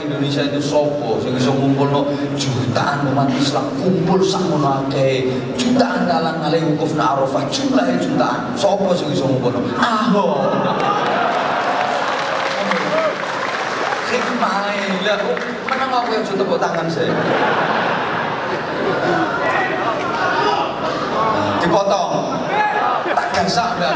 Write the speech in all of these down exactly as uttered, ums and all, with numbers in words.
Indonesia itu sopo sing iso ngumpulno jutaan umat Islam kumpul sakmono akeh jutaan kalang-kaling wukuf nang Arafah jumlahe jutaan sopo sing iso ngumpulno Ahok hikmah lah menang aku yang tepuk tangan saya dipotong tak gasak dah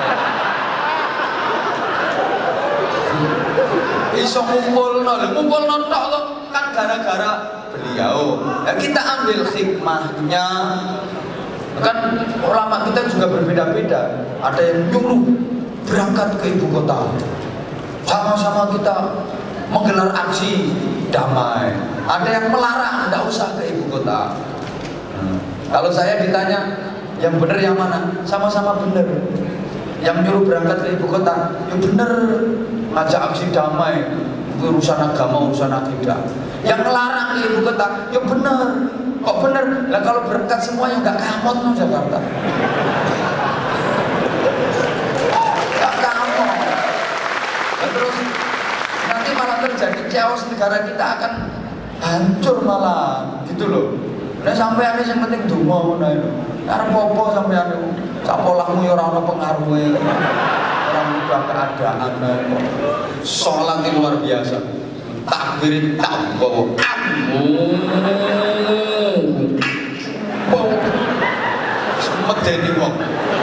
iso ngumpulno lho ngumpulno tok kok kan gara-gara beliau ya kita ambil hikmahnya kan ulama kita juga berbeda-beda ada yang nyuruh berangkat ke ibu kota sama-sama kita menggelar aksi damai ada yang melarang tidak usah ke ibu kota hmm. Kalau saya ditanya yang benar yang mana sama-sama benar yang nyuruh berangkat ke ibu kota yang benar ngajak aksi damai urusan agama urusan akidah yang melarang ke ibu kota yang benar kok benar lah kalau berangkat semua yang nggak kamot no Jakarta nggak kamot dan terus nanti malah terjadi chaos negara kita akan hancur malah gitu loh nah sampai ada yang penting dungo nah itu karena popo sampai ada capolahmu ya orang pengaruhnya orang udah keadaan sholat yang luar biasa takbirin tak bawa amu medeni wong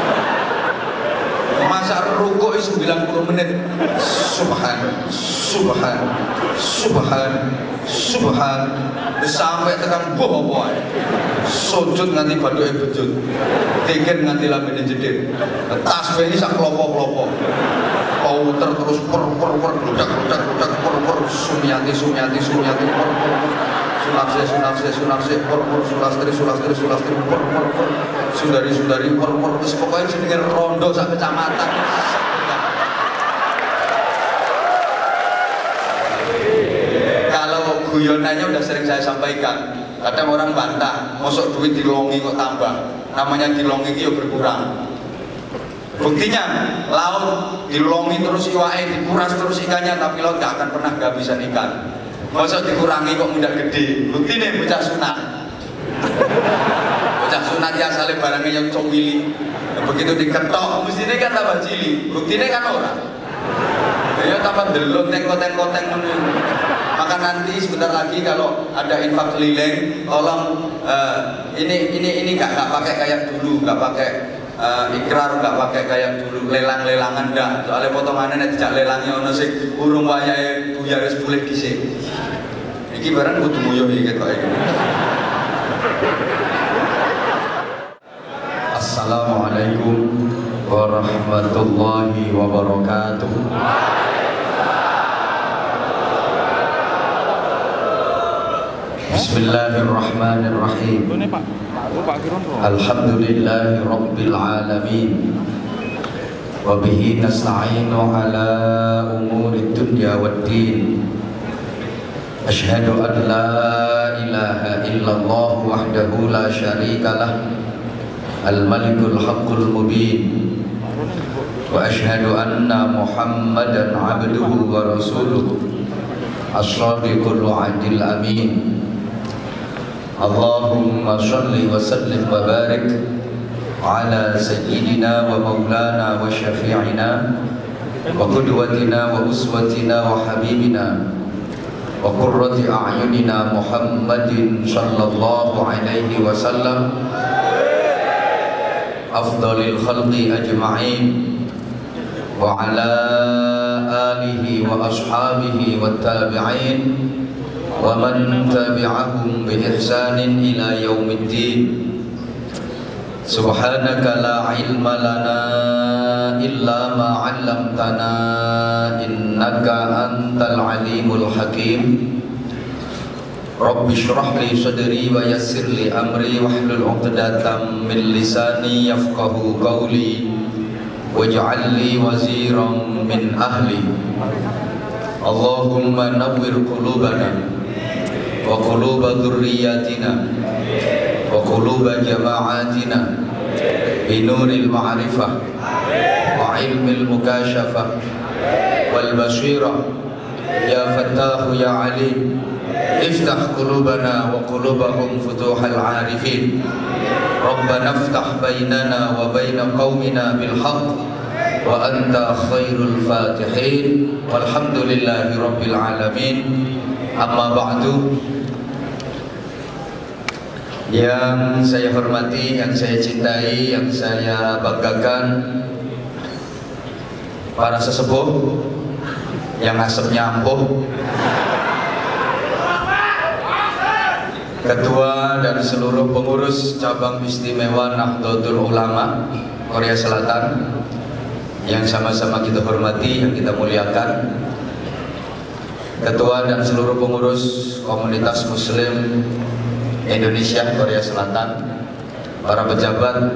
masa ruku itu sembilan puluh menit subhan subhan subhan subhan sampai tekan boh-boh sujud nganti baduke bejut dikir nganti lambene jedhir tasbih ini sak klopo-klopo pauter terus per per per ludak ludak ludak per per sumyati sumyati sumyati per per sunafse sunafse sunafse per per sulastri sulastri sulastri per per per sundari sundari per per wis pokoke jenenge rondo sak kecamatan guyonannya udah sering saya sampaikan kadang orang bantah masuk duit dilongi kok tambah namanya dilongi itu ya berkurang buktinya laut dilongi terus iwae dikuras terus ikannya tapi laut gak akan pernah kehabisan ikan masuk dikurangi kok mudah gede bukti nih bocah sunat bocah sunat ya asalnya barangnya yang cowili begitu diketok mestinya kan tambah cili buktinya kan orang ya tambah delok tengkot-tengkoteng menunggu maka nanti sebentar lagi kalau ada infak keliling tolong uh, ini ini ini nggak nggak pakai kayak dulu nggak pakai uh, ikrar nggak pakai kayak dulu lelang-lelangan dah soalnya potongannya tidak lelangnya ono sing urung wayahe buyar wis boleh dhisik iki barang kudu nguyuh iki kok iki Assalamualaikum warahmatullahi wabarakatuh. Bismillahirrahmanirrahim. Alhamdulillahi rabbil alamin. Wa bihi nasta'inu ala umuri dunya waddin. Asyhadu an la ilaha illallah wahdahu la syarika lah. Al-Malikul Haqqul Mubin. Wa asyhadu anna Muhammadan abduhu wa rasuluh. As-Sadiqul Wa'dil Amin. Allahumma shalli wa sallim wa barik ala sayyidina wa maulana wa syafi'ina wa qudwatina wa uswatina wa habibina wa qurrati a'yunina Muhammadin sallallahu alaihi wasallam afdalil khalqi ajma'in wa ala alihi wa ashabihi wa tabi'in wa man tabi'ahum bi ihsanin ila yaumiddin. Subhanaka la ilma lana illa ma 'allamtana innaka antal alimul hakim. Rabbi shrah li sadri wa yassir li amri wahlul 'uqdatam min lisani yafqahu qawli waj'al li waziran min ahli. Allahumma nawwir qulubana wa quluba dhurriyyatina wa quluba jama'atina binuril ma'rifah wa ilmil mukashafah wal basirah Ya Fattahu ya Alim, iftah qulubana wa qulubahum futuhal arifin. Rabbana iftah bainana wa baina qaumina bil haqq wa anta khairul fatihin. Walhamdulillahi rabbil alamin. Amma ba'du. Yang saya hormati, yang saya cintai, yang saya banggakan, para sesepuh yang asapnya ampuh, ketua dan seluruh pengurus cabang istimewa Nahdlatul Ulama Korea Selatan yang sama-sama kita hormati, yang kita muliakan, ketua dan seluruh pengurus komunitas muslim Indonesia Korea Selatan, para pejabat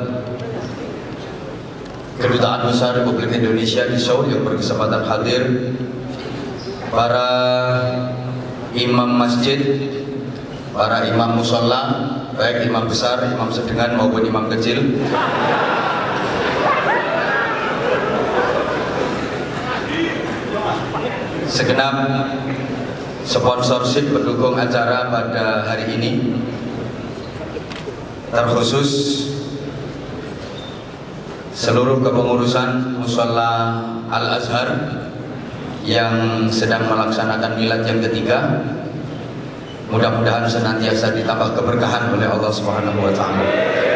Kedutaan Besar Republik Indonesia di Seoul yang berkesempatan hadir, para imam masjid, para imam musola, baik imam besar, imam sedengan maupun imam kecil, segenap sponsorship pendukung acara pada hari ini, terkhusus seluruh kepengurusan Musola Al-Azhar yang sedang melaksanakan milad yang ketiga. Mudah-mudahan senantiasa ditambah keberkahan oleh Allah Subhanahu wa taala.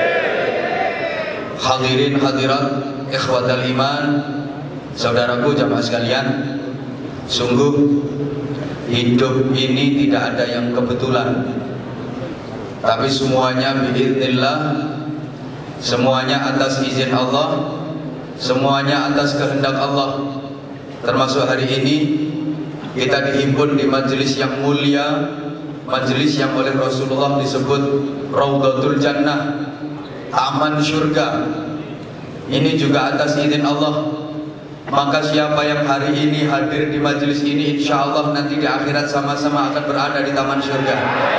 Hadirin hadirat ikhwatal iman, saudaraku jamaah sekalian, sungguh hidup ini tidak ada yang kebetulan, tapi semuanya biiznillah, semuanya atas izin Allah, semuanya atas kehendak Allah. Termasuk hari ini kita dihimpun di majelis yang mulia, majelis yang oleh Rasulullah disebut Raudhatul Jannah, taman surga. Ini juga atas izin Allah. Maka siapa yang hari ini hadir di majelis ini, insya Allah nanti di akhirat sama-sama akan berada di taman surga.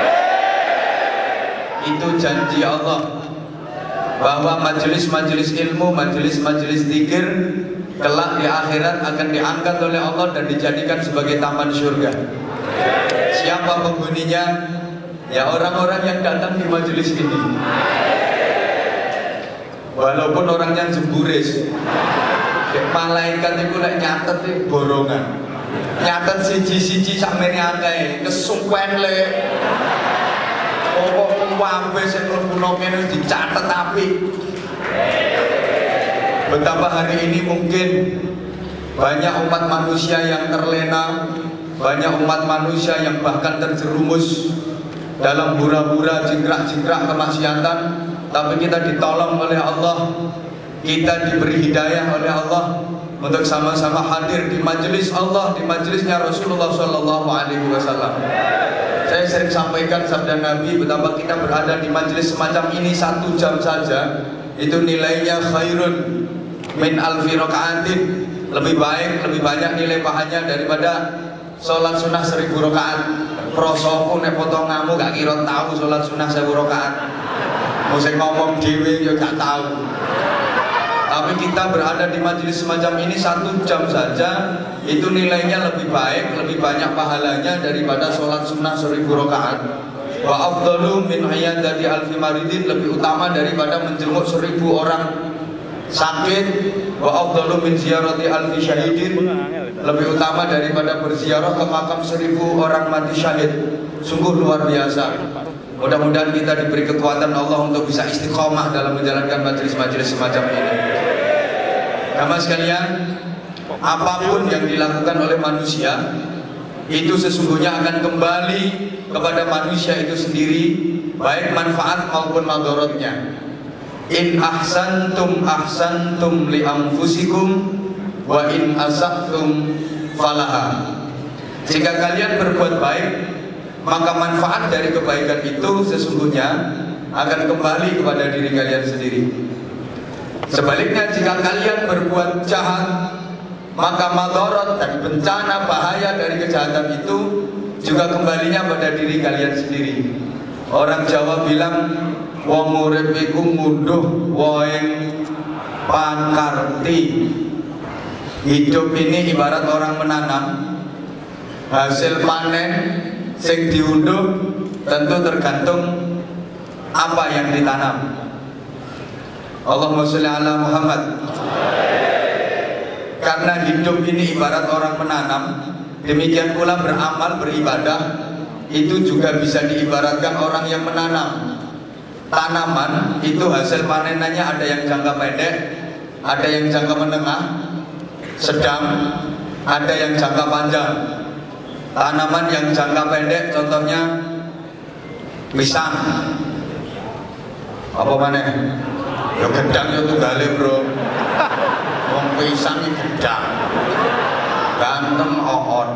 Itu janji Allah, bahwa majelis-majelis ilmu, majelis-majelis zikir kelak di akhirat akan diangkat oleh Allah dan dijadikan sebagai taman surga. Siapa penghuninya? Ya orang-orang yang datang di majelis ini, walaupun orangnya jemburis. Malaikat itu lek nyatet iki borongan. Nyatet siji-siji sakmene akeh, kesuwen le. Pokok kuwabe sing mlebu kene dicatet apik. Betapa hari ini mungkin banyak umat manusia yang terlena, banyak umat manusia yang bahkan terjerumus dalam hura-hura jingkrak-jingkrak kemaksiatan, tapi kita ditolong oleh Allah, kita diberi hidayah oleh Allah untuk sama-sama hadir di majelis Allah, di majelisnya Rasulullah Shallallahu Alaihi Wasallam. Saya sering sampaikan sabda Nabi, betapa kita berada di majelis semacam ini satu jam saja, itu nilainya khairun min alfi rakaatin, lebih baik, lebih banyak nilai pahalanya daripada sholat sunnah seribu rakaat. Prosoku nek potong ngamu gak kira tahu sholat sunnah seribu rakaat. Musik ngomong dewe ya gak tahu. Tapi kita berada di majelis semacam ini satu jam saja, itu nilainya lebih baik, lebih banyak pahalanya daripada sholat sunnah seribu rakaat. Wa afdalu min iyadati alfi maridin, lebih utama daripada menjenguk seribu orang sakit. Wa afdalu min ziyarati alfi syahidin, lebih utama daripada berziarah ke makam seribu orang mati syahid. Sungguh luar biasa. Mudah-mudahan kita diberi kekuatan Allah untuk bisa istiqomah dalam menjalankan majelis-majelis semacam ini. Jamaah sekalian, apapun yang dilakukan oleh manusia itu sesungguhnya akan kembali kepada manusia itu sendiri, baik manfaat maupun madharatnya. In ahsantum ahsantum li anfusikum wa in asa'tum falaha. Jika kalian berbuat baik, maka manfaat dari kebaikan itu sesungguhnya akan kembali kepada diri kalian sendiri. Sebaliknya, jika kalian berbuat jahat, maka madharat dan bencana bahaya dari kejahatan itu juga kembalinya pada diri kalian sendiri. Orang Jawa bilang, wong urip iku munduh waeng pankarti. Hidup ini ibarat orang menanam. hasil panen sing diundhuh tentu tergantung apa yang ditanam. Allahumma sholli ala Muhammad. Karena hidup ini ibarat orang menanam, demikian pula beramal, beribadah itu juga bisa diibaratkan orang yang menanam. Tanaman itu hasil panenannya ada yang jangka pendek, ada yang jangka menengah, sedang, ada yang jangka panjang. Tanaman yang jangka pendek contohnya pisang. Apa mana? Ya gedang ya tunggale, bro. Wong pisang iki gedang. Ganteng oon.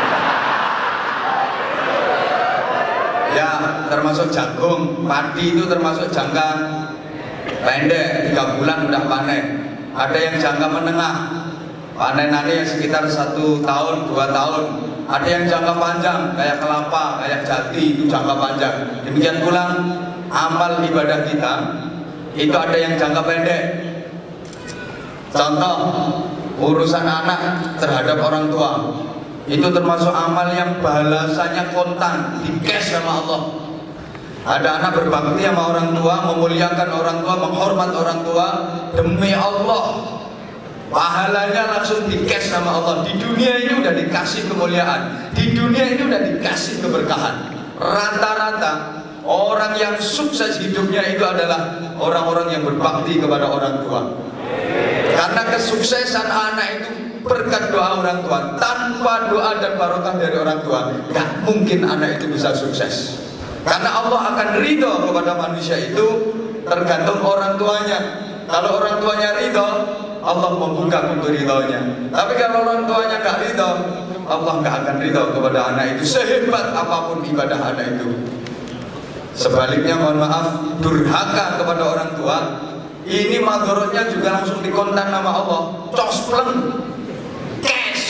Ya, termasuk jagung, padi itu termasuk jangka pendek, tiga bulan udah panen. Ada yang jangka menengah, panenannya sekitar satu tahun, dua tahun. Ada yang jangka panjang, kayak kelapa, kayak jati, itu jangka panjang. Demikian pula amal ibadah kita itu ada yang jangka pendek. Contoh, urusan anak terhadap orang tua itu termasuk amal yang balasannya kontan, di cash sama Allah. Ada anak berbakti sama orang tua, memuliakan orang tua, menghormat orang tua, demi Allah pahalanya langsung di cash sama Allah. Di dunia ini udah dikasih kemuliaan, di dunia ini udah dikasih keberkahan. Rata-rata orang yang sukses hidupnya itu adalah orang-orang yang berbakti kepada orang tua. Karena kesuksesan anak itu berkat doa orang tua. Tanpa doa dan barokah dari orang tua, gak mungkin anak itu bisa sukses. Karena Allah akan ridho kepada manusia itu tergantung orang tuanya. Kalau orang tuanya ridho, Allah membuka pintu ridhonya. Tapi kalau orang tuanya gak ridho, Allah gak akan ridho kepada anak itu, sehebat apapun ibadah anak itu. Sebaliknya, mohon maaf, durhaka kepada orang tua, ini madorotnya juga langsung dikontan nama Allah, cospleng, cash.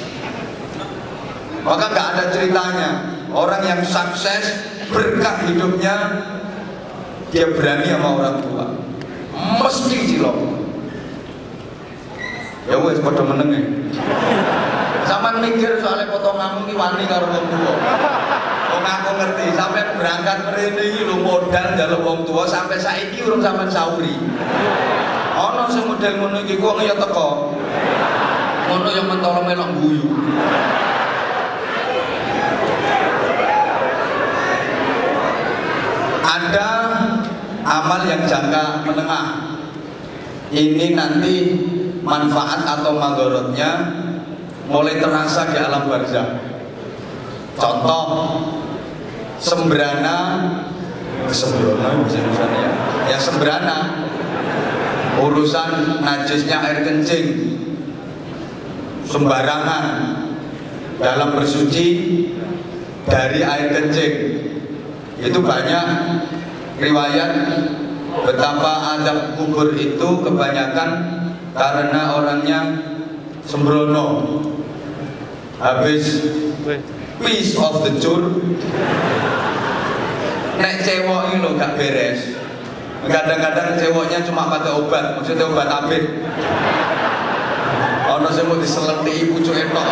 Maka nggak ada ceritanya. Orang yang sukses, berkah hidupnya, dia berani sama orang tua, mesti cilok. Ya wes pada menenge. Sampeyan mikir soalnya potonganmu ki wani karo wong tua. Wong aku ngerti, sampai berangkat mrene iki lho modal njaluk wong tua sampai saiki urung sampean sauri. Ana sing model ngono iki wong ya teko. Ngono yang mentolo melok guyu. Ada amal yang jangka menengah. Ini nanti manfaat atau madorotnya mulai terasa di alam barzah. Contoh, sembrana, sembrana bisa ya, ya sembrana, urusan najisnya air kencing, sembarangan dalam bersuci dari air kencing, itu banyak riwayat betapa adab kubur itu kebanyakan karena orangnya sembrono, habis piece of the cur. Nek cewek ini lo gak beres, kadang-kadang ceweknya cuma pakai obat, maksudnya obat abet. Ono sing mau diselenti pucuke tok.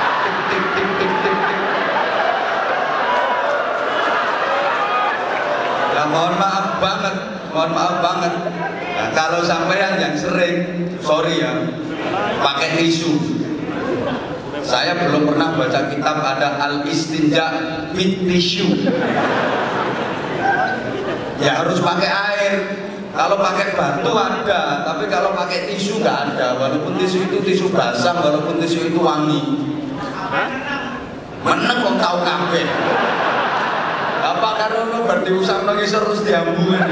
Nah, mohon maaf banget, mohon maaf banget. Nah, kalau sampean yang sering, sorry ya, pakai tisu. Saya belum pernah baca kitab ada al-istinja with tissue. Ya harus pakai air. Kalau pakai batu ada, tapi kalau pakai tisu nggak ada. Walaupun tisu itu tisu basah, walaupun tisu itu wangi. Meneng kok tahu kabeh. Apa karo lo berdiusap lagi terus diambungan.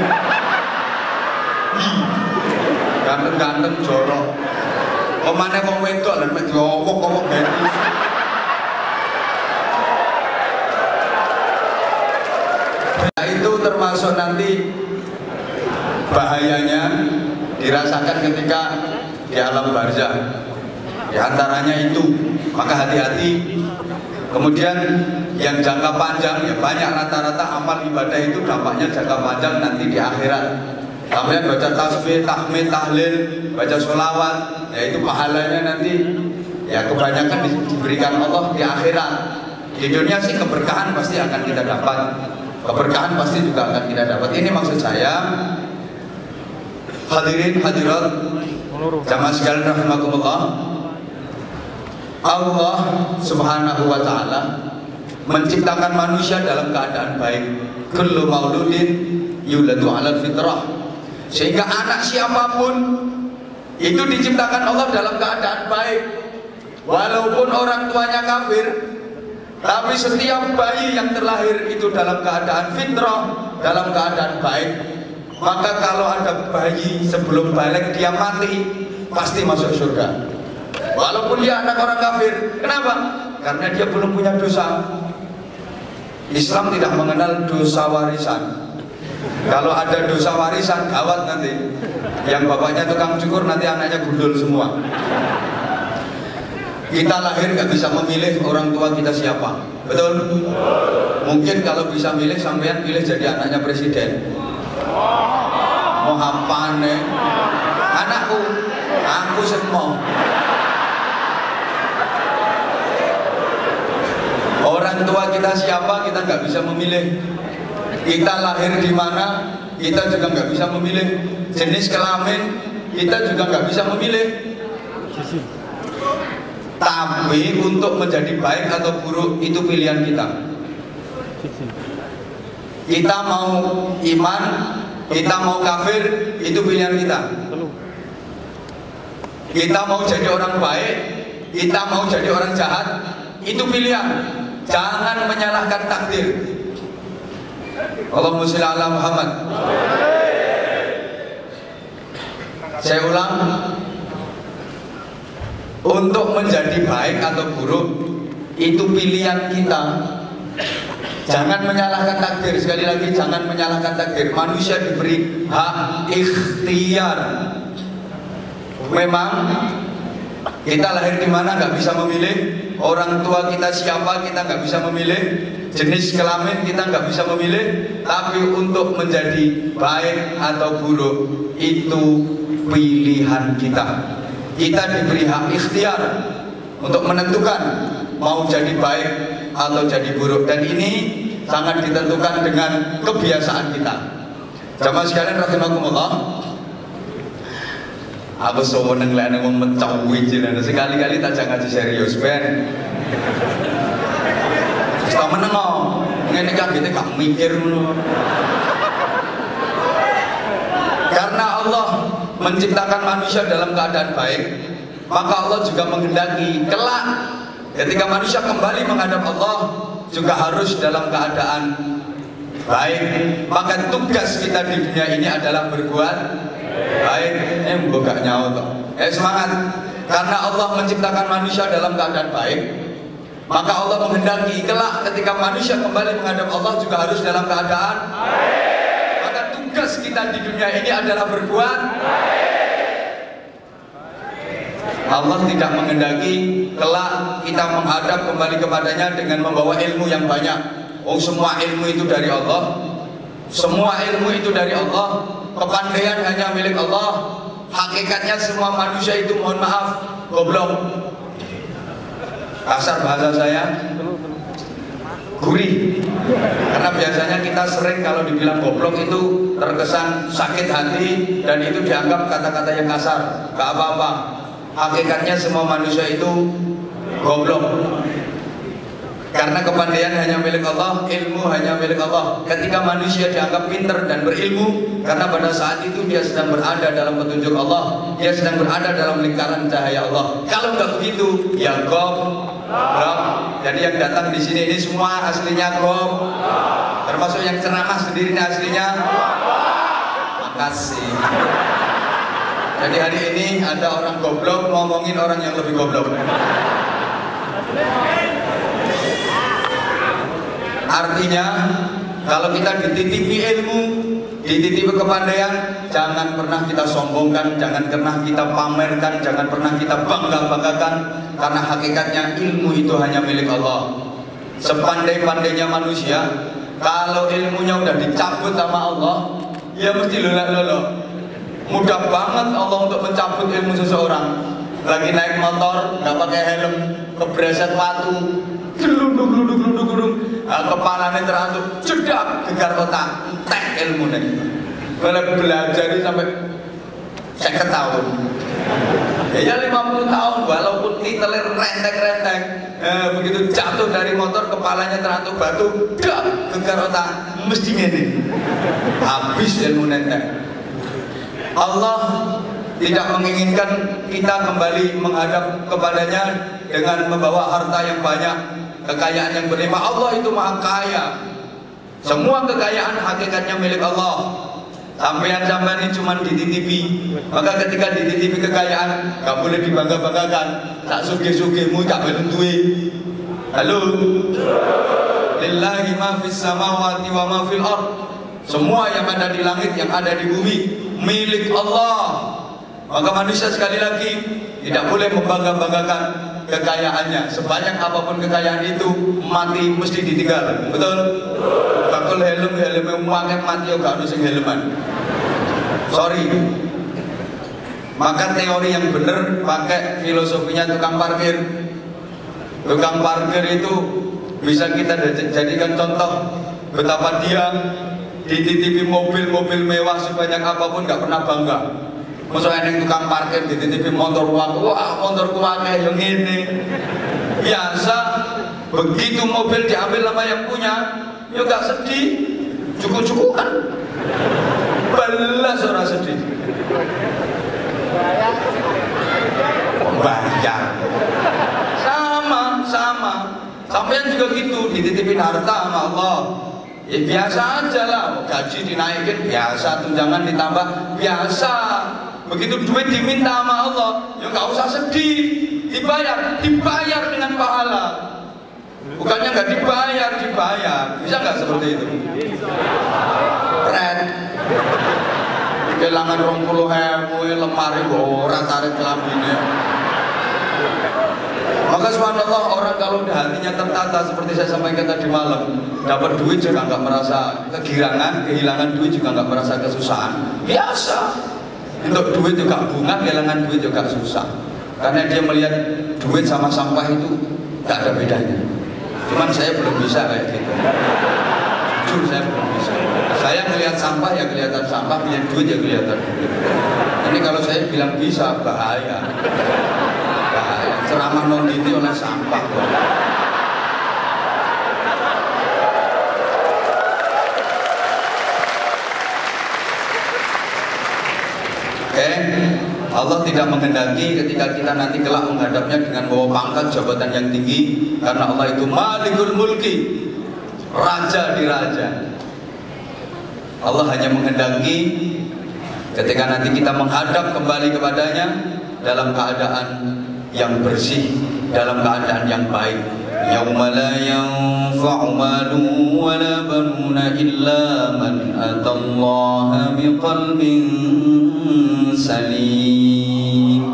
Ganteng-ganteng jorok. Omane wong wedok lan mek diowok-owok ganti. Nah, itu termasuk nanti bahayanya dirasakan ketika di alam barzah. Di antaranya itu, maka hati-hati. Kemudian yang jangka panjang ya banyak, rata-rata amal ibadah itu dampaknya jangka panjang nanti di akhirat. Kemudian baca tasbih, tahmid, tahlil, baca sholawat, ya itu pahalanya nanti ya kebanyakan diberikan Allah di akhirat. Di dunia sih keberkahan pasti akan kita dapat, keberkahan pasti juga akan kita dapat. Ini maksud saya, hadirin hadirat jamaah sekalian rahimakumullah, Allah subhanahu wa ta'ala menciptakan manusia dalam keadaan baik. Kullu mauludin yuladu alal fitrah, sehingga anak siapapun itu diciptakan Allah dalam keadaan baik. Walaupun orang tuanya kafir, tapi setiap bayi yang terlahir itu dalam keadaan fitrah, dalam keadaan baik. Maka kalau ada bayi sebelum balik dia mati, pasti masuk surga. Walaupun dia anak orang kafir. Kenapa? Karena dia belum punya dosa. Islam tidak mengenal dosa warisan. Kalau ada dosa warisan, gawat nanti. Yang bapaknya tukang cukur, nanti anaknya gundul semua. Kita lahir gak bisa memilih orang tua kita siapa, betul? Mungkin kalau bisa milih, sampean pilih jadi anaknya presiden. Mau apaan nih? Anakku, aku semua. Orang tua kita siapa, kita nggak bisa memilih. Kita lahir di mana, kita juga nggak bisa memilih. Jenis kelamin, kita juga nggak bisa memilih. Tapi untuk menjadi baik atau buruk itu pilihan kita. Kita mau iman, kita mau kafir, itu pilihan kita. Kita mau jadi orang baik, kita mau jadi orang jahat, itu pilihan. Jangan menyalahkan takdir. Allahumma sholli ala Muhammad. Saya ulang, untuk menjadi baik atau buruk itu pilihan kita. Jangan menyalahkan takdir. Sekali lagi, jangan menyalahkan takdir. Manusia diberi hak ikhtiar. Memang kita lahir di mana nggak bisa memilih. Orang tua kita siapa kita nggak bisa memilih. Jenis kelamin kita nggak bisa memilih. Tapi untuk menjadi baik atau buruk itu pilihan kita. Kita diberi hak ikhtiar untuk menentukan mau jadi baik atau jadi buruk, dan ini sangat ditentukan dengan kebiasaan kita. Jamaah sekalian rahimakumullah, aku seneng lek nang mencawi jenenge sekali-kali tak jangan serius ben. Wis ta meneng kok. Ngene kabeh gak mikir ngono. Karena Allah menciptakan manusia dalam keadaan baik, maka Allah juga menghendaki kelak ketika manusia kembali menghadap Allah juga harus dalam keadaan baik. Maka tugas kita di dunia ini adalah berbuat baik. Eh buka nyawa toh. Eh semangat. Karena Allah menciptakan manusia dalam keadaan baik, maka Allah menghendaki kelak ketika manusia kembali menghadap Allah juga harus dalam keadaan baik. Tugas kita di dunia ini adalah berbuat baik. Allah tidak menghendaki kelak kita menghadap kembali kepadanya dengan membawa ilmu yang banyak. Oh, semua ilmu itu dari Allah. Semua ilmu itu dari Allah. Kepandaian hanya milik Allah. Hakikatnya semua manusia itu, mohon maaf, goblok. Kasar bahasa saya, gurih. Karena biasanya kita sering kalau dibilang goblok itu terkesan sakit hati dan itu dianggap kata-kata yang kasar. Gak apa-apa. Hakikatnya semua manusia itu goblok. Karena kepandaian hanya milik Allah, ilmu hanya milik Allah. Ketika manusia dianggap pintar dan berilmu, karena pada saat itu dia sedang berada dalam petunjuk Allah, dia sedang berada dalam lingkaran cahaya Allah. Kalau nggak begitu, ya goblok. Jadi yang datang di sini ini semua aslinya goblok. Termasuk yang ceramah sendiri ini aslinya. Makasih. Jadi hari ini ada orang goblok ngomongin orang yang lebih goblok. Artinya kalau kita dititipi ilmu, dititipi kepandaian, jangan pernah kita sombongkan, jangan pernah kita pamerkan, jangan pernah kita bangga-banggakan, karena hakikatnya ilmu itu hanya milik Allah. Sepandai-pandainya manusia, kalau ilmunya udah dicabut sama Allah, ya mesti lolak-lolok. Mudah banget Allah untuk mencabut ilmu seseorang. Lagi naik motor, nggak pakai helm, kebreset watu, gelundung gelundung gelundung gelundung, nah, kepalanya terantuk, cedak gegar otak, entek ilmunya. Kalau belajar sampai seket tahun, ya lima puluh tahun, walaupun titelir renteng-renteng, eh, begitu jatuh dari motor kepalanya terantuk batu, dak gegar otak, mesti ngene, habis ilmu nentek. Allah tidak menginginkan kita kembali menghadap kepadanya dengan membawa harta yang banyak, kekayaan yang berlimpah. Allah itu maha kaya, semua kekayaan hakikatnya milik Allah. Sampean-sampean ini cuma dititipi, maka ketika dititipi kekayaan gak boleh dibangga-banggakan. Tak suge-sugemu tak bentuwe. Halo, lillahi ma fis samawati wa ma fil ard. Semua yang ada di langit, yang ada di bumi milik Allah. Maka manusia sekali lagi tidak boleh membangga-banggakan kekayaannya. Sebanyak apapun kekayaan itu, mati mesti ditinggal. Betul? Bakul helm helm muangke mati gak ono sing helman. Sorry. Maka teori yang benar pakai filosofinya tukang parkir. Tukang parkir itu bisa kita jadikan contoh betapa dia dititipi mobil-mobil mewah sebanyak apapun gak pernah bangga. Masa ada tukang parkir dititipi motor waktu, wah motor kuatnya yang ini biasa. Begitu mobil diambil sama yang punya, ya gak sedih, cukup-cukupan, balas orang sedih. Bayar, sama sama, sampean juga gitu dititipin harta sama Allah. Ya biasa aja lah, gaji dinaikin biasa, tunjangan ditambah biasa. Begitu duit diminta sama Allah, ya nggak usah sedih, dibayar, dibayar dengan pahala. Bukannya nggak dibayar, dibayar. Bisa nggak seperti itu? Keren. Kehilangan rong puluh hebu, lemari orang tarik kelambinya. Maka subhanallah, orang kalau hatinya tertata seperti saya sampaikan tadi malam, dapat duit juga nggak merasa kegirangan, kehilangan duit juga nggak merasa kesusahan. Biasa. Untuk duit juga bunga, kehilangan duit juga susah. Karena dia melihat duit sama sampah itu gak ada bedanya. Cuman saya belum bisa kayak gitu. Jujur saya belum bisa. Saya melihat sampah ya kelihatan sampah, melihat duit ya kelihatan duit. Ini kalau saya bilang bisa, bahaya. Bahaya. Ceramah nonditi oleh sampah. Okay. Allah tidak menghendaki ketika kita nanti kelak menghadapnya dengan bawa pangkat jabatan yang tinggi, karena Allah itu Malikul Mulki, raja di raja. Allah hanya menghendaki ketika nanti kita menghadap kembali kepadanya dalam keadaan yang bersih, dalam keadaan yang baik. Yauma la yanfa'u malun wa la banuna illa man atallaha biqalbin salim.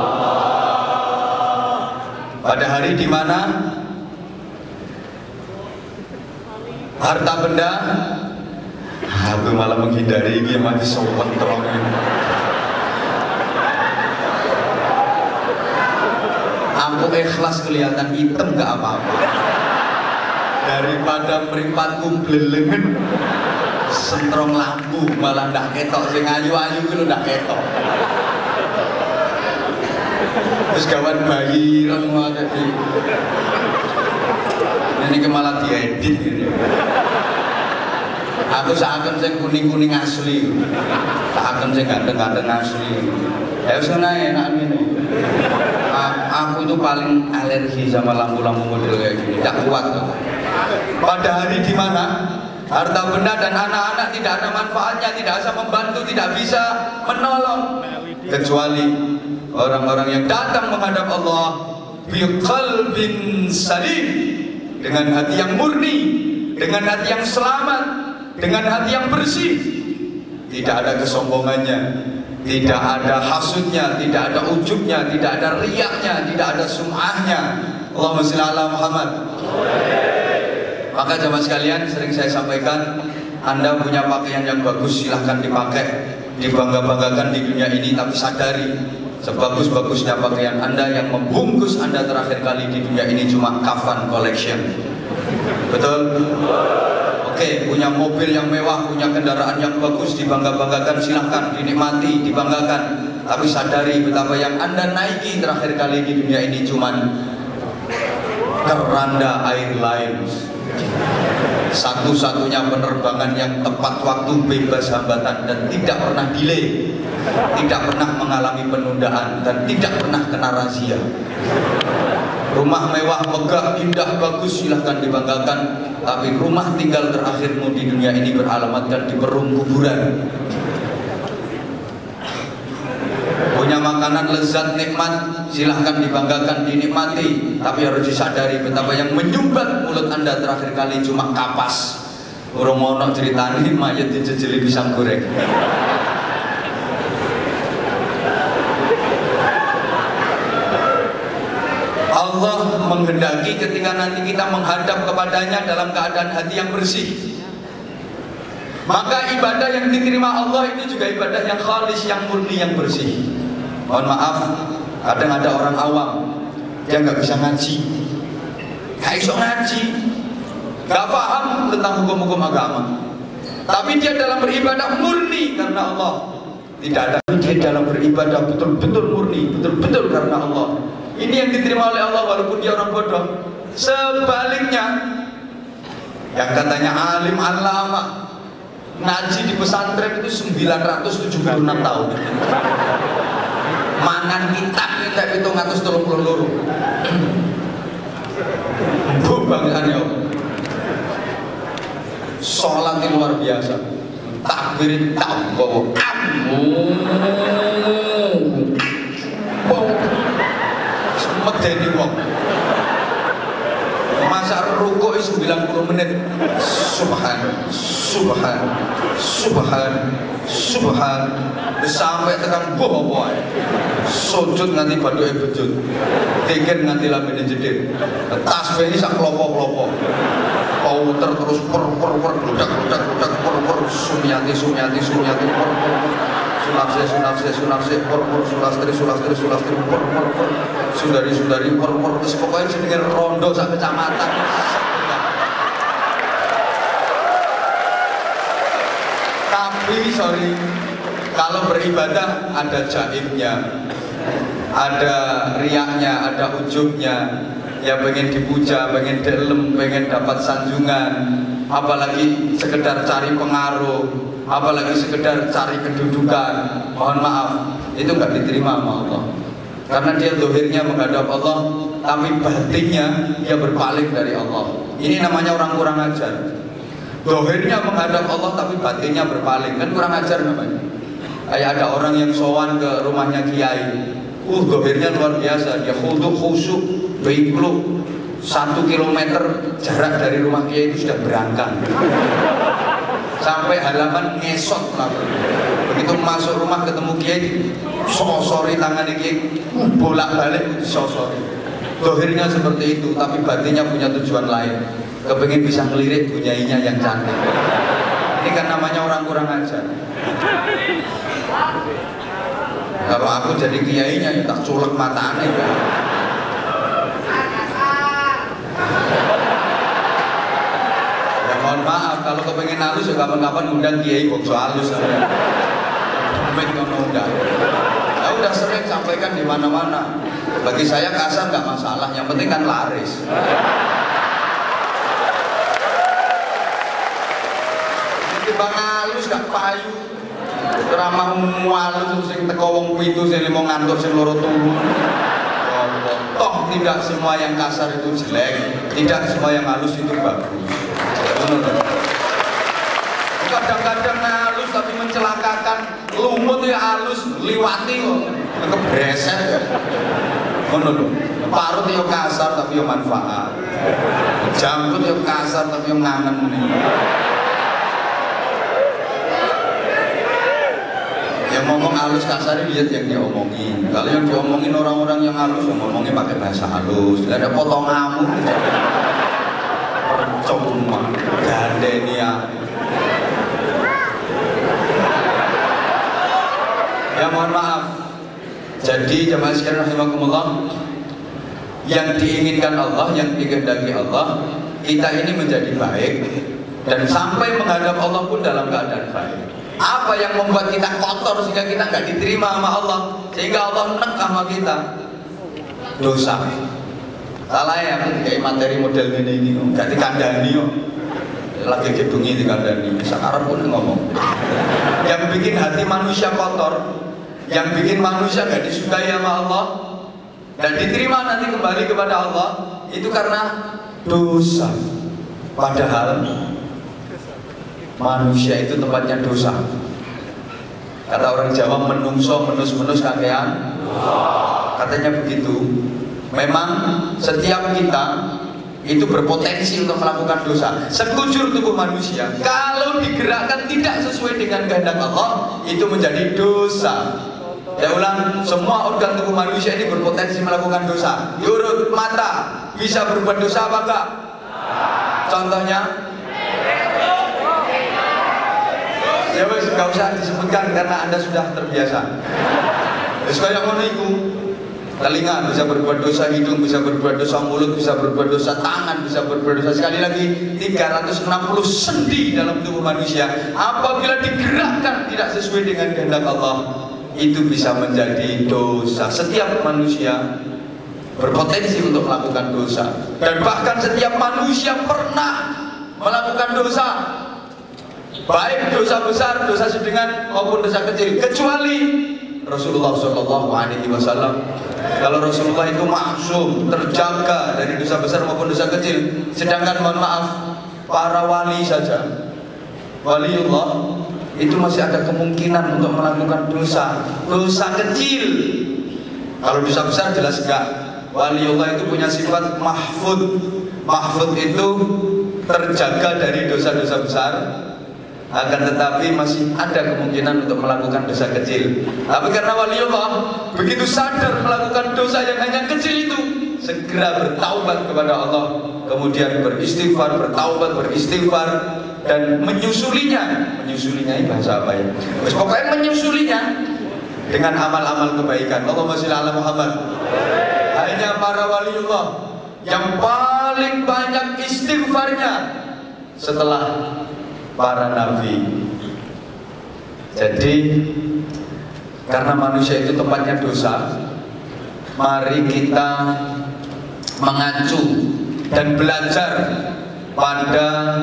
Pada hari di mana harta benda, aku malah menghindari ini masih sopan terong ini. Aku ikhlas kelihatan hitam gak apa-apa, daripada meripatku blelengen sentrong lampu malah ndak ketok sing ayu-ayu ku lho ndak ketok. Terus kawan bayi ngono tadi. Ini malah diedit ini. Aku saken sing kuning-kuning asli. Saken sing ganteng-ganteng asli. Ya wis ngene enak ngene. Aku itu paling alergi sama lampu-lampu model kayak gini, tak kuat tuh. Pada hari di mana harta benda dan anak-anak tidak ada manfaatnya, tidak bisa membantu, tidak bisa menolong, kecuali orang-orang yang datang menghadap Allah biqalbin salim, dengan hati yang murni, dengan hati yang selamat, dengan hati yang bersih. Tidak ada kesombongannya, tidak ada hasudnya, tidak ada ujubnya, tidak ada riaknya, tidak ada sum'ahnya. Allahumma sholli ala Muhammad. Maka jamaah sekalian, sering saya sampaikan, Anda punya pakaian yang bagus, silahkan dipakai, dibangga-banggakan di dunia ini, tapi sadari sebagus-bagusnya pakaian Anda, yang membungkus Anda terakhir kali di dunia ini cuma kafan collection. Betul? Oke, punya mobil yang mewah, punya kendaraan yang bagus, dibangga-banggakan, silahkan, dinikmati, dibanggakan. Tapi sadari betapa yang Anda naiki terakhir kali di dunia ini cuma keranda airlines, satu-satunya penerbangan yang tepat waktu, bebas hambatan, dan tidak pernah delay, tidak pernah mengalami penundaan, dan tidak pernah kena razia. Rumah mewah, megah, indah, bagus, silahkan dibanggakan. Tapi rumah tinggal terakhirmu di dunia ini beralamatkan di perung kuburan. Punya makanan lezat, nikmat, silahkan dibanggakan, dinikmati. Tapi harus disadari betapa yang menyumbat mulut Anda terakhir kali cuma kapas. Urung ono ceritane mayat dijejeli pisang goreng. Allah menghendaki ketika nanti kita menghadap kepadanya dalam keadaan hati yang bersih. Maka ibadah yang diterima Allah itu juga ibadah yang khalis, yang murni, yang bersih. Mohon maaf, kadang ada orang awam, dia nggak bisa ngaji, nggak bisa ngaji, nggak paham tentang hukum-hukum agama. Tapi dia dalam beribadah murni karena Allah. Tidak ada dia dalam beribadah betul-betul murni, betul-betul karena Allah. Ini yang diterima oleh Allah walaupun dia orang bodoh. Sebaliknya, yang katanya alim alama, ngaji di pesantren itu sembilan ratus tujuh puluh enam tahun. Mangan kitab kitab itu ngatus telung puluh loro. Bu banggaan ya Allah. Sholat yang luar biasa. Takbir tak bawa kamu. Medeni wong. Masa rukuk sembilan puluh menit. Subhan, subhan, subhan, subhan. Sampai tekan boh boy. Sujud nganti baduke bejut. Dikir nganti lambene jedhir. Tasbih ini sak klopo-klopo. Pauter terus per per per gludak gludak gludak per per sumyati sumyati sumyati per per. Sunafse sunafse sunafse per per sulastri sulastri sulastri per per per. Sundari-sundari per-per, terus pokoknya jenenge rondo sak kecamatan. Tapi sorry, kalau beribadah ada jaimnya, ada riaknya, ada ujungnya. Ya pengen dipuja, pengen delem, pengen dapat sanjungan, apalagi sekedar cari pengaruh, apalagi sekedar cari kedudukan. Mohon maaf, itu nggak diterima sama Allah. Karena dia dohirnya menghadap Allah, tapi batinnya dia berpaling dari Allah. Ini namanya orang kurang ajar. Dohirnya menghadap Allah, tapi batinnya berpaling, kan kurang ajar namanya. Kayak ada orang yang sowan ke rumahnya kiai, uh dohirnya luar biasa, dia khudu khusyuk, baikluk, satu kilometer jarak dari rumah kiai itu sudah berangkat. Sampai halaman ngesot lah. Begitu masuk rumah ketemu kiai, sosori tangannya kiai, bolak-balik sosori. Dohirnya seperti itu, tapi batinnya punya tujuan lain. Kepengen bisa ngelirik bunyainya yang cantik. Ini kan namanya orang kurang ajar. Kalau aku jadi kiainya ya tak culek matanya ya. Mohon maaf, kalau kepengen halus ya kapan-kapan undang kiai bokso halus. Demen kono undang. Ya udah sering sampaikan di mana-mana. Bagi saya kasar nggak masalah, yang penting kan laris. Bang halus gak payu. Ramah halus sing teko wong pitu sing limo ngantuk sing loro turu. Toh tidak semua yang kasar itu jelek, tidak semua yang halus itu bagus. Kadang-kadang halus tapi mencelakakan, lumut ya halus, liwati kok kebreset. Ngono lho. Parut yo kasar tapi yo manfaat. Janggut yo kasar tapi yo ngangen. Yang ngomong halus kasar lihat yang dia omongin. Kalau yang diomongin orang-orang yang halus, yang ngomongnya pakai bahasa halus. Tidak ada potong ngamuk. Percuma, gandenia. Ya mohon maaf. Jadi jemaah sekalian rahimakumullah, yang diinginkan Allah, yang dikehendaki Allah, kita ini menjadi baik dan sampai menghadap Allah pun dalam keadaan baik. Apa yang membuat kita kotor sehingga kita nggak diterima sama Allah, sehingga Allah nek sama kita? Dosa. Salah ya, kayak materi model ini ini, nggak dikandani yo. Lagi gedungi dikandani, sekarang pun ngomong. Yang bikin hati manusia kotor, yang bikin manusia nggak disukai sama Allah dan diterima nanti kembali kepada Allah, itu karena dosa. Padahal manusia itu tempatnya dosa. Kata orang Jawa, menungso menus-menus kakean. Katanya begitu. Memang setiap kita itu berpotensi untuk melakukan dosa. Sekujur tubuh manusia kalau digerakkan tidak sesuai dengan kehendak Allah, itu menjadi dosa. Ya ulang, semua organ tubuh manusia ini berpotensi melakukan dosa. Diurut, mata bisa berbuat dosa apa enggak? Contohnya, ya wes nggak usah disebutkan karena Anda sudah terbiasa. Wes kayak ngono iku. Telinga bisa berbuat dosa, hidung bisa berbuat dosa, mulut bisa berbuat dosa, tangan bisa berbuat dosa. Sekali lagi, tiga ratus enam puluh sendi dalam tubuh manusia. Apabila digerakkan tidak sesuai dengan kehendak Allah, itu bisa menjadi dosa. Setiap manusia berpotensi untuk melakukan dosa, dan bahkan setiap manusia pernah melakukan dosa, baik dosa besar, dosa sedang maupun dosa kecil, kecuali Rasulullah Shallallahu Alaihi Wasallam. Kalau Rasulullah itu maksum, terjaga dari dosa besar maupun dosa kecil. Sedangkan mohon maaf, para wali saja, waliullah itu masih ada kemungkinan untuk melakukan dosa, dosa kecil. Kalau dosa besar jelas enggak. Waliullah itu punya sifat mahfud. Mahfud itu terjaga dari dosa-dosa besar, akan tetapi masih ada kemungkinan untuk melakukan dosa kecil. Tapi karena waliullah begitu sadar melakukan dosa yang hanya kecil itu, segera bertaubat kepada Allah, kemudian beristighfar, bertaubat, beristighfar, dan menyusulinya. Menyusulinya ini bahasa apa ya? Terus pokoknya menyusulinya dengan amal-amal kebaikan. Allahumma sholli ala Muhammad. Hanya para waliullah yang paling banyak istighfarnya setelah para nabi. Jadi karena manusia itu tempatnya dosa, mari kita mengacu dan belajar pada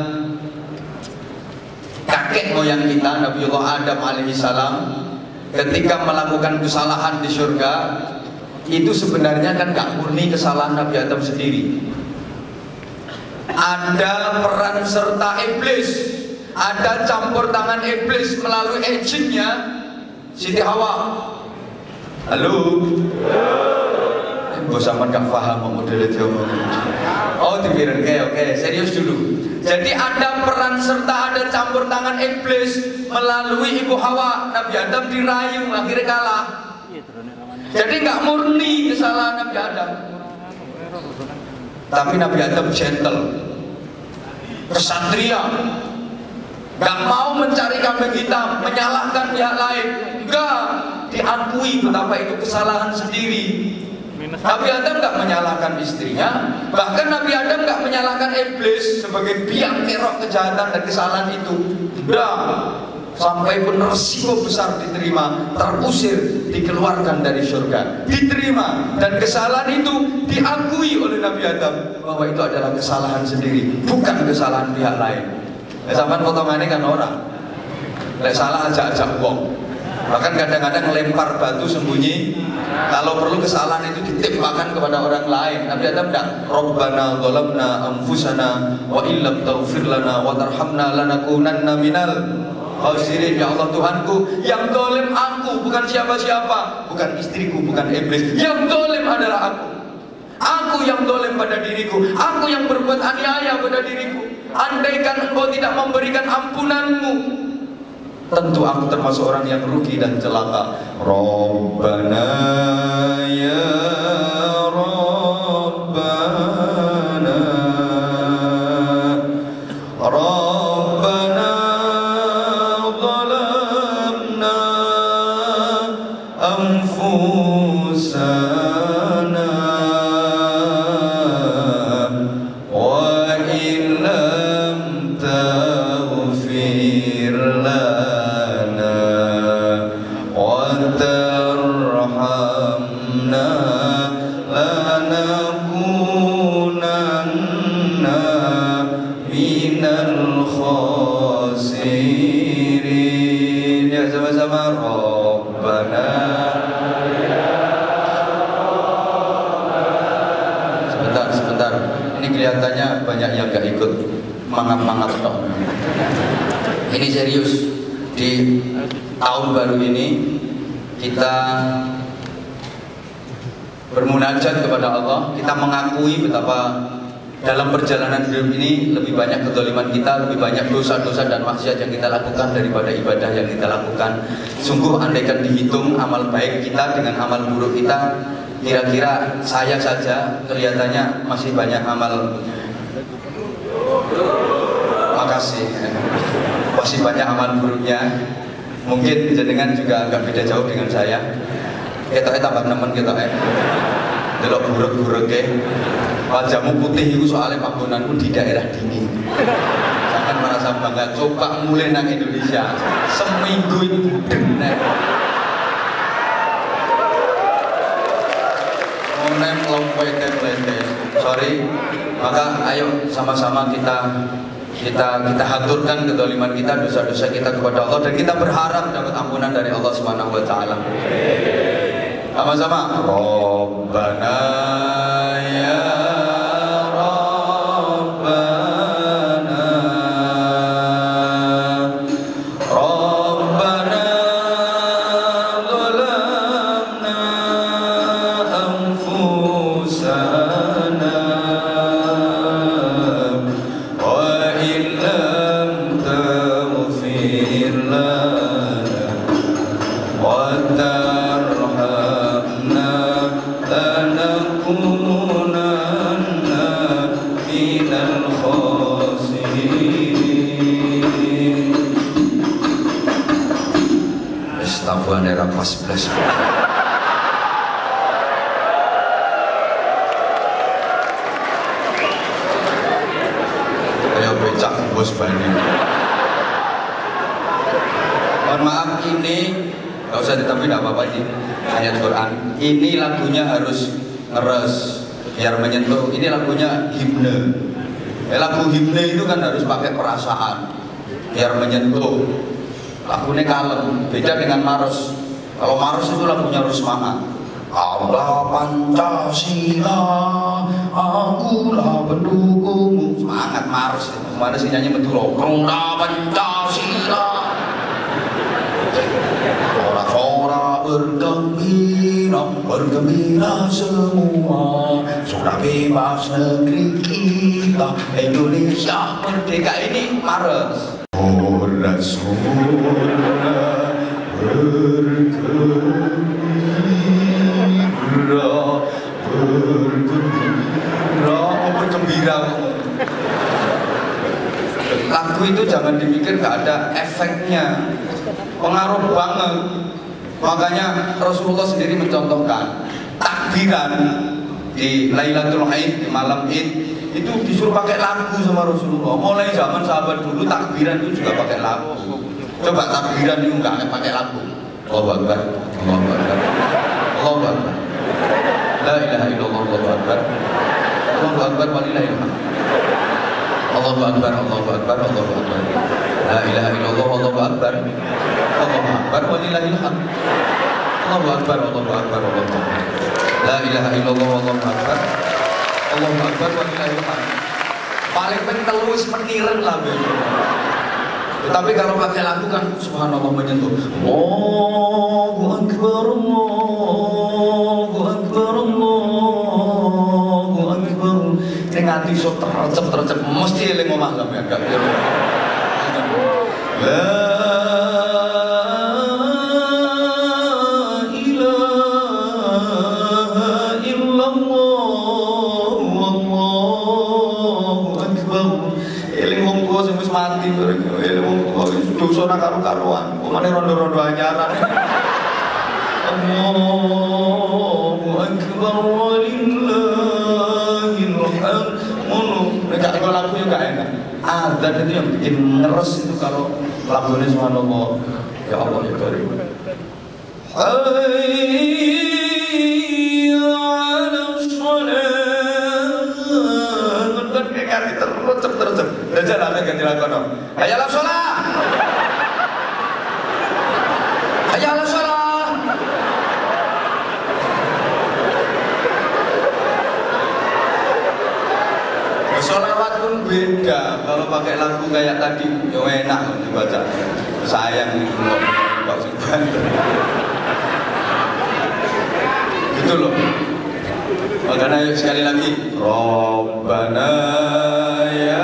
kakek moyang kita, Nabiullah Adam alaihissalam. Ketika melakukan kesalahan di surga, itu sebenarnya kan gak murni kesalahan Nabi Adam sendiri. Ada peran serta iblis, ada campur tangan iblis melalui agentnya Siti Hawa. Halo. Bos aman gak paham model itu. Oh dibiarin, oke oke serius dulu. Jadi ada peran serta, ada campur tangan iblis melalui ibu Hawa. Nabi Adam dirayu, akhirnya kalah. Jadi nggak murni kesalahan Nabi Adam. Tapi Nabi Adam gentle, kesatria, nggak mau mencari kambing hitam, menyalahkan pihak lain. Enggak, diakui betapa itu kesalahan sendiri. Nabi Adam nggak menyalahkan istrinya, bahkan Nabi Adam nggak menyalahkan iblis sebagai biang kerok kejahatan dan kesalahan itu. Udah, sampai pun resiko besar diterima, terusir, dikeluarkan dari surga, diterima, dan kesalahan itu diakui oleh Nabi Adam bahwa itu adalah kesalahan sendiri, bukan kesalahan pihak lain. Zaman potongannya kan orang, lek salah ajak-ajak wong. Bahkan kadang-kadang lempar batu sembunyi. Kalau perlu kesalahan itu ditimpakan kepada orang lain. Nabi Adam tidak. Rabbana zalamna anfusana wa illam taghfir lana wa tarhamna lanakunanna minal khasirin. Ya Allah Tuhanku, yang zalim aku, bukan siapa-siapa, bukan istriku, bukan iblis. Yang zalim adalah aku. Aku yang zalim pada diriku, aku yang berbuat aniaya pada diriku. Andaikan engkau tidak memberikan ampunanmu, tentu aku termasuk orang yang rugi dan celaka. Rabbana ya Rabbana Rabbana zalamna anfusana Rabbana. Sebentar, sebentar. Ini kelihatannya banyak yang gak ikut mangap-mangap toh. Ini serius. Di tahun baru ini kita bermunajat kepada Allah. Kita mengakui betapa dalam perjalanan hidup ini lebih banyak kezaliman kita, lebih banyak dosa-dosa dan maksiat yang kita lakukan daripada ibadah yang kita lakukan. Sungguh andaikan dihitung amal baik kita dengan amal buruk kita, kira-kira saya saja kelihatannya masih banyak amal. Makasih. Masih banyak amal buruknya. Mungkin jenengan juga agak beda jauh dengan saya. Ketoknya tambah nemen ketoknya. Delok buruk-buruk ke. Wajahmu putih itu soalnya panggonanmu di daerah dingin. Jangan merasa bangga. Coba mulai nang Indonesia. Seminggu itu bener. Monem lompete-lete. Sorry. Maka ayo sama-sama kita kita kita haturkan kezaliman kita, dosa-dosa kita kepada Allah, dan kita berharap dapat ampunan dari Allah Subhanahu wa taala. Sama-sama. Rabbana ya Rabbana Rabbana zalamna anfusana wa illam taghfir lana wa tarhamna lanakunanna minal khasirin. Astagfirullah, pas belas. Ayo becak bos banding. Mohon maaf, ini gak usah ditambahin apa-apa sih. Ayat Quran. Ini lagunya harus ngeres biar menyentuh. Ini lagunya himne. Eh, lagu himne itu kan harus pakai perasaan biar menyentuh. Lagunya kalem, beda dengan Maros. Kalau Maros itu lagunya harus semangat. Allah Pancasila, akulah pendukungmu. Semangat Maros itu. Mana sih nyanyi betul loh. Allah Pancasila. Ora-ora bergembira, bergembira semua. Sudah bebas negeri kita, Indonesia merdeka. Ini Maros. Oh Rasulullah bergembira, bergembira, oh bergembira. Lagu itu jangan dipikir gak ada efeknya, pengaruh banget. Makanya Rasulullah sendiri mencontohkan takbiran di Lailatul Id, di malam Id itu disuruh pakai lagu sama Rasulullah. Mulai zaman sahabat dulu takbiran itu juga pakai lagu. Coba takbiran itu nggak pakai lagu. Allahu Akbar, Allahu Akbar, Allahu Akbar. La ilaha illallah, Allahu Akbar, Allahu Akbar, walillahil hamd. Allahu Akbar, Allahu Akbar, Allahu Akbar. La ilaha illallah, Allahu Akbar, Allahu Akbar, walillahil hamd. Allahu Akbar, Allahu Akbar, Allahu Akbar. La ilaha illallah, Allahu Akbar, Allahu Akbar, walillahil hamd. Paling penting wis meniren lah begitu. Tapi kalau pakai lagu kan subhanallah menyentuh. Allahu Akbar, Allahu Akbar, Allahu Akbar. Ini nganti sok tercep tercep mesti eling omah sampean gak kira. La ilaha illallah, Allahu Akbar. Eling wong tua sing wis mati bareng. Eling wong tua wis dosa nang karo-karuan. Omane rondo-rondo anyaran. Allahu Akbar walillahil hamd. Ngono, nek gak lagu yo gak enak. Adzan itu yang bikin ngeres itu kalau lagunya subhanallah. Ya Allah ya Karim. Hayya 'alas shalah. Nonton kayak kari terus terus. Dajal ame ganti lakono. Hayya 'alas shalah. Hayya 'alas shalah. Sholawat pun beda. Kalau pakai lagu kayak tadi, ya enak dibaca. Sayang itu kok sing banter. Gitu loh. Makanya yuk sekali lagi. Rabbana ya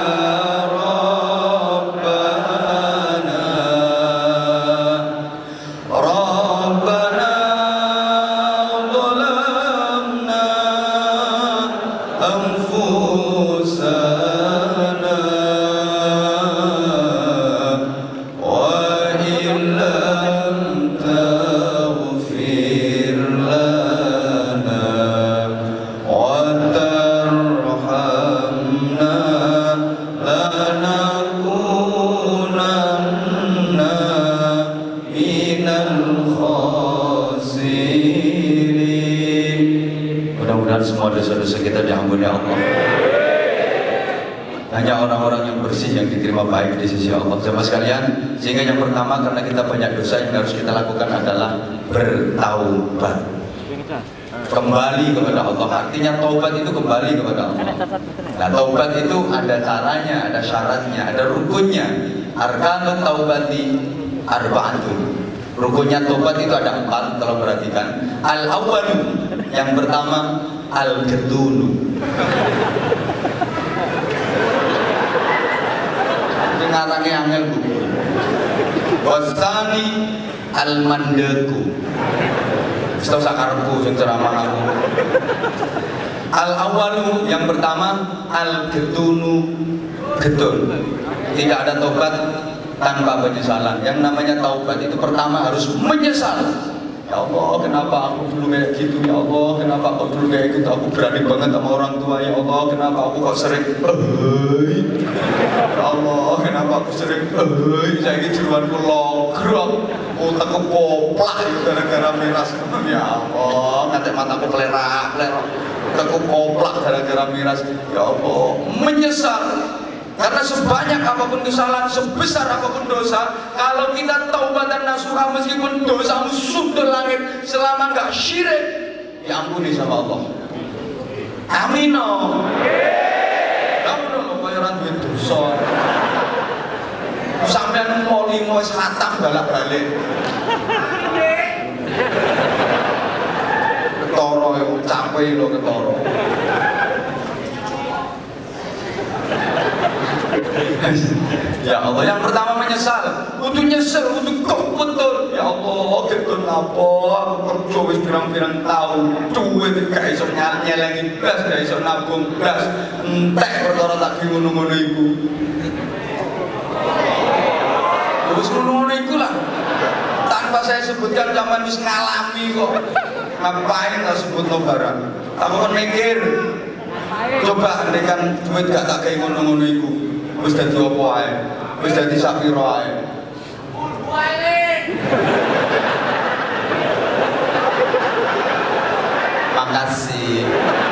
semua dosa-dosa kita diampuni Allah. Hanya orang-orang yang bersih yang diterima baik di sisi Allah. Jemaah sekalian, sehingga yang pertama karena kita banyak dosa yang harus kita lakukan adalah bertaubat. Kembali kepada Allah. Artinya taubat itu kembali kepada Allah. Nah, taubat itu ada caranya, ada syaratnya, ada rukunnya. Arkanut taubati arba'atun. Rukunnya taubat itu ada empat kalau perhatikan. Al-awwalu, yang pertama al-getunu. Ini ngarangnya angel bu. Wasani al-mandaku. Setau sakarku yang ceramah aku. Al-awalu, yang pertama al-getunu, getun. Tidak ada taubat tanpa penyesalan. Yang namanya taubat itu pertama harus menyesal. Ya Allah, kenapa aku dulu kayak gitu? Ya Allah, kenapa aku dulu kayak gitu? Aku berani banget sama orang tua. Ya Allah, kenapa aku kok sering eh? Ya Allah, kenapa aku sering eh? Saya ini jeruanku logrok, otakku poplak gara-gara miras. Ya Allah, ngatek mataku pelerak, pelerak. Otakku poplak gara-gara miras. Ya Allah, menyesal. Karena sebanyak apapun kesalahan, sebesar apapun dosa, kalau kita taubatan nasuha meskipun dosamu sudut langit, selama nggak syirik, diampuni sama Allah. Amin. Kamu dong bayaran duit dosa. Sampai mau lima hatam balak balik. Ketoro, capek lo ketoro. Ya Allah, yang pertama menyesal, untuk nyesel, untuk kok betul. Ya Allah, ketun apa? Aku kerja wis pirang-pirang tahun, duit gak iso nyelengi blas, gak iso nabung blas, entek perkara tak ngono-ngono iku. Wis ngono-ngono iku lah. Tanpa saya sebutkan zaman wis ngalami kok. Ngapain tak sebutno barang? Aku kan mikir, coba andekan duit gak tak kayak ngono-ngono iku. Wis dadi apa ae? Wis dadi sak pira ae? Makasih.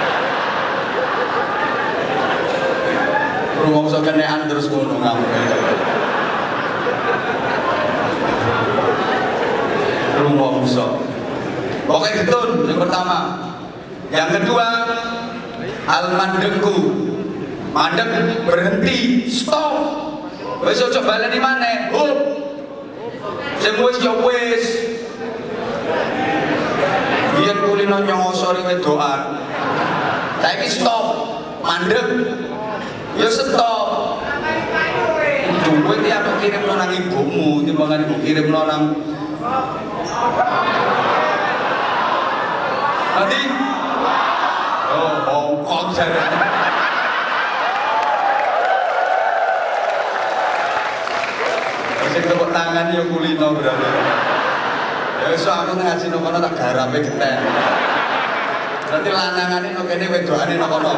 Rumangsa kenean terus ngono ngambek. Rumangsa. Oke, getun yang pertama. Yang kedua, al-mandengku. Mandek, berhenti, stop. Wis ojo baleni maneh. Hup. Sing wis ya wis. Biyen kulino nyosori wedokan. Saiki stop. Mandek. Ya stop. Duit ya aku kirimno nang ibumu, timbangan ibu kirimno nang Nanti oh, Hongkong jare. Tepuk tangan ya kulino berarti. Ya so aku ngaji nang kono tak garape geten. Berarti lanangane nang kene wedokane nang kono.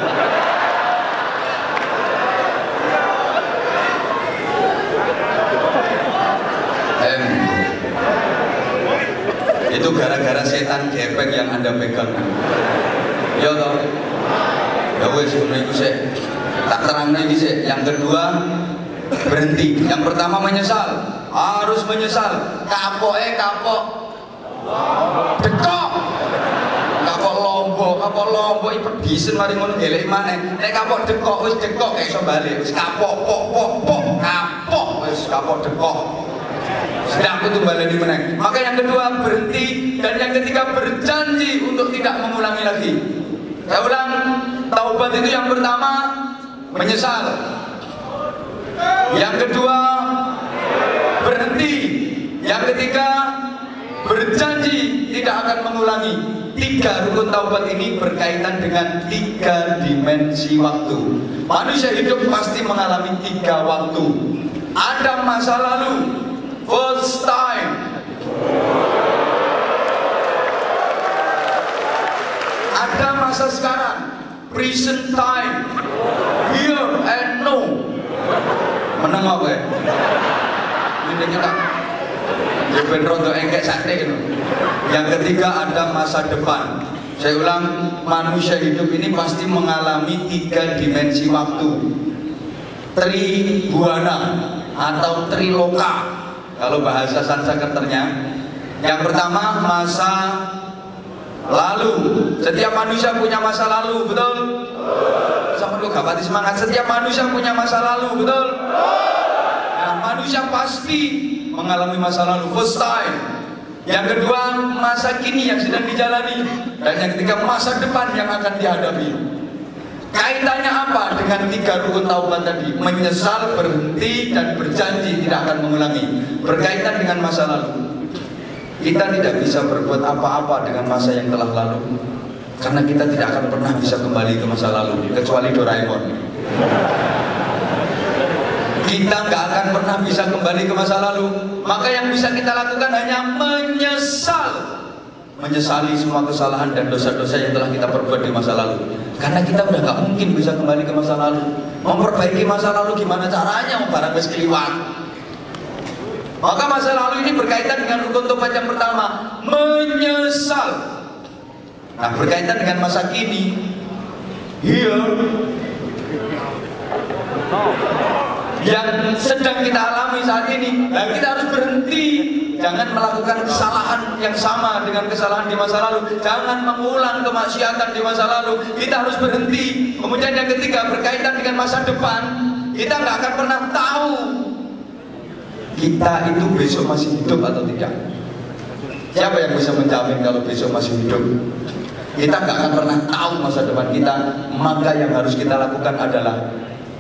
Em. Itu gara-gara setan gepeng yang Anda pegang. Ya toh. Ya wis ngono iku sik. Tak terangno iki sik. Yang kedua, berhenti. Yang pertama menyesal, harus menyesal. Kapok eh kapok, dekok, kapok lombok. apa lombok iki pedisen mari ngono gelek maneh. Nek kapok dekok wis dekok gak iso balik. Wis kapok pok pok pok kapok wis kapok dekok. Sudah aku tuh baleni meneng. Maka yang kedua berhenti, dan yang ketiga berjanji untuk tidak mengulangi lagi. Saya ulang, taubat itu yang pertama menyesal. Yang kedua berhenti. Yang ketiga berjanji tidak akan mengulangi. Tiga rukun taubat ini berkaitan dengan tiga dimensi waktu. Manusia hidup pasti mengalami tiga waktu. Ada masa lalu, first time. Ada masa sekarang, present time, here and now. Menang apa ya? Ini kita ben rondo engkek sate gitu. Yang ketiga ada masa depan. Saya ulang, manusia hidup ini pasti mengalami tiga dimensi waktu. Tribuana atau triloka kalau bahasa Sanskertanya. Yang pertama masa lalu. Setiap manusia punya masa lalu, betul? Sama lu gak semangat. Setiap manusia punya masa lalu, betul? Nah, manusia pasti mengalami masa lalu, first time. Yang kedua masa kini yang sedang dijalani, dan yang ketiga masa depan yang akan dihadapi. Kaitannya apa dengan tiga rukun taubat tadi? Menyesal, berhenti, dan berjanji tidak akan mengulangi. Berkaitan dengan masa lalu. Kita tidak bisa berbuat apa-apa dengan masa yang telah lalu, karena kita tidak akan pernah bisa kembali ke masa lalu, kecuali Doraemon. Kita nggak akan pernah bisa kembali ke masa lalu. Maka yang bisa kita lakukan hanya menyesal. Menyesali semua kesalahan dan dosa-dosa yang telah kita perbuat di masa lalu. Karena kita udah nggak mungkin bisa kembali ke masa lalu. Memperbaiki masa lalu gimana caranya? Barang wis kliwat. Maka masa lalu ini berkaitan dengan rukun taubat yang pertama, menyesal. Nah, berkaitan dengan masa kini, here, yang sedang kita alami saat ini. Nah, kita harus berhenti. Jangan melakukan kesalahan yang sama dengan kesalahan di masa lalu. Jangan mengulang kemaksiatan di masa lalu. Kita harus berhenti. Kemudian yang ketiga berkaitan dengan masa depan. Kita nggak akan pernah tahu kita itu besok masih hidup atau tidak. Siapa yang bisa menjamin kalau besok masih hidup? Kita nggak akan pernah tahu masa depan kita. Maka yang harus kita lakukan adalah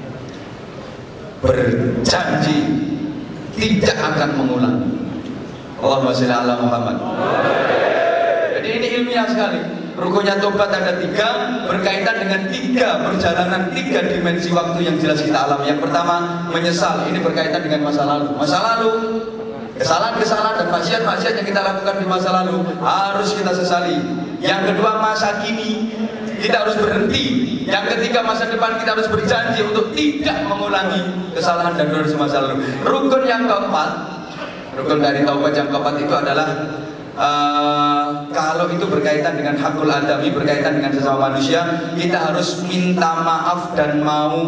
berjanji tidak akan mengulang. Allahumma sholli ala Muhammad. Jadi ini ilmiah sekali. Rukunnya tobat ada tiga, berkaitan dengan tiga perjalanan, tiga dimensi waktu yang jelas kita alami. Yang pertama menyesal, ini berkaitan dengan masa lalu. Masa lalu, kesalahan-kesalahan dan maksiat-maksiat yang kita lakukan di masa lalu harus kita sesali. Yang kedua masa kini, kita harus berhenti. Yang ketiga masa depan, kita harus berjanji untuk tidak mengulangi kesalahan dan dosa masa lalu. Rukun yang keempat, rukun dari taubat yang keempat itu adalah uh, kalau itu berkaitan dengan hakul adami, berkaitan dengan sesama manusia, kita harus minta maaf dan mau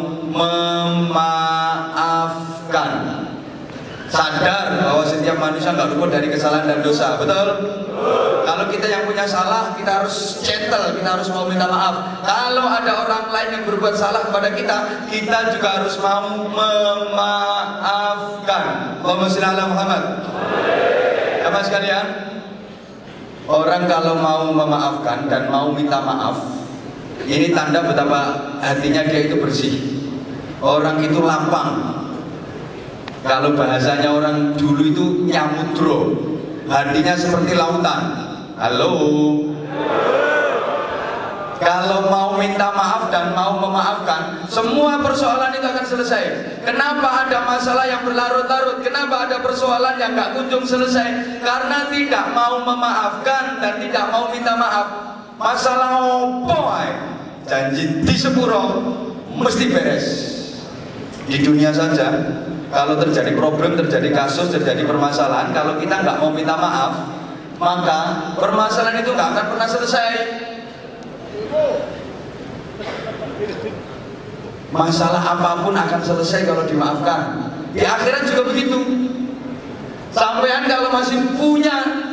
memaafkan. Sadar bahwa setiap manusia nggak luput dari kesalahan dan dosa, betul? Kalau kita yang punya salah, kita harus gentle, kita harus mau minta maaf. Kalau ada orang lain yang berbuat salah kepada kita, kita juga harus mau memaafkan. Allahumma sholli ala Muhammad. Apa sekalian? Orang kalau mau memaafkan dan mau minta maaf, ini tanda betapa hatinya dia itu bersih. Orang itu lapang. Kalau bahasanya orang dulu itu nyamudro, hatinya seperti lautan. Halo. Kalau mau minta maaf dan mau memaafkan, semua persoalan itu akan selesai. Kenapa ada masalah yang berlarut-larut? Kenapa ada persoalan yang gak kunjung selesai? Karena tidak mau memaafkan dan tidak mau minta maaf. Masalah opo ae? Janji di sepuro mesti beres. Di dunia saja, kalau terjadi problem, terjadi kasus, terjadi permasalahan, kalau kita nggak mau minta maaf, maka permasalahan itu nggak akan pernah selesai. Masalah apapun akan selesai kalau dimaafkan. Di akhirat juga begitu. Sampean kalau masih punya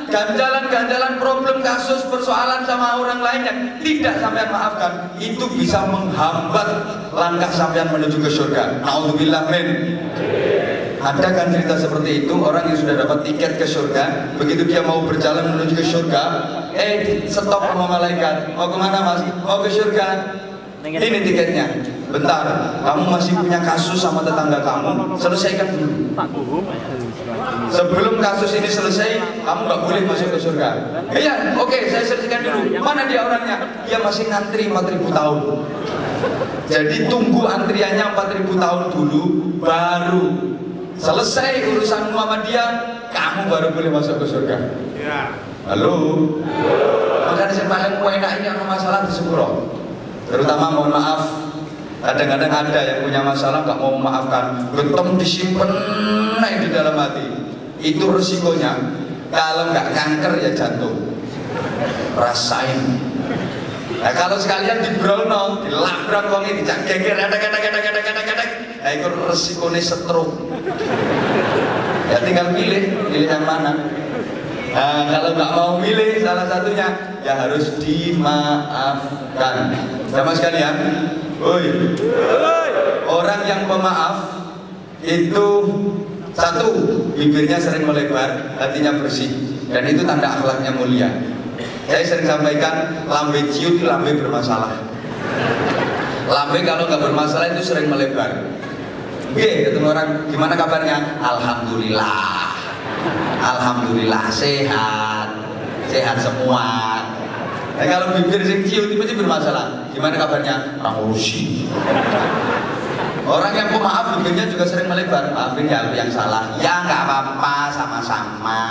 ganjalan-ganjalan problem kasus persoalan sama orang lainnya tidak sampean maafkan, itu bisa menghambat langkah sampean menuju ke surga. Naudzubillah min. Ada kan cerita seperti itu, orang yang sudah dapat tiket ke surga, begitu dia mau berjalan menuju ke surga, eh stop sama malaikat. Mau kemana mas? Mau ke surga. Ini tiketnya. Bentar, kamu masih punya kasus sama tetangga kamu, selesaikan dulu. Sebelum kasus ini selesai, kamu nggak boleh masuk ke surga. Iya, oke, okay, saya selesaikan dulu. Mana dia orangnya? Dia masih ngantri empat ribu tahun. Jadi tunggu antriannya empat ribu tahun dulu, baru selesai urusan Muhammadiyah, kamu baru boleh masuk ke surga. Halo? Makanya yang paling enak ini ada masalah di sepuro. Terutama mohon maaf, kadang-kadang ada yang punya masalah nggak mau memaafkan, getem disimpan naik di dalam hati. Itu resikonya, kalau nggak kanker ya jantung. Rasain. Nah kalau sekalian dibrolno, dilabrak wong iki dijak geger, kadang-kadang-kadang-kadang, nah itu resikonya stroke. Ya tinggal pilih, pilih yang mana. Nah kalau nggak mau milih salah satunya, ya harus dimaafkan. Sama sekalian, oi, orang yang pemaaf itu satu, bibirnya sering melebar, hatinya bersih, dan itu tanda akhlaknya mulia. Saya sering sampaikan, lambe ciut itu lambe bermasalah. Lambe kalau nggak bermasalah itu sering melebar. Oke, ketemu orang, gimana kabarnya? Alhamdulillah, alhamdulillah sehat, sehat semua. Nah, kalau bibir sing ciut itu bermasalah. Gimana kabarnya? Orang urusi. Orang yang pemaaf bibirnya juga sering melebar. Maafin ya aku yang salah. Ya nggak apa-apa, sama-sama.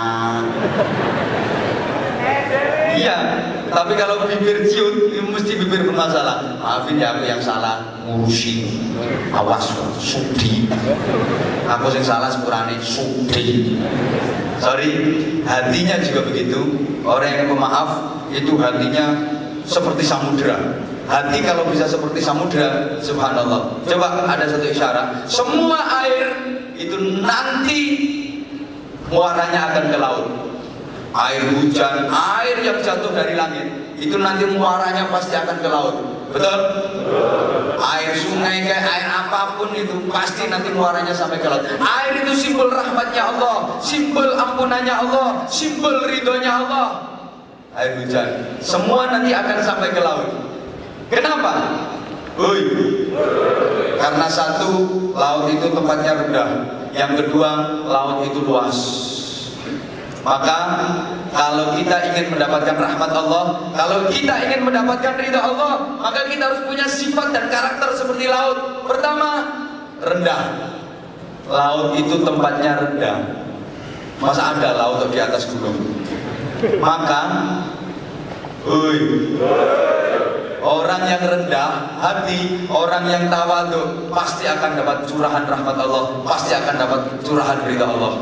Iya, tapi kalau bibir ciut, mesti bibir bermasalah. Maafin ya aku yang salah, ngurusin. Awas, sudi. Aku yang salah sepurane sudi. Sorry, hatinya juga begitu. Orang yang pemaaf itu hatinya seperti samudra. Hati kalau bisa seperti samudra, subhanallah. Coba ada satu isyarat. Semua air itu nanti muaranya akan ke laut. Air hujan, air yang jatuh dari langit, itu nanti muaranya pasti akan ke laut. Betul? Air sungai kayak air apapun itu pasti nanti muaranya sampai ke laut. Air itu simbol rahmatnya Allah, simbol ampunannya Allah, simbol ridhonya Allah. Air hujan, semua nanti akan sampai ke laut. Kenapa? Hui. Karena satu, laut itu tempatnya rendah. Yang kedua, laut itu luas. Maka kalau kita ingin mendapatkan rahmat Allah, kalau kita ingin mendapatkan ridha Allah, maka kita harus punya sifat dan karakter seperti laut. Pertama, rendah. Laut itu tempatnya rendah. Masa ada laut di atas gunung? Maka, hui, orang yang rendah hati, orang yang tawadhu pasti akan dapat curahan rahmat Allah, pasti akan dapat curahan ridha Allah.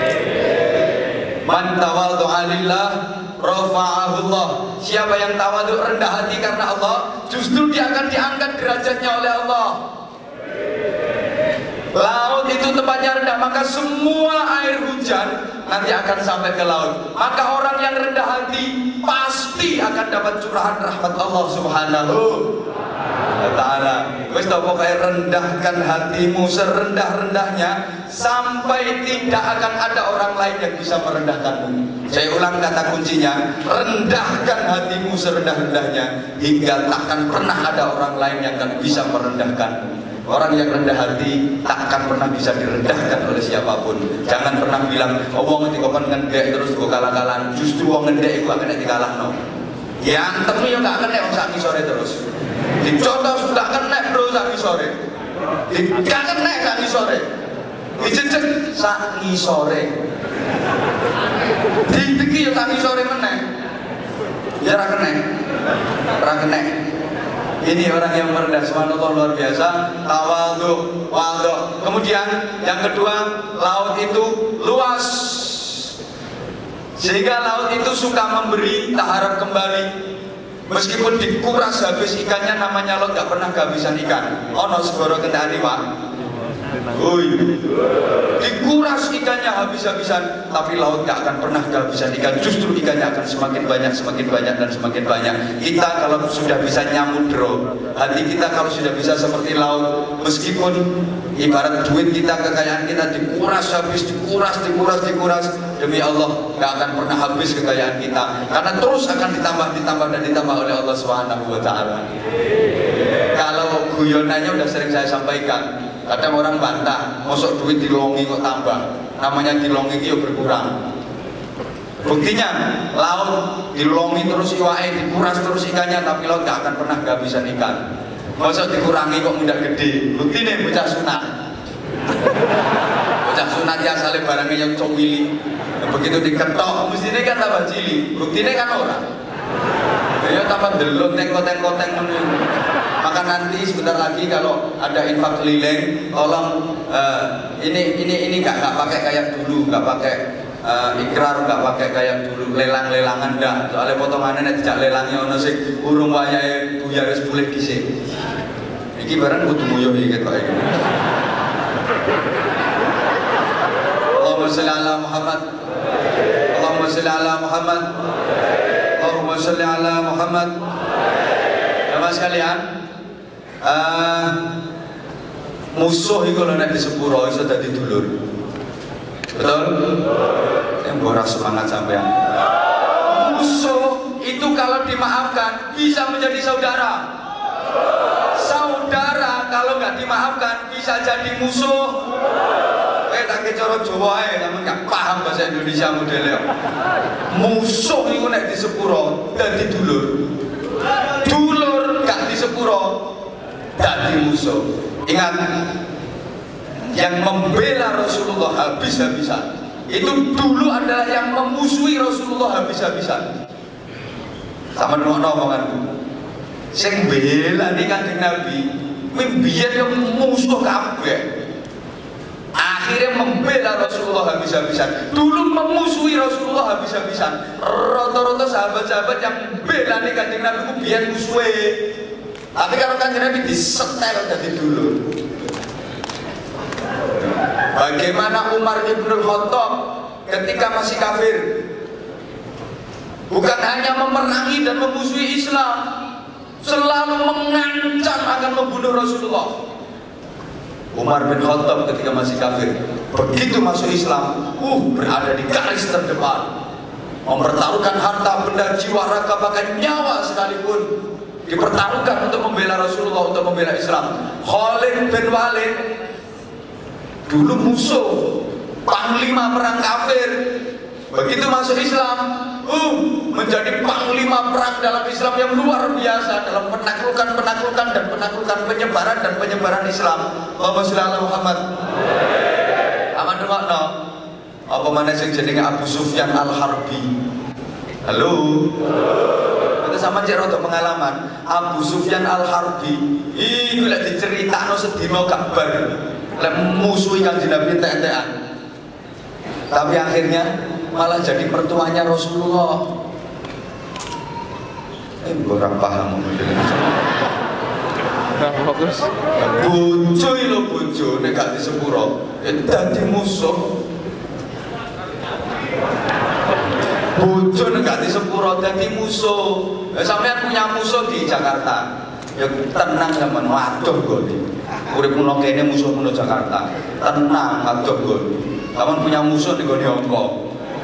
Man tawadhu'a lillah rafa'ahu Allah. Siapa yang tawadhu rendah hati karena Allah, justru dia akan diangkat derajatnya oleh Allah. Laut itu tempatnya rendah, maka semua air hujan nanti akan sampai ke laut. Maka orang yang rendah hati pasti akan dapat curahan rahmat Allah Subhanahu wa ta'ala. Wis to pokoke rendahkan hatimu serendah-rendahnya sampai tidak akan ada orang lain yang bisa merendahkanmu. Saya ulang kata kuncinya, rendahkan hatimu serendah-rendahnya hingga takkan pernah ada orang lain yang akan bisa merendahkanmu. Orang yang rendah hati takkan pernah bisa direndahkan oleh siapapun. Jangan pernah bilang, oh wong ngendek kon ngendek terus gue kalah-kalahan. Justru wong ngendek iku akan dikalahno. Ya antemu yo gak kena wong sak ngisore terus. Dicontoh sudah kena bro sak ngisore. Gak kena sak ngisore. Dijejeg sak ngisore. Diteki yo sak ngisore meneh. Ya ora kena. Ora kena. Ini orang yang merendah, subhanallah, luar biasa. Tawadhu, wadhu. Kemudian yang kedua, laut itu luas, sehingga laut itu suka memberi, tak harap kembali. Meskipun dikuras habis ikannya, namanya laut gak pernah kehabisan ikan. Ono segoro kendali pak. Woi, dikuras ikannya habis-habisan, tapi laut gak akan pernah kehabisan ikan. Justru ikannya akan semakin banyak, semakin banyak dan semakin banyak. Kita kalau sudah bisa nyamudro, hati kita kalau sudah bisa seperti laut, meskipun ibarat duit kita, kekayaan kita dikuras habis, dikuras, dikuras, dikuras, demi Allah gak akan pernah habis kekayaan kita, karena terus akan ditambah, ditambah dan ditambah oleh Allah Subhanahu Wa Taala. Kalau guyonannya udah sering saya sampaikan. Kadang orang bantah, mosok duit dilongi kok tambah. Namanya dilongi itu berkurang. Buktinya, laut dilongi terus iwae, dikuras terus ikannya, tapi laut gak akan pernah kehabisan ikan. Mosok dikurangi kok mudah gede. Buktinya bocah sunat. Bocah sunat ya asale barangnya yang cowili. Begitu diketok, mestinya kan tambah cili. Buktinya kan orang. Ya tambah delok tengkoteng-koteng menunggu. Maka nanti sebentar lagi kalau ada infak keliling, tolong uh, ini ini ini nggak nggak pakai kayak dulu, nggak pakai uh, ikrar, nggak pakai kayak dulu lelang-lelangan dah. Soalnya potongannya tidak lelangnya ono sing urung wayahe buyar wis boleh dhisik. Iki barang kudu nguyuh iki kok iki. Allahumma shalli ala Muhammad. Allahumma shalli ala Muhammad. Allahumma shalli ala Muhammad. Jamaah sekalian, uh, musuh itu kalau nek di sepuro iso dadi dulur. Betul? Yang borak semangat sampean. Musuh itu kalau dimaafkan bisa menjadi saudara. Saudara kalau nggak dimaafkan bisa jadi musuh. Eh tak kecoro Jawa ae, namun nggak paham bahasa Indonesia modelnya. Musuh itu nek di sepuro dadi dulur. Dulur gak di sepuro dadi musuh. Ingat, yang membela Rasulullah habis-habisan itu dulu adalah yang memusuhi Rasulullah habis-habisan. Sama dengan omonganku, sing bela di Kanjeng Nabi mimbiyen yang musuh kabeh. Akhirnya membela Rasulullah habis-habisan. Dulu memusuhi Rasulullah habis-habisan. Rata-rata sahabat-sahabat yang bela nih Kanjeng Nabi ku biyen musuhe. Tapi kalau Kanjeng Nabi disetel dari dulu. Bagaimana Umar Ibnul Khattab ketika masih kafir, bukan hanya memerangi dan memusuhi Islam, selalu mengancam akan membunuh Rasulullah. Umar bin Khattab ketika masih kafir, begitu masuk Islam, uh berada di garis terdepan, mempertaruhkan harta, benda, jiwa, raga, bahkan nyawa sekalipun dipertaruhkan untuk membela Rasulullah, untuk membela Islam. Khalid bin Walid dulu musuh, panglima perang kafir, begitu masuk Islam, uh menjadi panglima perang dalam Islam yang luar biasa dalam penaklukan, penaklukan dan penaklukan, penyebaran dan penyebaran Islam. Allahumma sholli ala Muhammad. Aman dongakno. Apa mana sing jenenge Abu Sufyan Al-Harbi? Halo. Itu sama cek rodok pengalaman. Abu Sufyan Al-Harbi iku lek diceritakno sedina gak bar. Lek musuhi Kanjeng Nabi entek-entekan. Tapi akhirnya malah jadi mertuanya Rasulullah. Eh, orang paham modelnya. Nah, fokus. Bojo lho bojo, nek gak di sepuro, dadi musuh. Bojo nek gak di sepuro dadi musuh. Eh, sampean punya musuh di Jakarta. Ya tenang sampean, waduh gone. Urip mulo kene musuh mulo Jakarta. Tenang, waduh gone. Sampean punya musuh di gone Hongkong.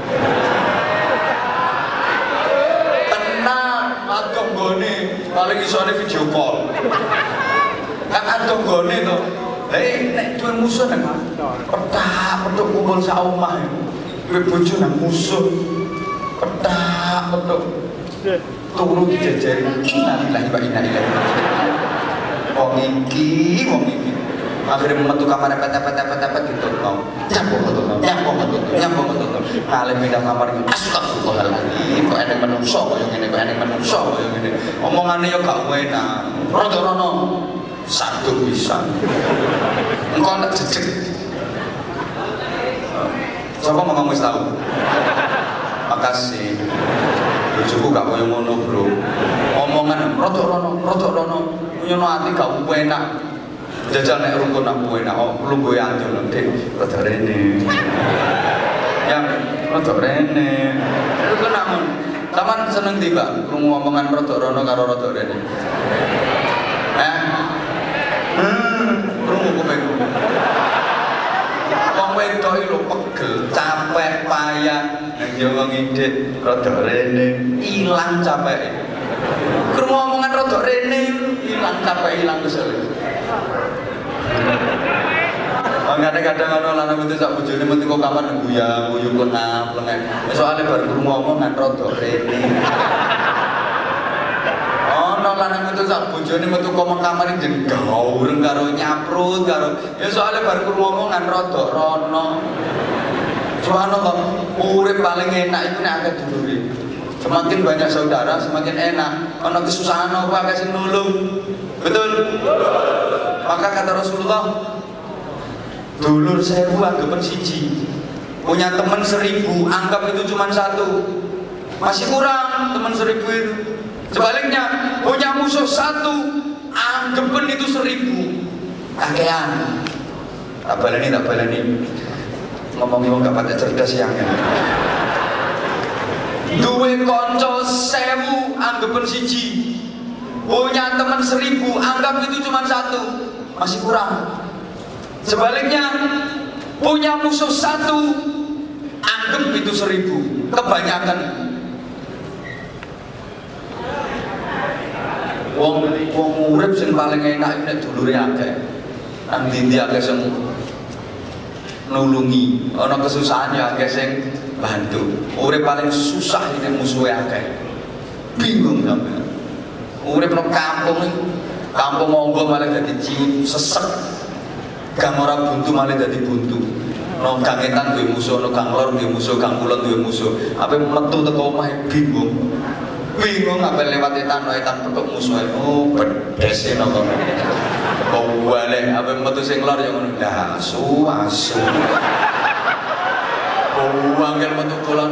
Tenang, adong gone, paling isone video call. Kan adong gone to. Hei, nek duwe musuh nang petak petuk kumpul sak omah. Kowe bojo nang musuh. Petak petuk. Turu dijejeri. Innalillahi wa inna ilaihi raji'un. Wong iki, wong iki. Akhirnya metu kamar pet-pet-pet-pet gitu tau. Nyambung metu, nyambung metu, nyambung metu. Kali pindah kamar iki astagfirullahaladzim. Kok eneng menungso kaya ngene, kok eneng menungso kaya ngene. Omongane yo gak enak. Rodo rono satu bisa. Engko nek jejeg. Sapa ngomong wis tau? Makasih. Bojoku gak kaya ngono, Bro. Omongan rodo rono, rodo rono. Nyono ati gak enak. Jajal nek rukun aku enak, oh lungguh anjol Dik, rada rene. Yang rada rene. Rukun namun. Taman seneng ndi, Mbak? Krungu omongan rada rono karo rada rene. Eh? Hmm, krungu kuping. Wong wedok iki lho pegel, capek, payah, nang Jawa ngidik rada rene, ilang capeke. Krungu omongan rada rene, ilang capek, ilang kesel. Kadang-kadang ana lanang itu sak bojone metu kok kamar guyang, guyu lengap, lengep. Soale bar krungu omongan rada rene. Ana lanang itu sak bojone metu kok kamar jeneng gaureng karo nyaprut karo. Ya soale bar krungu omongan rada rono. Soale kok urip paling enak iku nek akeh dulure. Semakin banyak saudara, semakin enak. Ana kesusahan apa akeh sing nulung. Betul? Maka kata Rasulullah, dulur sewu anggapan siji, punya teman seribu anggap itu cuma satu, masih kurang teman seribu itu. Sebaliknya punya musuh satu anggapan itu seribu, kakean. Tak baleni tak baleni ngomong-ngomong gak pada cerdas yang duwe konco sewu anggapan siji, punya teman seribu anggap itu cuma satu, masih kurang. Sebaliknya punya musuh satu anggap itu seribu, kebanyakan. Wong wong urip sing paling enak nek dulure akeh. Nang ndi akeh sing nulungi, ana kesusahan ya akeh sing bantu. Urip paling susah ini musuhe akeh. Bingung sampean. Urip nang kampung iki, kampung monggo malah dadi ciut sesek. Gang ora buntu malah dadi buntu. Nang gang etan duwe musuh, nang gang lor duwe musuh, gang kulon duwe musuh. Ape metu teko omah bingung. Bingung ape lewat etan, etan petuk musuh. Oh, pedes e nang kono. Kok balik ape metu sing lor ya ngono. Lah, asu asu. Kok angel metu kulon.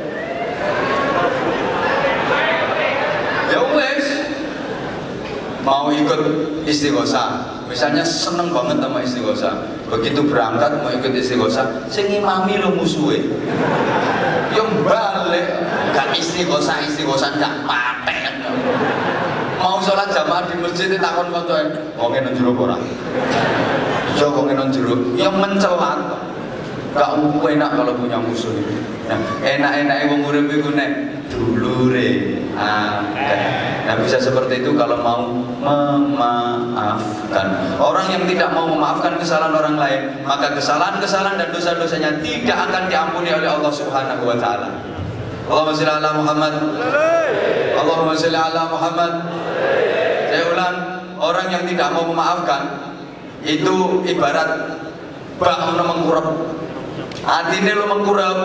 Ya wes. Mau ikut istighosah. Misalnya seneng banget sama istighosah, begitu berangkat mau ikut istighosah, sing ngimami lo musuhe, yang balik, gak istighosah istighosah gak paten. Mau sholat jamaah di masjid itu takon koncoen, wonge nang jero ora? Yo wonge nang jero, yang mencelat, gak enak kalau punya musuh. Nah, enak-enake wong urip iku nek dulure akeh. Nah, bisa seperti itu kalau mau memaafkan. Orang yang tidak mau memaafkan kesalahan orang lain, maka kesalahan-kesalahan dan dosa-dosanya tidak akan diampuni oleh Allah Subhanahu wa taala. Allahumma shalli ala Muhammad. Allahumma shalli ala Muhammad. Saya ulang, orang yang tidak mau memaafkan itu ibarat bak mengkurap. Atine lo mengkurap.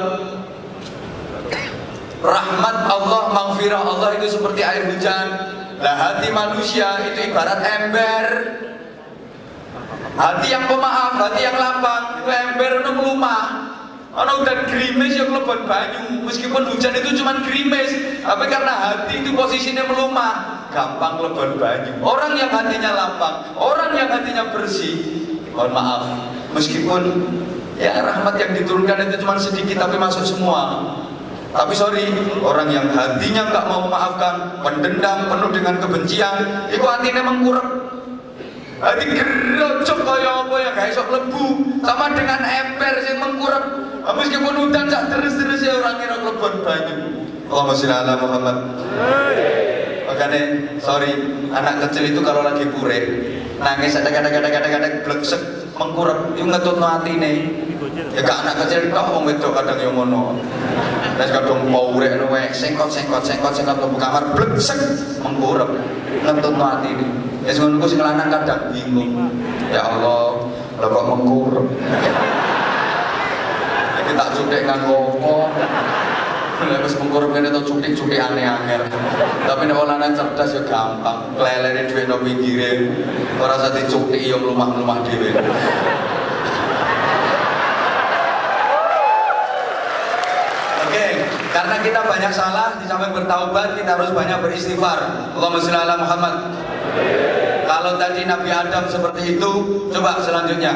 Rahmat Allah, maghfirah Allah itu seperti air hujan. Nah, hati manusia itu ibarat ember. Hati yang pemaaf, hati yang lapang itu ember ono melumah. Ono udan gerimis yang lebon banyu. Meskipun hujan itu cuma gerimis, tapi karena hati itu posisinya melumah, gampang lebon banyu. Orang yang hatinya lapang, orang yang hatinya bersih, mohon maaf, meskipun ya rahmat yang diturunkan itu cuma sedikit tapi masuk semua. Tapi sorry, orang yang hatinya nggak mau memaafkan, pendendam, penuh dengan kebencian, itu hatinya mengkurep. Hati gerocok kaya apa ya guys, sok lebu, sama dengan ember yang mengkurep. Meskipun hujan tak terus-terus ya orang kira lebon banyu. Allahumma sholli ala Muhammad. Makanya sorry, anak kecil itu kalau lagi pure, nangis ada kadang-kadang bleksek mengkurep, itu ngetutno atine. Ya gak anak kecil tok wong wedok kadang yo ngono. Wis kadung pure luwe sengkot-sengkot sengkot-sengkot mlebu kamar bleksek mengkurep ngetutno atine. Ya ngono ku sing lanang kadang bingung. Ya Allah, lha kok mengkurep. Iki tak cutik nganggo apa? Lha wis mengkurep ngene to cutik-cutik aneh-aneh. Tapi nek wong lanang cerdas ya gampang. Klelere dhuwit nang pinggire. Ora usah dicutik ya mlumah-mlumah dhewe. Karena kita banyak salah, di samping bertaubat kita harus banyak beristighfar. Allahumma sholli ala Muhammad. Kalau tadi Nabi Adam seperti itu, coba selanjutnya.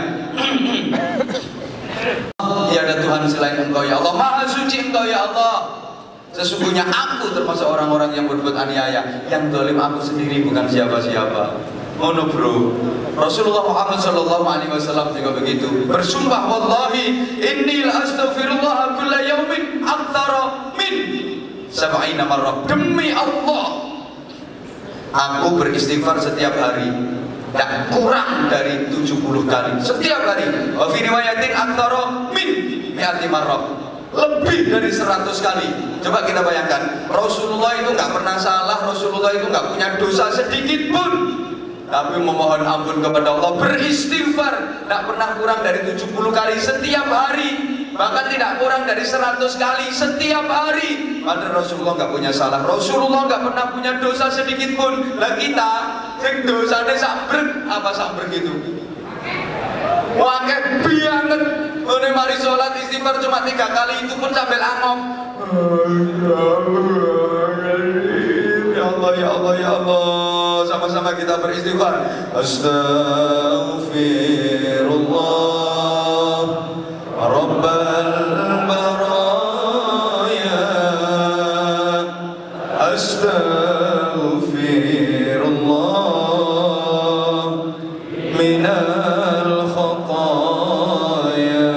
Tiada Tuhan selain Engkau ya Allah, Maha suci Engkau ya Allah. Sesungguhnya aku termasuk orang-orang yang berbuat aniaya, yang zalim aku sendiri bukan siapa-siapa. Ngono bro. Rasulullah Muhammad Shallallahu Alaihi Wasallam juga begitu. Bersumpah wallahi inni la astaghfirullah kulla yaumin aktsara min sab'ina marrah. Demi Allah, aku beristighfar setiap hari tidak kurang dari tujuh puluh kali setiap hari. Wa fi riwayatin aktsara min mi'ati marrah. Lebih dari seratus kali. Coba kita bayangkan, Rasulullah itu nggak pernah salah, Rasulullah itu nggak punya dosa sedikit pun, tapi memohon ampun kepada Allah, beristighfar nggak pernah kurang dari tujuh puluh kali setiap hari, bahkan tidak kurang dari seratus kali setiap hari. Padahal Rasulullah nggak punya salah, Rasulullah nggak pernah punya dosa sedikit pun. Lah kita sing dosane sambrek apa sambrek gitu, wakil banget. Mulai mari sholat istighfar cuma tiga kali, itu pun sambil angop. Ya Allah, ya Allah, ya Allah. Sama-sama kita beristighfar. Astaghfirullah Rabbal baraya. Astaghfirullah minal khataya.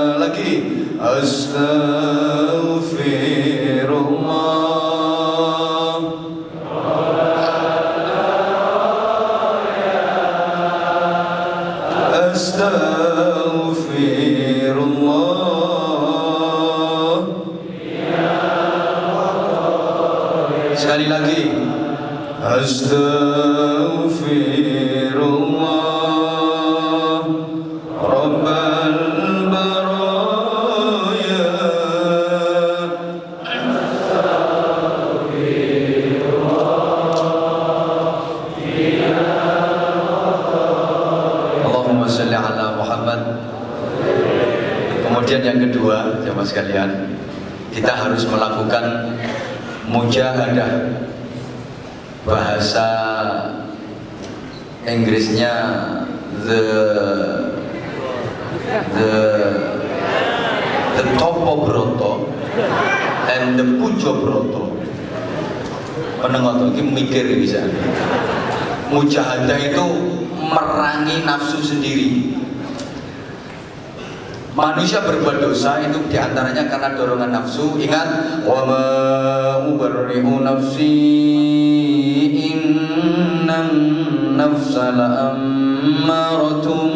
Astaghfirullah. Astaghfirullah. Sekali lagi. Astaghfirullah Rabbal Kemudian yang kedua, jemaah sekalian, kita harus melakukan mujahadah. Bahasa Inggrisnya the the the Topobroto and the Pujobroto. Penengoto ini mikir bisa. Mujahadah itu merangi nafsu sendiri. Manusia berbuat dosa itu diantaranya karena dorongan nafsu. Ingat, wa ma ubarri'u nafsi innan nafsa la'ammaratun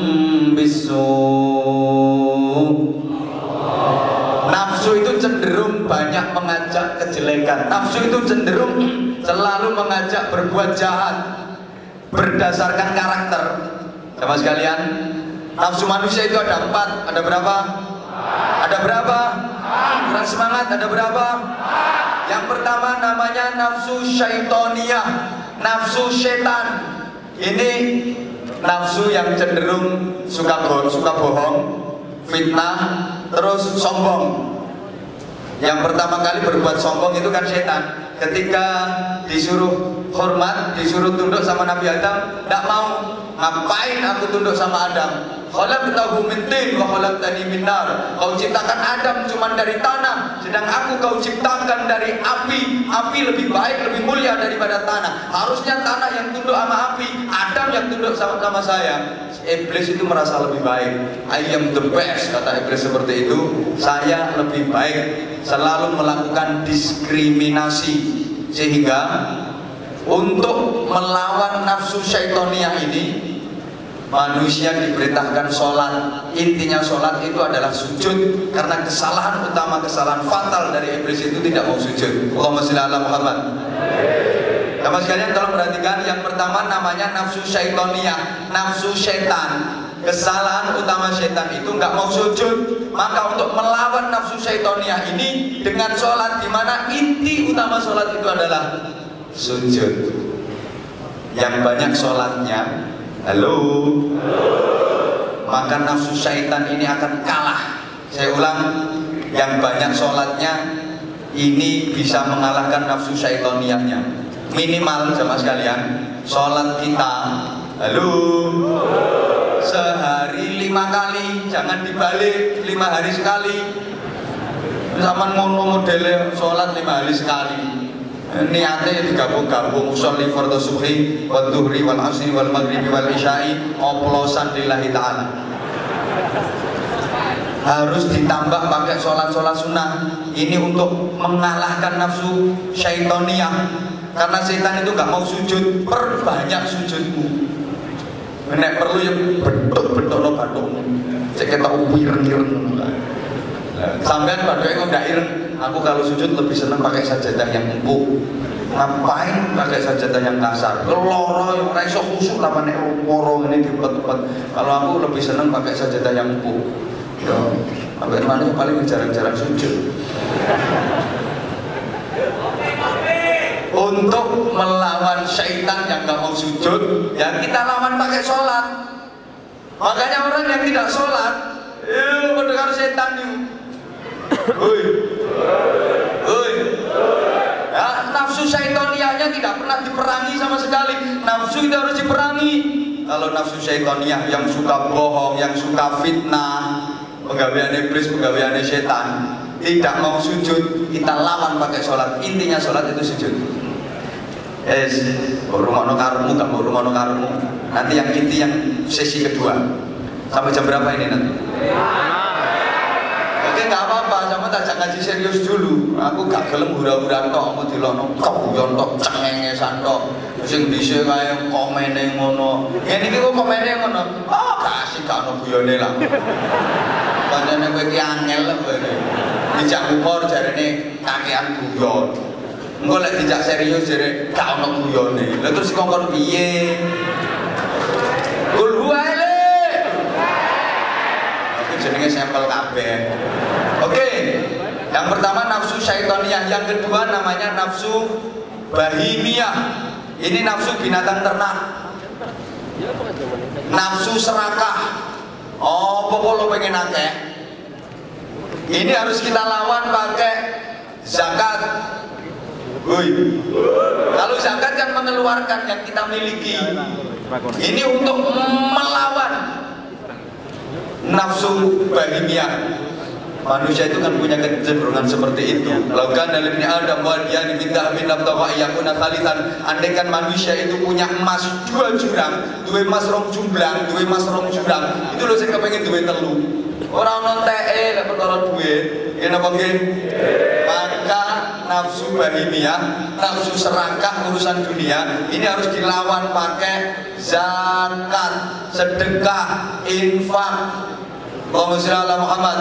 bisu'. Nafsu itu cenderung banyak mengajak kejelekan. Nafsu itu cenderung selalu mengajak berbuat jahat berdasarkan karakter. Sama sekalian, nafsu manusia itu ada empat. Ada berapa? Ada berapa? Kurang semangat. Ada berapa? Yang pertama namanya nafsu syaitoniyah, nafsu setan. Ini nafsu yang cenderung suka bohong, suka bohong, fitnah, terus sombong. Yang pertama kali berbuat sombong itu kan setan. Ketika disuruh hormat, disuruh tunduk sama Nabi Adam, tidak mau. Ngapain aku tunduk sama Adam? Khalaqtahu min tin wa khalaqtani min nar. Kau ciptakan Adam cuma dari tanah, sedang aku kau ciptakan dari api. Api lebih baik, lebih mulia daripada tanah. Harusnya tanah yang tunduk sama api, Adam yang tunduk sama, sama saya. Iblis itu merasa lebih baik. I am the best, kata iblis seperti itu. Saya lebih baik. Selalu melakukan diskriminasi, sehingga untuk melawan nafsu syaitoniyah ini, manusia diperintahkan sholat. Intinya sholat itu adalah sujud, karena kesalahan utama, kesalahan fatal dari iblis itu tidak mau sujud. Allahumma sholli ala Muhammad. Sama sekalian tolong perhatikan, yang pertama namanya nafsu syaitoniyah, nafsu setan. Kesalahan utama setan itu nggak mau sujud. Maka untuk melawan nafsu syaitoniyah ini dengan sholat, di mana inti utama sholat itu adalah sujud. Yang banyak sholatnya, halo, maka nafsu syaitan ini akan kalah. Saya ulang, yang banyak sholatnya ini bisa mengalahkan nafsu syaitoniyahnya. Minimal sama sekalian, sholat kita Halo. Sehari lima kali, jangan dibalik lima hari sekali. Zaman ngono modele sholat lima hari sekali. Niatnya digabung-gabung sholli fardhu subhi wal dhuhri wal asri wal maghribi wal isya'i oplosan lillahi ta'ala. Harus ditambah pakai sholat-sholat sunnah. Ini untuk mengalahkan nafsu syaitoniyah. Karena setan itu gak mau sujud, perbanyak sujudmu. Nek perlu ya bentuk-bentuk no batukmu. Cek kita wireng-wireng. Sampean batuknya kok ndak ireng. Aku kalau sujud lebih senang pakai sajadah yang empuk. Ngapain pakai sajadah yang kasar? Loro yang ora iso khusuk lah nek loro ngene dipet-pet. Kalau aku lebih senang pakai sajadah yang empuk. Yo, sampean mana paling jarang-jarang sujud. Untuk melawan syaitan yang gak mau sujud, ya kita lawan pakai sholat. Makanya orang yang tidak sholat, eh, mendengar setan itu. Hui, hui. Ya, nafsu syaitoniahnya tidak pernah diperangi sama sekali. Nafsu itu harus diperangi. Kalau nafsu syaitoniah yang suka bohong, yang suka fitnah, penggawean iblis, penggawean setan, tidak mau sujud, kita lawan pakai sholat. Intinya sholat itu sujud. Es, rumahno karmu, gak mau rumahno karmu. Nanti yang inti yang sesi kedua. Sampai jam berapa ini nanti? Oke, nggak apa-apa. Sama tak ngaji serius dulu. Aku gak gelem hura-hura tok, mau dilono kebuyon tok, cengengesan tok. Sing dhisik kae komene ngono. Ngene iki kok komene ngono. Oh, kasih gak ono guyone lah. Pancene kowe iki angel kowe. Dijak umur jarene kakean guyon. Engko lek dijak serius jare gak ono guyone. Lah terus kongkon piye? Kul huwa le. Aku jenenge sampel kabeh. Oke. Yang pertama nafsu syaitoniyah, yang kedua namanya nafsu bahimiyah. Ini nafsu binatang ternak. Nafsu serakah. Oh, pokok lo pengen akeh. Ini harus kita lawan pakai zakat. Woi. Kalau zakat kan mengeluarkan yang kita miliki. Ini untuk melawan nafsu bahimiyah. Manusia itu kan punya kecenderungan seperti itu. Lakukan dalam ini Adam wa dia diminta minta tawa yakuna khalitan. Andaikan manusia itu punya emas dua jurang, dua emas rong jumblang, dua emas rong jurang, itu lo saya kepengen dua telu. Orang non T E dapat orang duit, ini apa gini? Maka nafsu bahimiyah, nafsu serakah urusan dunia ini harus dilawan pakai zakat, sedekah, infak. Allahumma shalli ala Muhammad.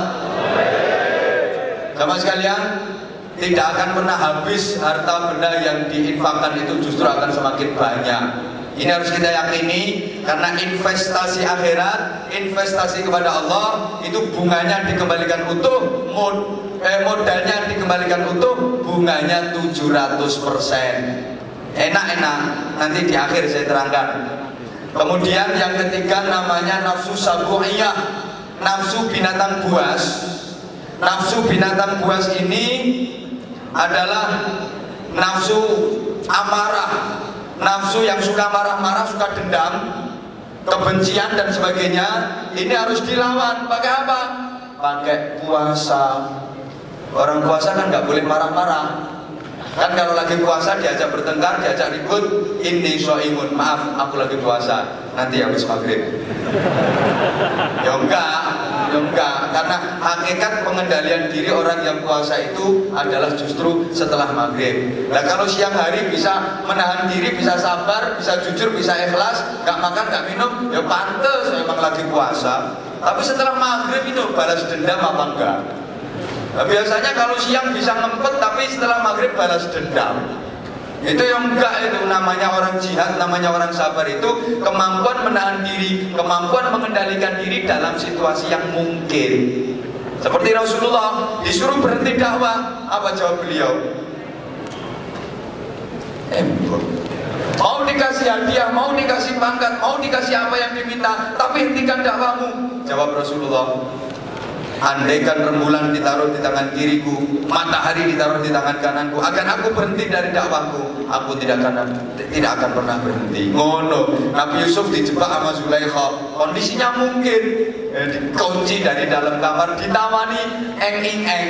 Sama sekalian, tidak akan pernah habis harta benda yang diinfakkan itu, justru akan semakin banyak. Ini harus kita yakini, karena investasi akhirat, investasi kepada Allah itu bunganya dikembalikan utuh, mod, eh, modalnya dikembalikan utuh, bunganya tujuh ratus persen. Enak-enak, nanti di akhir saya terangkan. Kemudian yang ketiga namanya nafsu sabu'iyah. Nafsu binatang buas. Nafsu binatang buas ini adalah nafsu amarah, nafsu yang suka marah-marah, suka dendam, kebencian dan sebagainya. Ini harus dilawan. Pakai apa? Pakai puasa. Orang puasa kan nggak boleh marah-marah. Kan kalau lagi puasa diajak bertengkar, diajak ribut, ini sho'imun, maaf aku lagi puasa, nanti habis maghrib. Ya enggak, ya enggak, karena hakikat pengendalian diri orang yang puasa itu adalah justru setelah maghrib. Nah kalau siang hari bisa menahan diri, bisa sabar, bisa jujur, bisa ikhlas, nggak makan, nggak minum, ya pantes memang lagi puasa. Tapi setelah maghrib itu balas dendam apa enggak? Nah, biasanya kalau siang bisa ngempet, tapi setelah maghrib balas dendam. Itu yang enggak, itu namanya orang jihad, namanya orang sabar. Itu kemampuan menahan diri, kemampuan mengendalikan diri dalam situasi yang mungkin. Seperti Rasulullah disuruh berhenti dakwah, apa jawab beliau? Embur. Mau dikasih hadiah, mau dikasih pangkat, mau dikasih apa yang diminta, tapi hentikan dakwahmu. Jawab Rasulullah, andaikan rembulan ditaruh di tangan kiriku, matahari ditaruh di tangan kananku, agar aku berhenti dari dakwahku, aku tidak akan tidak akan pernah berhenti. Ngono. Nabi Yusuf dijebak sama Zulaikha, kondisinya mungkin eh, dikunci dari dalam kamar, ditawani eng ing eng.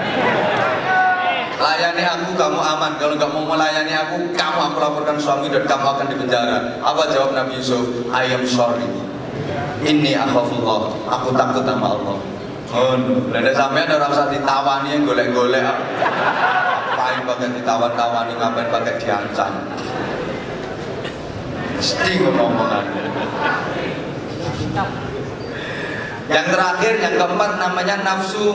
Layani aku, kamu aman. Kalau nggak mau melayani aku, kamu aku laporkan suami dan kamu akan dipenjara. Apa jawab Nabi Yusuf? I am sorry. Inni akhafullah. Aku takut sama Allah. Oh, ada sampean ora usah ditawani golek-golek. Ngapain pakai ditawan-tawani, ngapain pakai diancam. Mesti ngomong-ngomongan. Yang terakhir, yang keempat namanya nafsu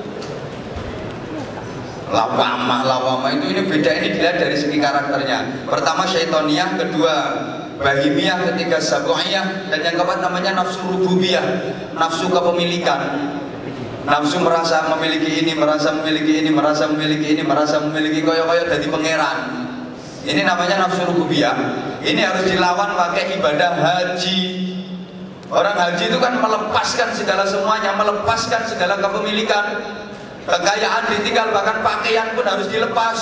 lawamah. Lawamah itu ini beda, ini dilihat dari segi karakternya. Pertama syaitoniyah, kedua bahimiyah, ketiga sabu'iyah, dan yang keempat namanya nafsu rububiyah, nafsu kepemilikan. Nafsu merasa memiliki ini, merasa memiliki ini, merasa memiliki ini, merasa memiliki koyo-koyo jadi pangeran. Ini namanya nafsu rububiyah. Ini harus dilawan pakai ibadah haji. Orang haji itu kan melepaskan segala semuanya, melepaskan segala kepemilikan. Kekayaan ditinggal, bahkan pakaian pun harus dilepas.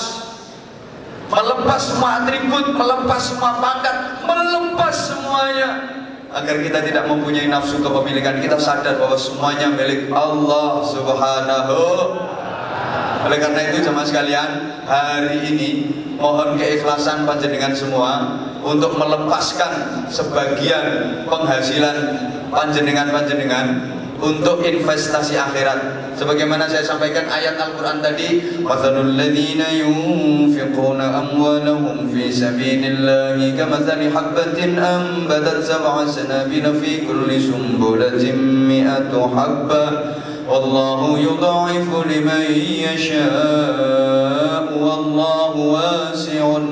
Melepas semua atribut, melepas semua pangkat, melepas semuanya, agar kita tidak mempunyai nafsu kepemilikan. Kita sadar bahwa semuanya milik Allah Subhanahu. Oleh karena itu jemaah sekalian, hari ini mohon keikhlasan panjenengan semua untuk melepaskan sebagian penghasilan panjenengan-panjenengan untuk investasi akhirat. Sebagaimana saya sampaikan ayat Al-Quran tadi, mathalul ladzina yunfiquna amwalahum fi sabilillahi kamathali habbatin ambatat sab'a sanabila fi kulli sumbulatin mi'atu habbah wallahu yudha'ifu liman yasha'u wallahu wasi'un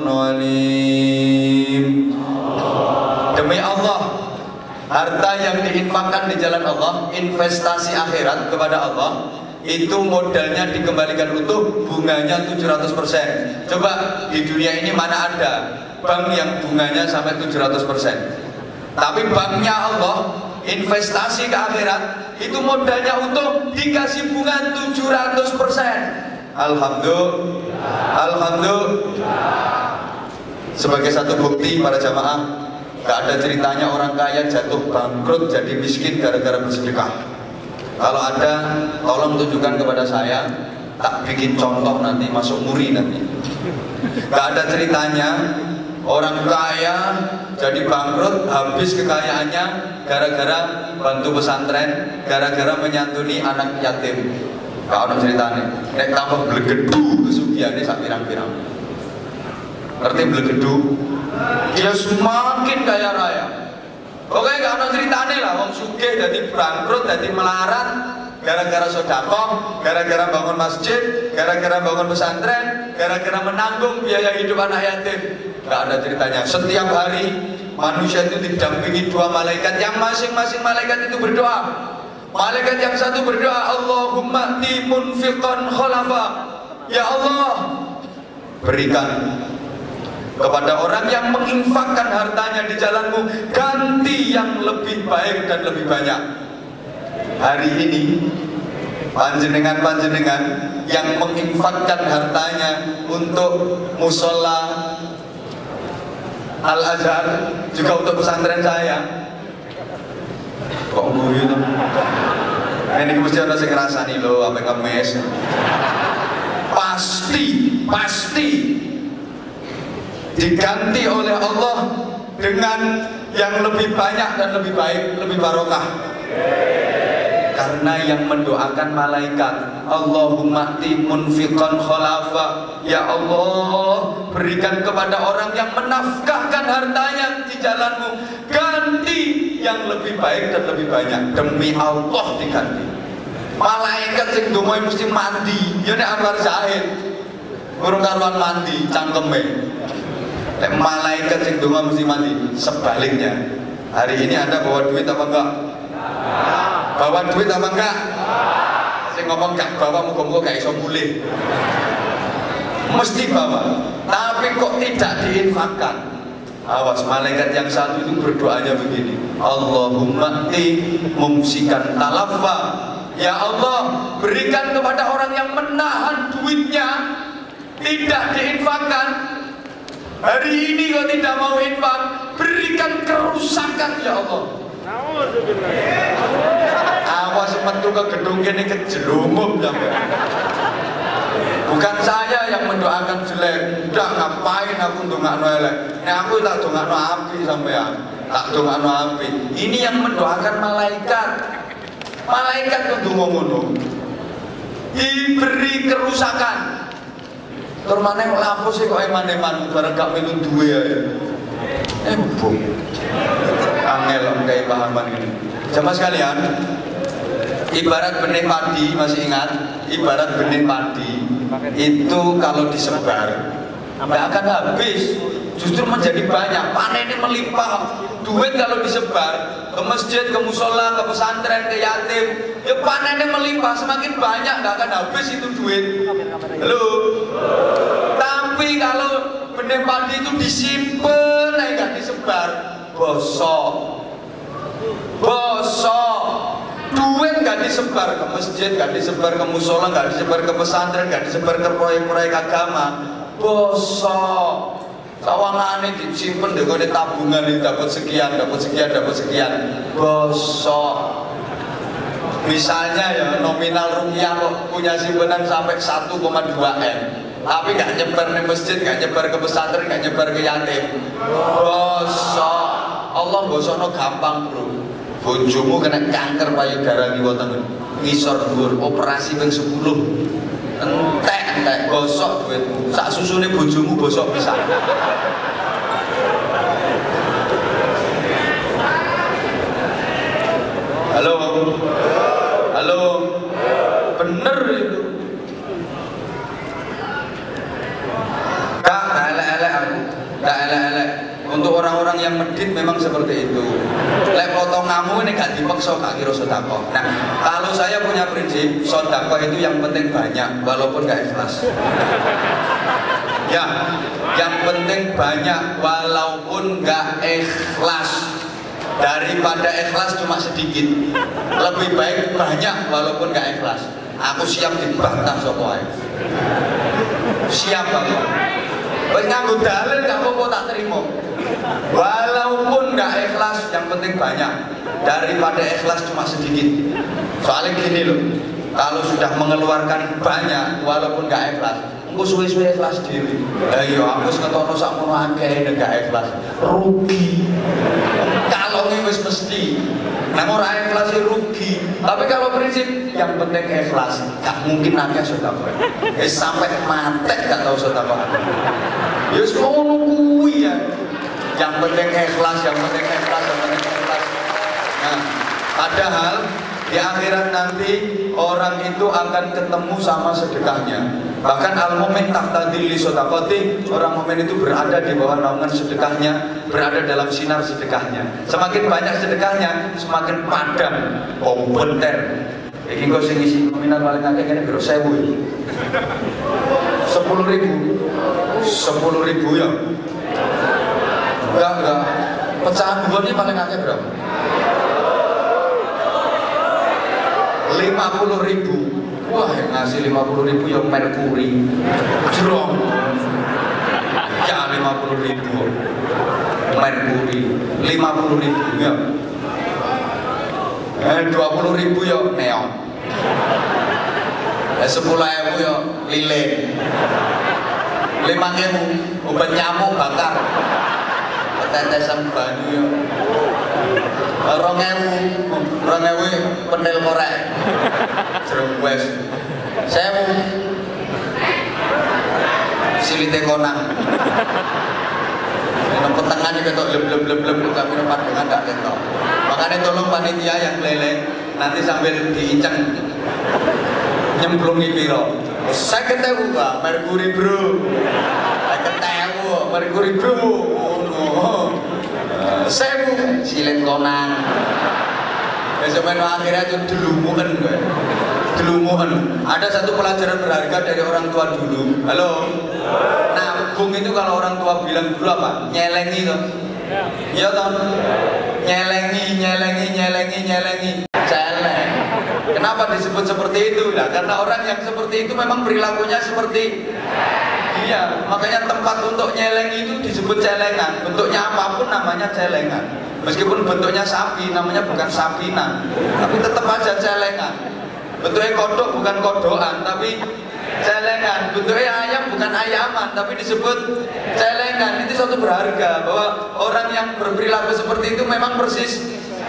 alim. Demi Allah, harta yang diinfakkan di jalan Allah, investasi akhirat kepada Allah, itu modalnya dikembalikan utuh, bunganya tujuh ratus persen. Coba di dunia ini mana ada bank yang bunganya sampai tujuh ratus persen? Tapi banknya Allah, investasi ke akhirat, itu modalnya utuh, dikasih bunga tujuh ratus persen. Alhamdulillah. Alhamdulillah. Sebagai satu bukti para jamaah, gak ada ceritanya orang kaya jatuh bangkrut jadi miskin gara-gara bersedekah. Kalau ada, tolong tunjukkan kepada saya, tak bikin contoh nanti masuk muri nanti. Gak ada ceritanya orang kaya jadi bangkrut, habis kekayaannya gara-gara bantu pesantren, gara-gara menyantuni anak yatim. Gak ada ceritanya. Nek tambah blegedu kesugihannya sak pirang-pirang. Ngerti blegedu? Dia semakin kaya raya. Pokoknya gak ada ceritanya lah. Wong sugih jadi bangkrut, jadi melarat, gara-gara sedekah, gara-gara bangun masjid, gara-gara bangun pesantren, gara-gara menanggung biaya hidup anak yatim. Gak ada ceritanya. Setiap hari manusia itu didampingi dua malaikat yang masing-masing malaikat itu berdoa. Malaikat yang satu berdoa, Allahumma ti munfiqan khalafa. Ya Allah, berikan kepada orang yang menginfakkan hartanya di jalanmu ganti yang lebih baik dan lebih banyak. Hari ini panjenengan-panjenengan yang menginfakkan hartanya untuk musola Al-Azhar, juga untuk pesantren saya. Kok nguyu tuh? Ini mesti ada yang ngerasani loh, apa ngemes. Pasti, pasti diganti oleh Allah dengan yang lebih banyak dan lebih baik, lebih barokah. Karena yang mendoakan malaikat, Allahumma ti munfiqan khalafa. Ya Allah, berikan kepada orang yang menafkahkan hartanya di jalanmu ganti yang lebih baik dan lebih banyak. Demi Allah diganti. Malaikat sing donga mesti mandi. Ya nek Anwar Zahid urung karuan mandi cangkeme. Nek malaikat sing donga mesti mandi. Sebaliknya, hari ini Anda bawa duit apa enggak? Bawa duit apa enggak? Sing ngomong gak bawa muga-muga gak iso mulih. Mesti bawa, tapi kok tidak diinfakkan. Awas, malaikat yang satu itu berdoanya begini, Allahumma ti mumsikan talaffa. Ya Allah, berikan kepada orang yang menahan duitnya tidak diinfakkan. Hari ini kau tidak mau infak, berikan kerusakan ya Allah. Awas metu ke gedung kene kejelumup sampai. Bukan saya yang mendoakan jelek, udah ngapain aku ndongakno elek. Nek aku tak ndongakno api sampean, tak ndongakno api. Ini yang mendoakan malaikat. Malaikat kudu ngono. Diberi kerusakan. Tur maneh kok lampu sih kok eman-eman bareng gak melu duwe ae. Eh, bung. Angel kayak pahaman ini. Jamaah sekalian, ibarat benih padi, masih ingat? Ibarat benih padi itu kalau disebar nggak akan habis, justru menjadi banyak, panennya melimpah. Duit kalau disebar ke masjid, ke musola, ke pesantren, ke yatim, ya panennya melimpah, semakin banyak nggak akan habis itu duit. Halo. Tapi kalau benih padi itu disimpan, nggak disebar, bosok, bosok. Duit gak disebar ke masjid, gak disebar ke musola, gak disebar ke pesantren, gak disebar ke proyek-proyek agama, bosok. Sawangane disimpen dengan tabungan ini dapat sekian, dapat sekian, dapat sekian, bosok. Misalnya ya nominal rupiah punya simpanan sampai satu koma dua M, tapi gak nyebar ke masjid, gak nyebar ke pesantren, gak nyebar ke yatim, bosok. Allah bosokno gampang bro. Bojomu kena kanker payudara ngiwa tangan ngisor dhuwur, operasi ping sepuluh. Entek entek bosok duitmu. Sak susune bojomu bosok pisan. Halo. Halo. Bener itu. Kak, gak elek-elek aku. Gak elek-elek. Untuk orang-orang yang medit memang seperti itu. Lek potonganmu ini gak dipaksa, gak kira sedekah. Nah, kalau saya punya prinsip, sedekah itu yang penting banyak, walaupun gak ikhlas. Ya, yang penting banyak, walaupun gak ikhlas. Daripada ikhlas cuma sedikit, lebih baik banyak walaupun gak ikhlas. Aku siap dibantah sapa ae. Siap aku. Wis nganggo dalil gak apa-apa tak terima. Walaupun gak ikhlas, yang penting banyak daripada ikhlas cuma sedikit. Soalnya gini loh, kalau sudah mengeluarkan banyak walaupun gak ikhlas, engko suwe-suwe ikhlas dhewe. Lah iya aku wis ngetono sakmono akeh nek gak ikhlas, rugi. Kalau ini wis mesti nang ora ikhlas rugi. Tapi kalau prinsip yang penting ikhlas, gak mungkin akeh sedekah. Wis sampai mati gak tau sedekah. Ya wis ngono kuwi ya. Yang penting ikhlas, yang penting ikhlas, yang penting ikhlas. Nah, padahal di akhirat nanti orang itu akan ketemu sama sedekahnya. Bahkan al-mu'min tahta dhilli shadaqati, orang mukmin itu berada di bawah naungan sedekahnya, berada dalam sinar sedekahnya. Semakin banyak sedekahnya, semakin padam kompenter. Iki kok sing isi nominal paling akeh kene biro sewu. sepuluh ribu. sepuluh ribu ya. Enggak, enggak. Pecahan dua ini paling akeh berapa? lima puluh ribu. Wah, yang ngasih lima puluh ribu yang Merkuri. Jerong. Ya lima puluh ribu. Merkuri. lima puluh ribu ya. Eh dua puluh ribu ya neon. Eh sepuluh ribu ya lilin. lima ribu obat nyamuk bakar. Tetesan banyu ya. Rong ewu, rong ewu penil korek, jeruk wes, sewu, silite konang. Nomor tengah juga tuh leb leb leb leb tapi nomor tengah nggak ketok. Makanya tolong panitia yang keliling nanti sambil diincang nyemplungi piro. Saya ketemu pak, Merkuri bro. Saya ketemu Merkuri bro. Oh, sewu silet konang. Besok main akhirnya itu delumuan, delumuan. Ada satu pelajaran berharga dari orang tua dulu. Halo, nabung itu kalau orang tua bilang dulu apa? Nyelengi tuh. Iya toh? Nyelengi, nyelengi, nyelengi, nyelengi. Celeng. Kenapa disebut seperti itu? Nah, karena orang yang seperti itu memang perilakunya seperti iya. Makanya tempat untuk nyeleng itu disebut celengan. Bentuknya apapun namanya celengan. Meskipun bentuknya sapi, namanya bukan sapina, tapi tetap aja celengan. Bentuknya kodok bukan kodokan, tapi celengan. Bentuknya ayam bukan ayaman, tapi disebut celengan. Itu suatu berharga bahwa orang yang berperilaku seperti itu memang persis.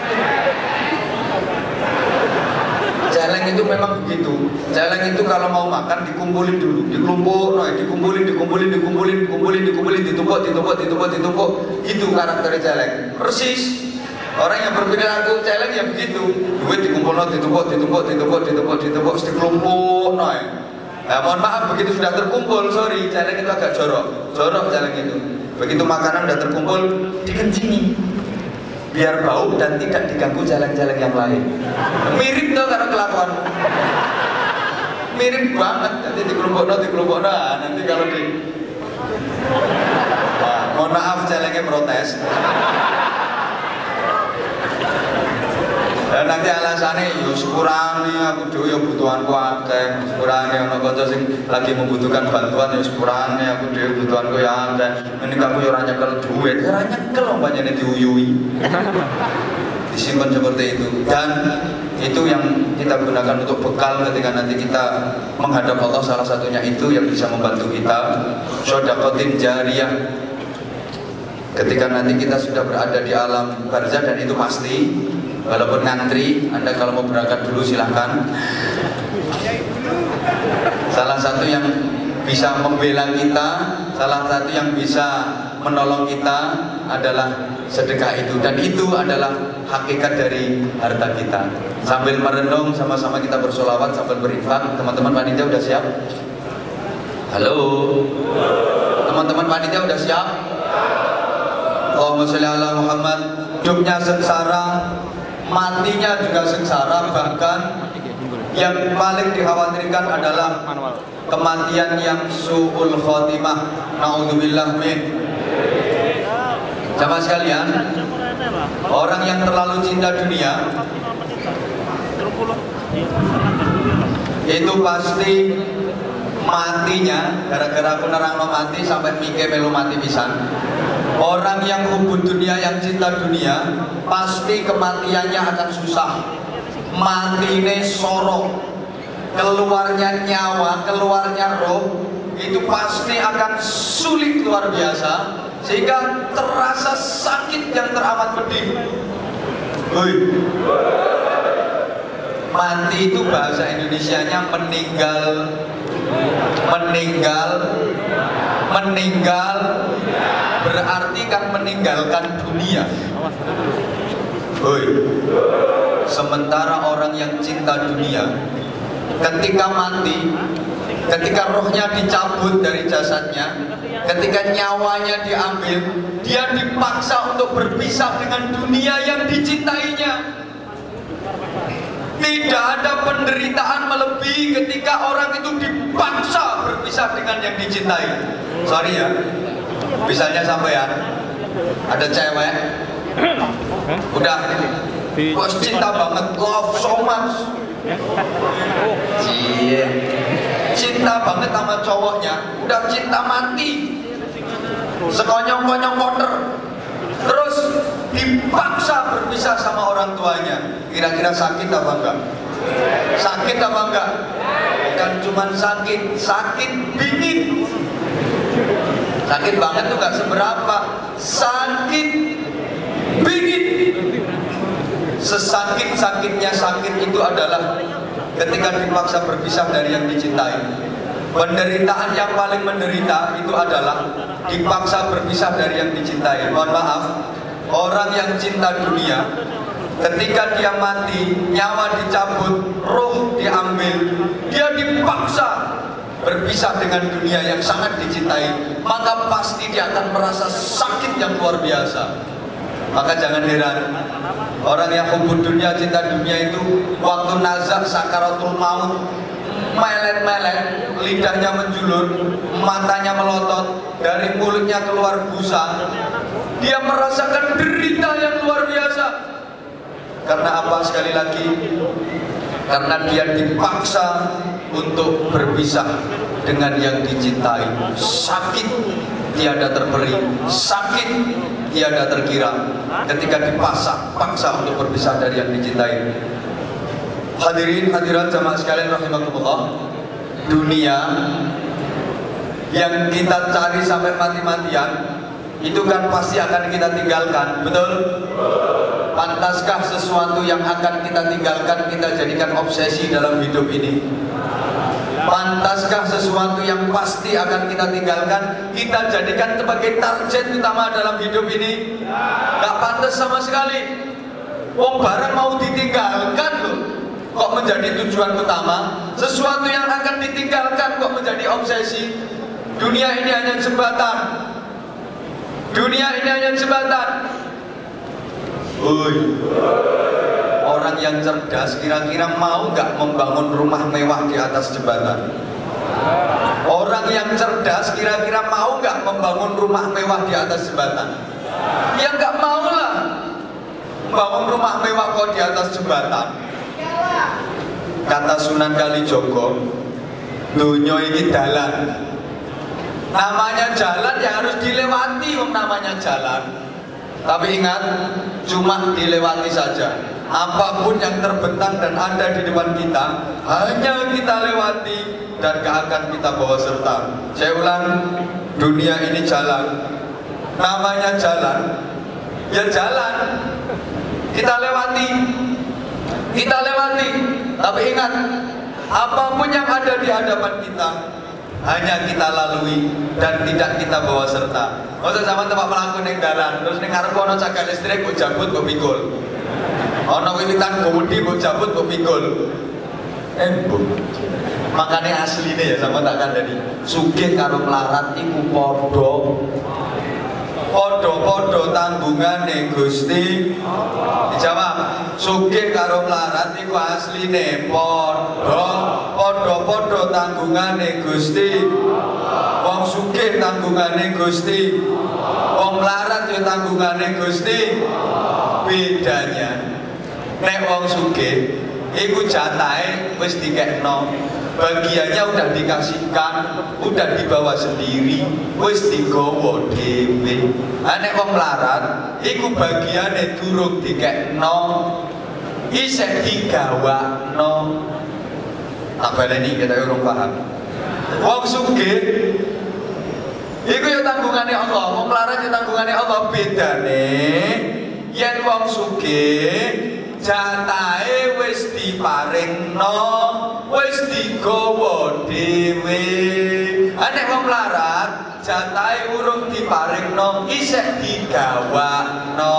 Celeng itu memang begitu. Celeng itu kalau mau makan dikumpulin dulu, dikelompok, no, dikumpulin, dikumpulin, dikumpulin, dikumpulin, dikumpulin, ditumpuk, ditumpuk, ditumpuk, ditumpuk. Itu karakter celeng. Persis. Orang yang berperilaku celeng ya begitu. Duit dikumpul, no, ditumpuk, ditumpuk, ditumpuk, ditumpuk, ditumpuk, dikelompok, no. Nah, mohon maaf begitu sudah terkumpul, sorry, celeng itu agak jorok, jorok celeng itu. Begitu makanan sudah terkumpul, dikencingi. Biar bau dan tidak diganggu celeng-celeng yang lain. Mirip tuh karena kelakuan. Mirip banget. Nanti di kelompok-no, di kelompok-no. Nanti kalau di nah, mohon maaf celengnya protes. Dan nanti alasannya yo sepurane aku dhewe yo butuhanku akeh, sepurane ana kanca sing lagi membutuhkan bantuan yo sepurane aku dhewe butuhanku ya akeh. Ini aku yo ora nyekel duit, ora nyekel ompanyane diuyui. Disimpan seperti itu. Dan itu yang kita gunakan untuk bekal ketika nanti kita menghadap Allah. Salah satunya itu yang bisa membantu kita sedekah jariyah. Ketika nanti kita sudah berada di alam barzah, dan itu pasti. Walaupun ngantri, Anda kalau mau berangkat dulu silahkan. Salah satu yang bisa membela kita, salah satu yang bisa menolong kita adalah sedekah itu. Dan itu adalah hakikat dari harta kita. Sambil merenung, sama-sama kita bersolawat, sambil berinfak. Teman-teman panitia udah siap? Halo? Teman-teman panitia udah siap? Allahumma sholli ala Muhammad. Hidupnya sengsara, matinya juga sengsara, bahkan yang paling dikhawatirkan adalah kematian yang su'ul khotimah. Na'udzubillah min. Jamaah sekalian, orang yang terlalu cinta dunia itu pasti matinya gara-gara aku nerangno mati sampai mikir melu mati pisan. Orang yang hubud dunia, yang cinta dunia, pasti kematiannya akan susah. Matine sorok, keluarnya nyawa, keluarnya roh, itu pasti akan sulit luar biasa, sehingga terasa sakit yang teramat pedih. Hoi. Mati itu bahasa Indonesianya meninggal, meninggal, meninggal. Berarti kan meninggalkan dunia. Hoi. Sementara orang yang cinta dunia, ketika mati, ketika rohnya dicabut dari jasadnya, ketika nyawanya diambil, dia dipaksa untuk berpisah dengan dunia yang dicintainya. Tidak ada penderitaan melebihi ketika orang itu dipaksa berpisah dengan yang dicintai. Sorry ya, misalnya sampean ada cewek, udah bos cinta banget, love so much, cie, cinta banget sama cowoknya, udah cinta mati, sekonyong-konyong kotor, terus dipaksa berpisah sama orang tuanya. Kira-kira sakit apa enggak? Sakit apa enggak? Bukan cuma sakit, sakit bingit. Sakit banget tuh gak seberapa, sakit bingit. Sesakit-sakitnya sakit itu adalah ketika dipaksa berpisah dari yang dicintai. Penderitaan yang paling menderita itu adalah dipaksa berpisah dari yang dicintai. Mohon maaf, orang yang cinta dunia, ketika dia mati, nyawa dicabut, roh diambil, dia dipaksa berpisah dengan dunia yang sangat dicintai, maka pasti dia akan merasa sakit yang luar biasa. Maka jangan heran, orang yang hubud dunia, cinta dunia itu waktu nazak sakaratul maut, melet-melet, lidahnya menjulur, matanya melotot, dari mulutnya keluar busa, dia merasakan derita yang luar biasa. Karena apa? Sekali lagi, karena dia dipaksa untuk berpisah dengan yang dicintai. Sakit tiada terberi, sakit tiada terkira ketika dipaksa paksa untuk berpisah dari yang dicintai. Hadirin hadirat jamaah sekalian rahimakumullah, dunia yang kita cari sampai mati-matian itu kan pasti akan kita tinggalkan, betul? Pantaskah sesuatu yang akan kita tinggalkan kita jadikan obsesi dalam hidup ini? Pantaskah sesuatu yang pasti akan kita tinggalkan kita jadikan sebagai target utama dalam hidup ini? Gak pantas sama sekali. Wong barang mau ditinggalkan loh, kok menjadi tujuan utama? Sesuatu yang akan ditinggalkan kok menjadi obsesi? Dunia ini hanya jembatan. Dunia ini hanya jembatan. Uy. Orang yang cerdas kira-kira mau nggak membangun rumah mewah di atas jembatan? Orang yang cerdas kira-kira mau nggak membangun rumah mewah di atas jembatan? Ya nggak mau lah. Membangun rumah mewah kok di atas jembatan. Kata Sunan Kalijogo, dunia ini dalan. Namanya jalan yang harus dilewati, namanya jalan. Tapi ingat, cuma dilewati saja. Apapun yang terbentang dan ada di depan kita, hanya kita lewati dan gak akan kita bawa serta. Saya ulang, dunia ini jalan. Namanya jalan, ya jalan. Kita lewati, kita lewati. Tapi ingat, apapun yang ada di hadapan kita, hanya kita lalui dan tidak kita bawa serta. Masa zaman tempat melakukan yang dalan, terus ning ngarep ana cagak listrik kok jabut kok pikul. Ana wiwitan gowedi kok jabut kok pikul. Eh, makane asline ya sama tak kandhani. Sugih karo melarat iku padha. Padha-padha tanggungane Gusti Allah. Dijawab, sugih karo melarat iku asline padha. Padha-padha tanggungane Gusti Allah. Wong sugih tanggungane Gusti Allah. Wong melarat ya tanggungane Gusti Allah. Bedanya nek wong sugih iku jatahe wis dikekno, bagiannya udah dikasihkan, udah dibawa sendiri, wis digawa dhewe. Nek wong melarat iku bagiane durung dikekno, isih digawakno. Tak baleni kita urung paham. Wong sugih iku ya tanggungane Allah, wong melarat ya tanggungane Allah. Bedane yen wong sugih jatahe wis diparingno, wis digawa dhewe. Nek wong melarat jatahe urung diparingno, isih digawakno.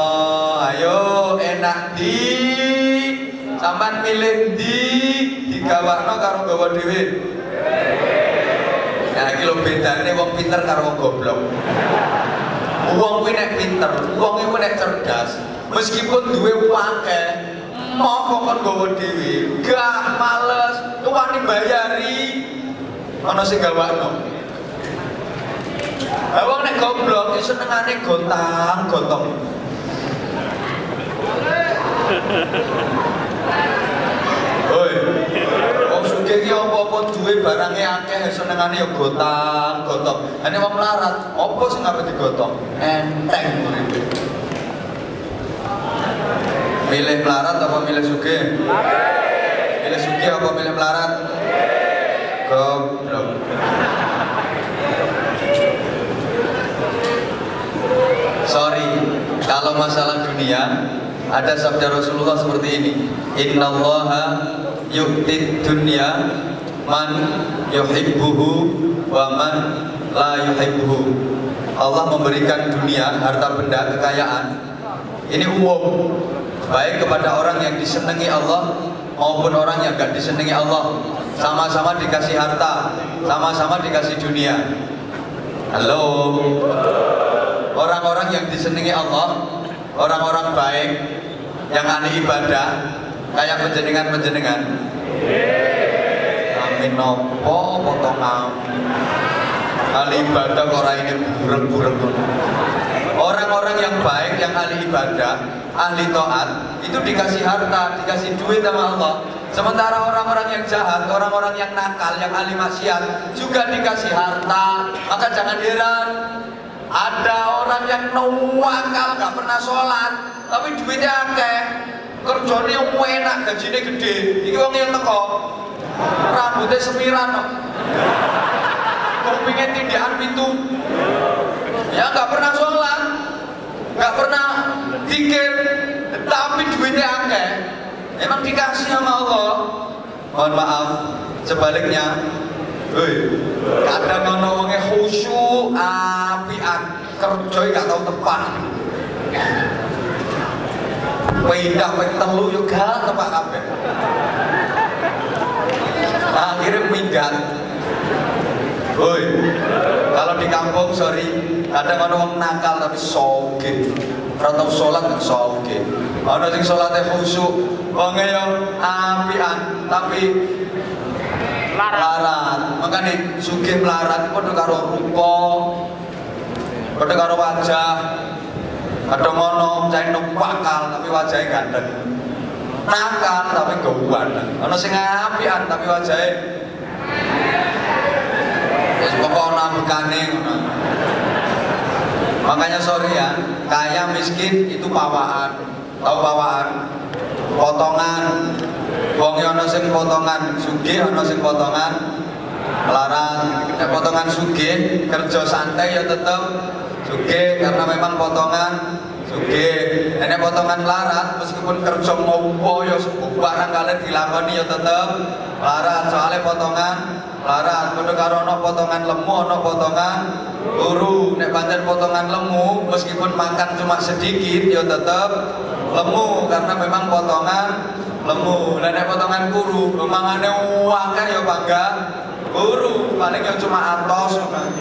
Ayo enak di sampean milih di digawakno karo gawa dhewe. Nah iki lho bedane wong pinter karo wong goblok. Wong kuwi nek pinter, wong iku nek cerdas, meskipun duwe akeh, mau kok gawa dhewe, gak males, wani bayari, ana sing gawakno. Lah wong nek goblok iso senengane gotang-gotong. Oi, wong sugih iki apa-apa duwe barange akeh senengane ya gotang-gotong. Nek wong melarat, apa sing arep digotong? Enteng uripe. Milih melarat apa milih sugih? Milih sugih apa milih melarat? Goblok. Sorry, kalau masalah dunia ada sabda Rasulullah seperti ini. Innallaha yu'tid dunya man yuhibbuhu wa man la yuhibbuhu. Allah memberikan dunia, harta benda, kekayaan ini umum, baik kepada orang yang disenangi Allah maupun orang yang gak disenangi Allah. Sama-sama dikasih harta, sama-sama dikasih dunia. Halo. Orang-orang yang disenangi Allah, orang-orang baik yang ahli ibadah kayak penjenengan-penjenengan. Amin nopo potong ahli ibadah kok ora ini burek-burek. Orang-orang yang baik, yang ahli ibadah, ahli taat, itu dikasih harta, dikasih duit sama Allah. Sementara orang-orang yang jahat, orang-orang yang nakal, yang ahli maksiat juga dikasih harta. Maka jangan heran ada orang yang nawakal, gak pernah sholat, tapi duitnya akeh, kerjanya enak, gajinya gede. Iki wong yang teko rambutnya semiran, kupingnya tindihan pintu, ya gak pernah sholat, gak pernah zikir, tapi duitnya akeh. Emang dikasih sama Allah. Mohon maaf, sebaliknya, hei, kadang ono wonge khusyuk, apian, kerja gak tau tepat. Pindah ping telu yo gak tepat kabeh. Akhirnya minggat. Hei, kalau di kampung sorry, kadang ono wong nakal tapi soge. Ora tau salat gak soge. Ono sing salate khusyuk, wonge yo apian tapi melarat. Makanya sugih melarat padha karo rupa, padha karo wajah. Kadang ngono cah bakal tapi wajahnya ganteng. Nakal tapi gawaan. Ono sing apian tapi wajahnya wis pokok nambekane ngono. Makanya sorry ya, kaya miskin itu pawaan. Tahu pawaan? Potongan. Wong ana sing potongan sugih, ana sing potongan melarat. Nek potongan sugih kerja santai ya tetep sugih karena memang potongan sugih. Nek potongan melarat meskipun kerja ngopo ya barang kali dilakoni ya tetep melarat. Soalnya potongan melarat padha karo ana potongan lemu, ana potongan luru. Nek pancen potongan lemu meskipun makan cuma sedikit ya tetep lemu karena memang potongan lemu. Lah nek potongan kuru mangane akeh ya bangga kuru, paling ya cuma atos.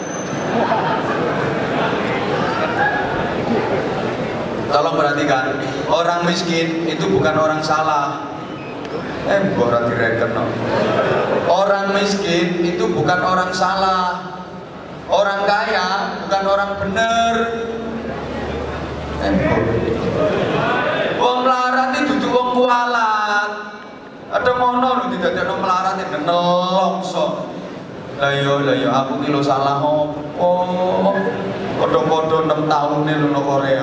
Tolong perhatikan, orang miskin itu bukan orang salah. Eh, ora direken no. Orang miskin itu bukan orang salah. Orang kaya bukan orang bener. Eh, wong melarat itu dudu wong kualat. Ada ngono lho didadekno melarat yang nelongso. Lah yo lah yo aku ki lho salah opo? Padha-padha enam tahun lho Korea.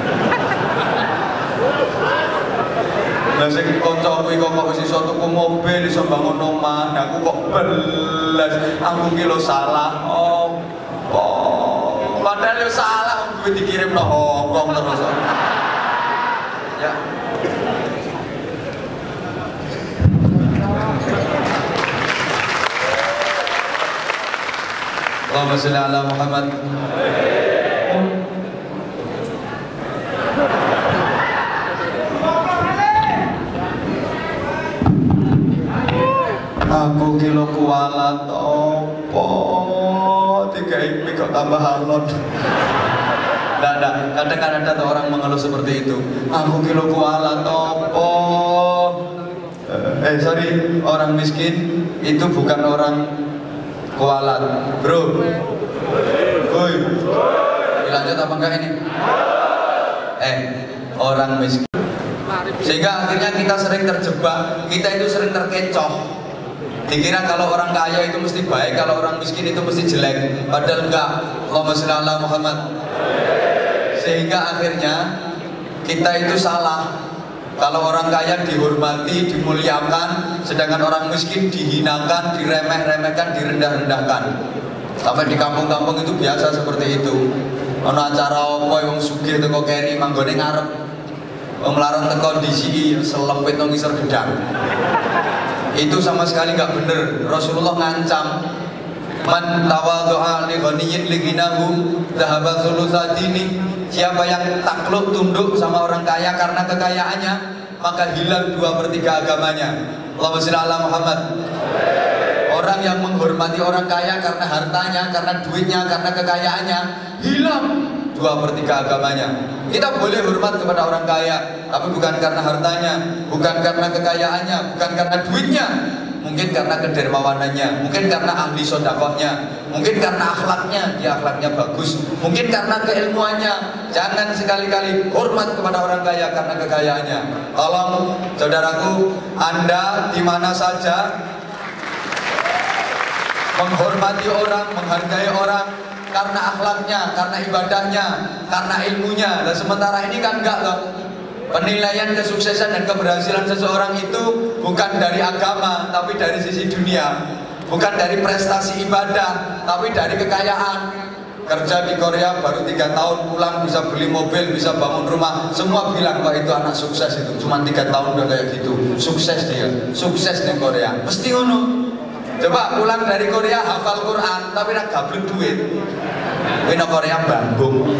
Lah sing kancaku iki kok wis iso tuku mobil, iso bangun omah, aku kok belas. Aku ki lho salah opo? Padahal yo salah duit dikirim nang Hongkong terus. Ya. Allahumma shalli ala Muhammad. Aku kilo kualat opo tiga ikmi kok tambah halon. Nggak, nggak, kadang kan ada orang mengeluh seperti itu. Aku kilo kualat opo. Eh sorry, orang miskin itu bukan orang kualat, bro. Woi, dilanjut apa enggak ini? Eh, orang miskin. Sehingga akhirnya kita sering terjebak, kita itu sering terkecoh. Dikira kalau orang kaya itu mesti baik, kalau orang miskin itu mesti jelek. Padahal enggak. Allahumma shalli ala Muhammad. Sehingga akhirnya kita itu salah. Kalau orang kaya dihormati, dimuliakan, sedangkan orang miskin dihinakan, diremeh-remehkan, direndah-rendahkan. Sampai di kampung-kampung itu biasa seperti itu. Ono acara apa wong sugih teko keri manggone ngarep. Wong larang teko disi selempit nang ngisor gedang. Itu sama sekali nggak bener. Rasulullah ngancam, man tawadhu'a li ghaniyyin li ghinahu dhahaba thulutsa dini. Siapa yang takluk tunduk sama orang kaya karena kekayaannya, maka hilang dua per tiga agamanya. Allahumma shalli ala Muhammad. Orang yang menghormati orang kaya karena hartanya, karena duitnya, karena kekayaannya, hilang dua per tiga agamanya. Kita boleh hormat kepada orang kaya, tapi bukan karena hartanya, bukan karena kekayaannya, bukan karena duitnya, mungkin karena kedermawanannya, mungkin karena ahli sodakohnya, mungkin karena akhlaknya, ya akhlaknya bagus, mungkin karena keilmuannya. Jangan sekali-kali hormat kepada orang kaya karena kekayaannya. Tolong saudaraku, Anda di mana saja menghormati orang, menghargai orang karena akhlaknya, karena ibadahnya, karena ilmunya. Dan sementara ini kan enggak loh. Penilaian kesuksesan dan keberhasilan seseorang itu bukan dari agama, tapi dari sisi dunia. Bukan dari prestasi ibadah, tapi dari kekayaan. Kerja di Korea baru tiga tahun pulang bisa beli mobil, bisa bangun rumah. Semua bilang kok itu anak sukses itu. Cuma tiga tahun udah kayak gitu. Sukses dia, sukses di Korea. Mesti ngono. Coba pulang dari Korea hafal Quran, tapi nak gablek duit. Ini Korea bambung.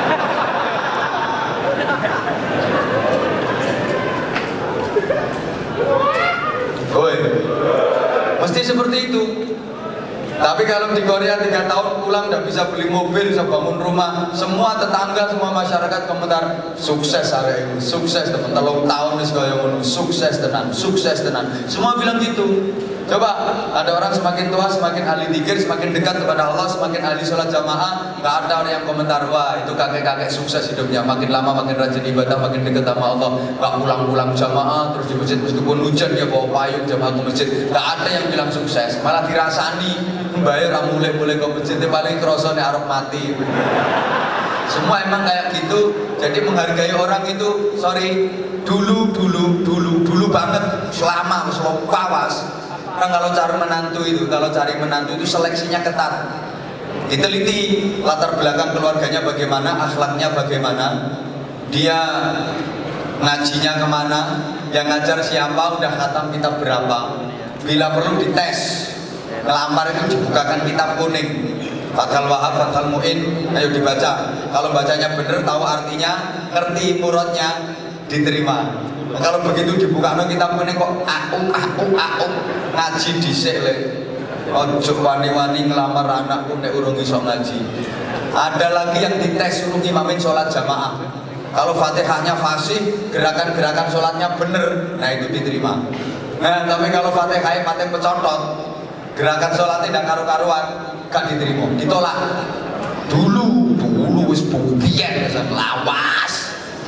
Oi, mesti seperti itu. Tapi kalau di Korea tiga tahun pulang udah bisa beli mobil, bisa bangun rumah, semua tetangga, semua masyarakat komentar sukses hari ini, sukses teman. Telung tahun nih sekali ngono, sukses tenan, sukses tenan. Semua bilang gitu. Coba ada orang semakin tua semakin ahli zikir, semakin dekat kepada Allah, semakin ahli sholat jamaah, nggak ada orang yang komentar wah itu kakek-kakek sukses hidupnya, makin lama makin rajin ibadah, makin dekat sama Allah, nggak pulang-pulang jamaah terus di masjid meskipun hujan dia bawa payung jamaah ke masjid, nggak ada yang bilang sukses, malah dirasani membayar mulai-mulai ke masjid paling kerosone arep mati. Semua emang kayak gitu. Jadi menghargai orang itu sorry dulu dulu dulu dulu banget selama selama pawas. Orang kalau cari menantu itu, kalau cari menantu itu seleksinya ketat. Diteliti latar belakang keluarganya bagaimana, akhlaknya bagaimana, dia ngajinya kemana, yang ngajar siapa, udah khatam kitab berapa. Bila perlu dites, ngelamar itu dibukakan kitab kuning. Fathul Wahab, Fathul Mu'in, ayo dibaca. Kalau bacanya bener, tahu artinya, ngerti murodnya, diterima. Nah, kalau begitu dibuka no kitab kuning kok aku aku aku ngaji dhisik le. Ojo wani-wani ngelamar anakku nek urung iso ngaji. Ada lagi yang dites suruh ngimamin sholat jamaah. Kalau Fatihahnya fasih, gerakan-gerakan sholatnya bener, nah itu diterima. Nah, tapi kalau Fatihahnya paten pecontot, gerakan sholatnya tidak karu-karuan, gak diterima, ditolak. Dulu, dulu wis buktian lawas.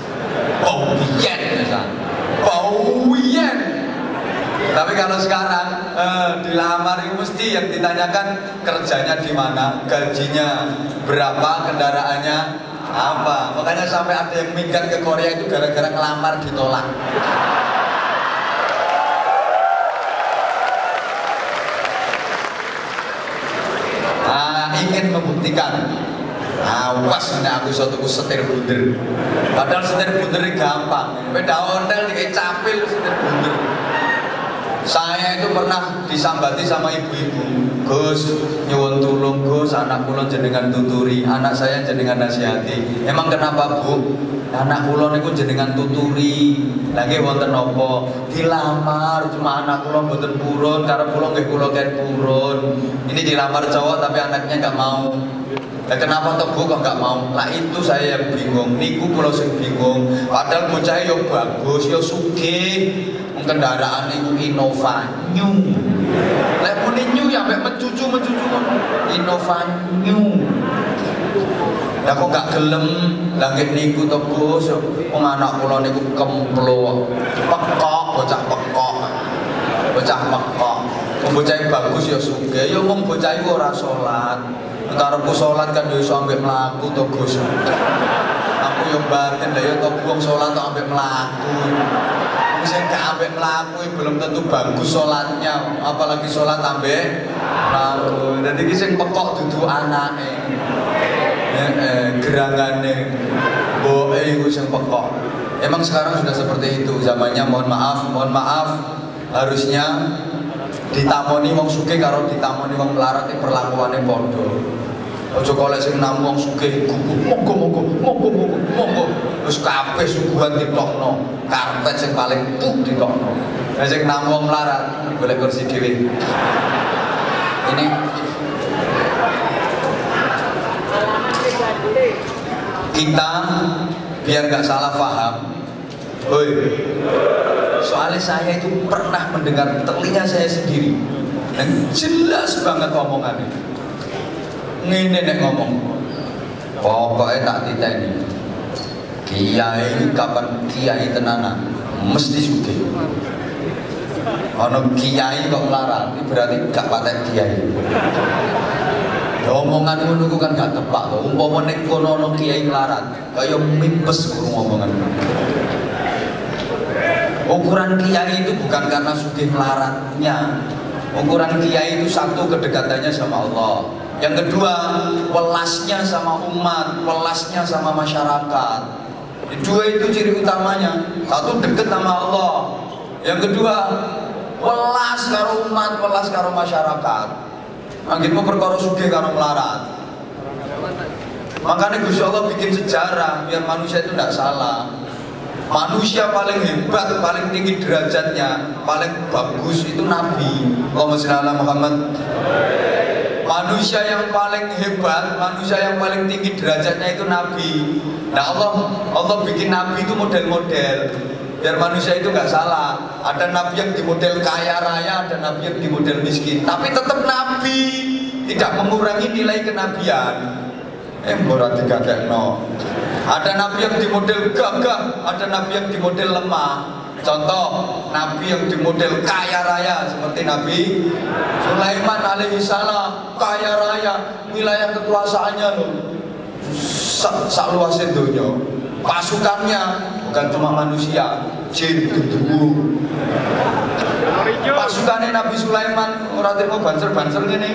Bauyan misalnya, bauyan. Tapi kalau sekarang eh, dilamar itu mesti yang ditanyakan kerjanya di mana, gajinya berapa, kendaraannya apa. Makanya sampai ada yang minggat ke Korea itu gara-gara ngelamar ditolak. Nah, ingin membuktikan. Awas nek aku iso tuku setir bunder. Padahal setir bunder gampang. Sepeda ontel dikei capil setir bunder. Saya itu pernah disambati sama ibu-ibu. Gus, nyuwun tulung Gus, anak kula jenengan tuturi, anak saya jenengan nasihati. Emang kenapa Bu? Anak kula niku jenengan tuturi. Lagi wonten napa? Dilamar cuma anak kula mboten purun, karena kula nggih kula ken purun. Ini dilamar cowok tapi anaknya enggak mau. Nah, kenapa toh Bu kok nggak mau? Nah itu saya yang bingung. Niku kalau saya bingung. Padahal bocah yo bagus, yo sugih. Kendaraan itu Innova New. Lek muni new ya mek mencucu mencucu Innova New. Lah kok gak gelem langit niku to Gus. Wong anak kula niku kemplo. Pekok, bocah pekok. Bocah pekok. Wong bocah bagus ya sugih. Ya wong bocah iku ora salat. Karepku salat kan yo iso ambek mlaku to Gus. Aku yo batin lha yo to wong salat to ambek mlaku. Sing gak ambek mlaku belum tentu bagus salatnya, apalagi salat ambek mlaku. Dadi iki sing pekok dudu anake. Heeh, gerangane mboke iku sing pekok. Emang sekarang sudah seperti itu zamannya. Mohon maaf, mohon maaf. Harusnya ditamoni wong sugih karo ditamoni wong melarat iki perlakuane padha. Aja golek sing namung wong sugih monggo-monggo, monggo-monggo, monggo. Terus kabeh suguhan ditokno, karpet sing paling empuk ditokno. Lah sing namung wong melarat golek kursi dhewe. Ini kita biar nggak salah paham. Hoi, Soalnya saya itu pernah mendengar telinga saya sendiri dan jelas banget omongannya. Ngene nek ngomong, pokoknya tak titeni. Kiai ini kapan kiai tenanan mesti sugih. Ono kiai kok melarat, ini berarti gak patek kiai. Ya omongan ngono kan gak tepak to. Umpama nek kono ono kiai melarat, kaya mimpes kurung omongan. Ukuran kiai itu bukan karena sugih melaratnya. Ukuran kiai itu satu, kedekatannya sama Allah. Yang kedua, welasnya sama umat, welasnya sama masyarakat. Dua itu ciri utamanya. Satu, dekat sama Allah. Yang kedua, welas karo umat, welas karo masyarakat. Anggitmu perkara sugih karo melarat. Makanya Gusti Allah bikin sejarah biar manusia itu tidak salah. Manusia paling hebat, paling tinggi derajatnya, paling bagus itu Nabi. Allahumma shalli ala Muhammad. Manusia yang paling hebat, manusia yang paling tinggi derajatnya itu Nabi. Nah Allah, Allah bikin Nabi itu model-model biar manusia itu nggak salah. Ada Nabi yang di model kaya raya, ada Nabi yang di model miskin. Tapi tetap Nabi, tidak mengurangi nilai kenabian. Eh, murah digagak no. Ada Nabi yang di model gagah, ada Nabi yang di model lemah. Contoh, Nabi yang di model kaya raya seperti Nabi Sulaiman alaihissalam, kaya raya, wilayah kekuasaannya loh sak, sak luasnya dunia. Pasukannya bukan cuma manusia, jin, genderuwo. Pasukannya Nabi Sulaiman orang mau banser-banser gini.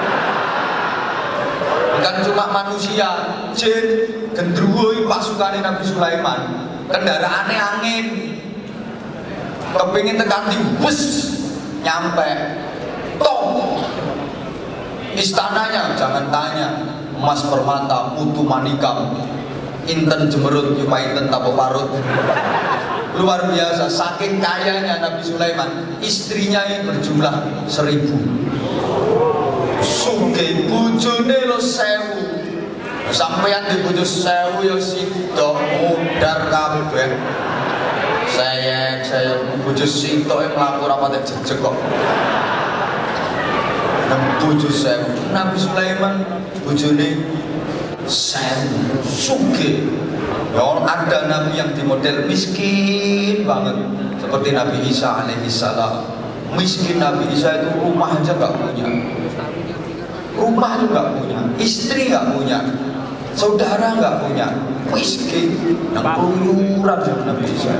Bukan cuma manusia, jin, genderuwo, pasukannya Nabi Sulaiman. Kendaraannya angin. Kepingin tekan di bus nyampe toh istananya jangan tanya, emas permata, mutu manikam, inten jemerut, yupainten tapo parut. Luar biasa, saking kayanya Nabi Sulaiman, istrinya ini berjumlah seribu. Sugih bojone lo sewu. Sampeyan di bojo sewu ya sido mudar kabeh. Saya saya bojo sitok yang mlaku rapat jejeg kok. Nang bojo sewu. Nabi Sulaiman bojone sewu, sugih. Ya ada Nabi yang di model miskin banget seperti Nabi Isa alaihissalam. Miskin Nabi Isa itu rumah aja gak punya, rumah juga gak punya, istri gak punya, saudara gak punya, miskin, yang keluyuran Nabi Isa.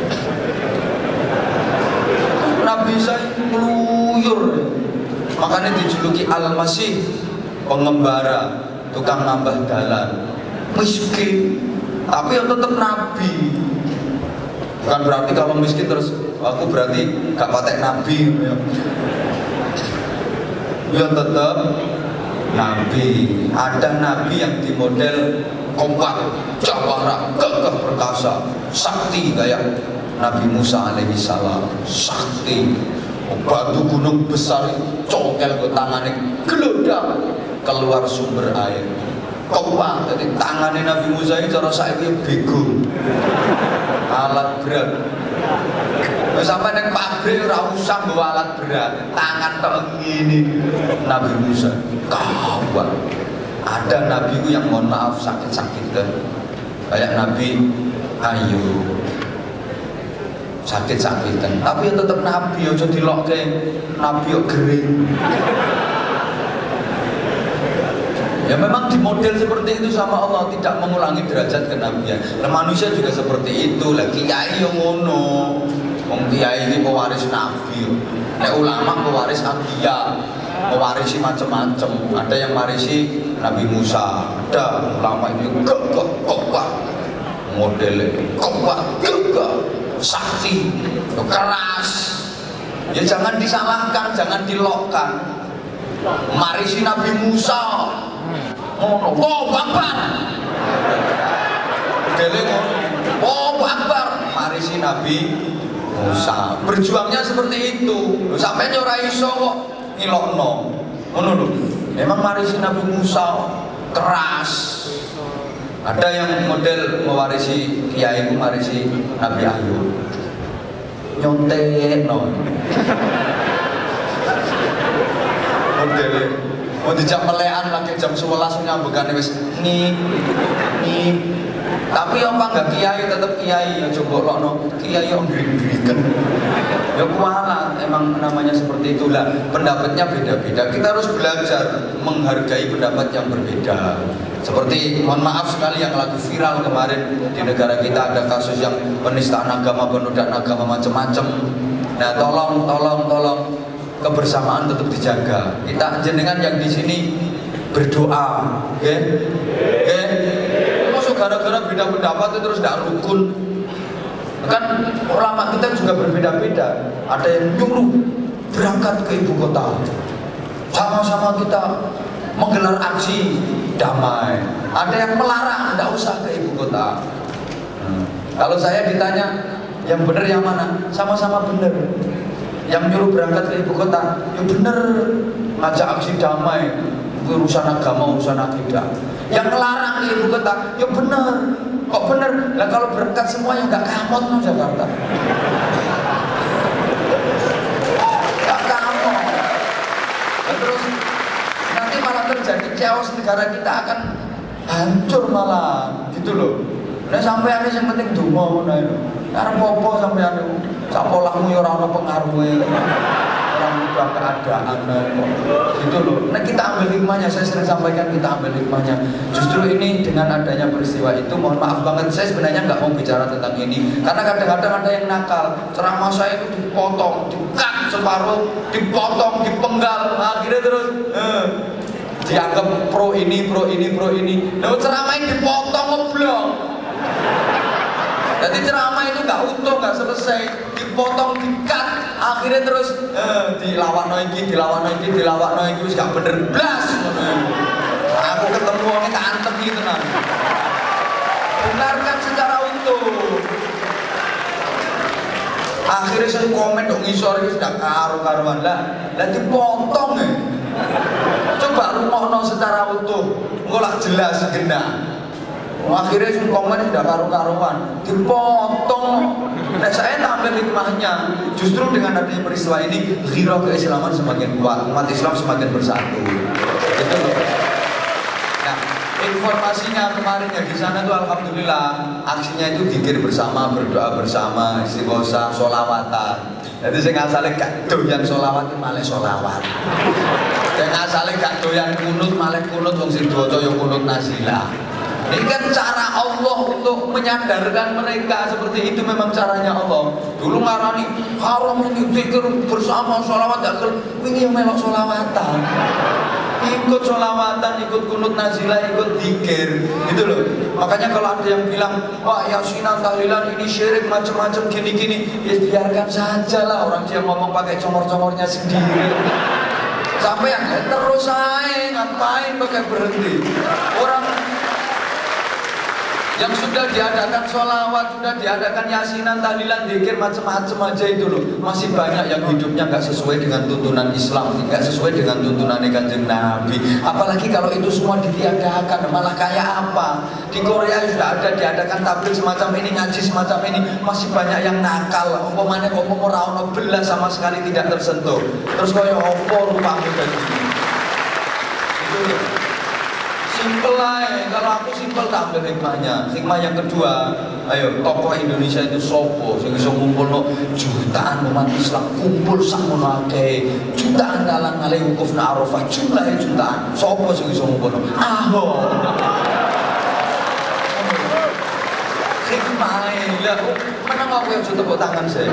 Nabi Isa keluyur, makanya dijuluki Al-Masih, pengembara, tukang nambah dalan, miskin, tapi yang tetap Nabi. Bukan berarti kalau miskin terus aku berarti gak patek Nabi. Ya tetap Nabi. Ada Nabi yang di model kompak, jawara, gagah perkasa, sakti kayak Nabi Musa alaihissalam, sakti. Batu gunung besar congkel ke tangannya, gelodak keluar sumber air. Kompak, jadi tangannya Nabi Musa ini cara saya bego, alat berat. Sampai neng pabrik ora usah bawa alat berat, tangan tok ngene. Nabi Musa kawan. Ada nabi yang mohon maaf sakit-sakitan, kayak Nabi Ayub sakit-sakitan, tapi ya tetap Nabi. Aja dilokke Nabi yo gering. Ya memang di model seperti itu sama Allah, tidak mengurangi derajat kenabian. Nah, manusia juga seperti itu. Lah kiai yang ngono. Wong kiai ini pewaris nabi. Nek ulama pewaris anbiya, mewarisi macam-macam. Ada yang mewarisi Nabi Musa, ada ulama ini gagah kokoh, modelnya kokoh, gagah, sakti, keras. Ya jangan disalahkan, jangan dilokkan. Marisi Nabi Musa. Oh, oh, Akbar. Dele oh, Akbar. Mari si Nabi Musa. Berjuangnya seperti itu. Sampai ora iso kok ngilokno. Ngono lho. Memang mari si Nabi Musa keras. Ada yang model mewarisi kiai itu marisi Nabi Ayub. nyontekno. Modele mau dijak melekan lagi jam sebelas nyambekane wis nih nih. Tapi yang apa enggak kiai tetap kiai ya coba lokno kiai yang diri-dirikan. Ya kualat emang namanya seperti itulah. Pendapatnya beda-beda. Kita harus belajar menghargai pendapat yang berbeda. Seperti mohon maaf sekali yang lagi viral kemarin di negara kita ada kasus yang penistaan agama, penodaan agama macam-macam. Nah, tolong tolong tolong kebersamaan tetap dijaga. Kita jenengan yang di sini berdoa, oke? Oke? Masuk gara-gara beda pendapat itu terus tidak rukun. Kan ulama kita juga berbeda-beda. Ada yang nyuruh berangkat ke ibu kota. Sama-sama kita menggelar aksi damai. Ada yang melarang tidak usah ke ibu kota. Hmm. Kalau saya ditanya yang benar yang mana? Sama-sama benar. Yang nyuruh berangkat ke ibu kota, ya benar ngajak aksi damai, urusan agama, urusan akidah. Yang melarang ke ibu kota, ya benar. Kok benar? Lah kalau berangkat semuanya nggak kamot no Jakarta. Nggak kamot. Dan terus nanti malah terjadi chaos, negara kita akan hancur malah, gitu loh. Nah sampai ada yang penting dungo, nah itu. Karena popo sampai ada. Sapolahmu ya orang pengaruhnya, orang ubah keadaan, gitu loh. Nah kita ambil hikmahnya, saya sering sampaikan kita ambil hikmahnya. Justru ini dengan adanya peristiwa itu, mohon maaf banget, saya sebenarnya nggak mau bicara tentang ini, karena kadang-kadang ada yang nakal, ceramah saya itu dipotong, dikat separuh, dipotong, dipenggal, akhirnya terus eh, dianggap pro ini, pro ini, pro ini. Lalu ceramah ini dipotong, ngeblok. Jadi ceramah itu nggak utuh, nggak selesai, dipotong, dikat, akhirnya terus eh, dilawan lagi, dilawan lagi, dilawan lagi, terus nggak bener blas. Aku ketemu orangnya tak antem gitu nah. Benarkan secara utuh. Akhirnya saya komen dong ngisor itu sudah karu-karuan lah, dan dipotong ya. Coba rumohno secara utuh, nggak jelas genah. Akhirnya itu komen tidak karu-karuan, dipotong. Nah saya ambil hikmahnya, justru dengan adanya peristiwa ini, ghirah keislaman semakin kuat, umat Islam semakin bersatu. Gitu loh. Nah informasinya kemarin ya di sana tuh alhamdulillah aksinya itu zikir bersama, berdoa bersama, istighosah, sholawatan. Jadi saya ngasalin gak doyan sholawat itu malah sholawat. Saya ngasalin gak doyan kunut malah kunut, wong sing diwaca ya kunut nazilah. Ini kan cara Allah untuk menyadarkan mereka seperti itu, memang caranya Allah. Dulu ngarani haram ini zikir bersama sholawat gak kel, ini yang melok sholawatan. Ikut sholawatan, ikut kunut nazilah, ikut zikir, gitu loh. Makanya kalau ada yang bilang, wah yasinan tahlilan ini syirik macam-macam gini-gini, ya biarkan saja lah orang dia ngomong pakai comor-comornya sendiri. Sampai yang terus saya ngapain pakai berhenti orang yang sudah diadakan sholawat, sudah diadakan yasinan, tahlilan, zikir, macam-macam aja itu loh. Masih banyak yang hidupnya nggak sesuai dengan tuntunan Islam, nggak sesuai dengan tuntunan Kanjeng Nabi. Apalagi kalau itu semua ditiadakan, malah kayak apa? Di Korea sudah ada diadakan tabligh semacam ini, ngaji semacam ini, masih banyak yang nakal. Umpamanya kok mau ora belas sama sekali tidak tersentuh. Terus kaya opo rupamu tadi? Itu loh. Simpel aja, kalau aku simpel tak ambil hikmahnya. Hikmah yang kedua, ayo tokoh Indonesia itu sopo sing iso ngumpulno jutaan umat Islam, kumpul sakmono akeh, jutaan dalang ngale wukuf na Arafah, jumlahe jutaan. Sopo sing iso ngumpulno? Ahok. Hikmah lah, menang aku yang sudah tepuk tangan saya.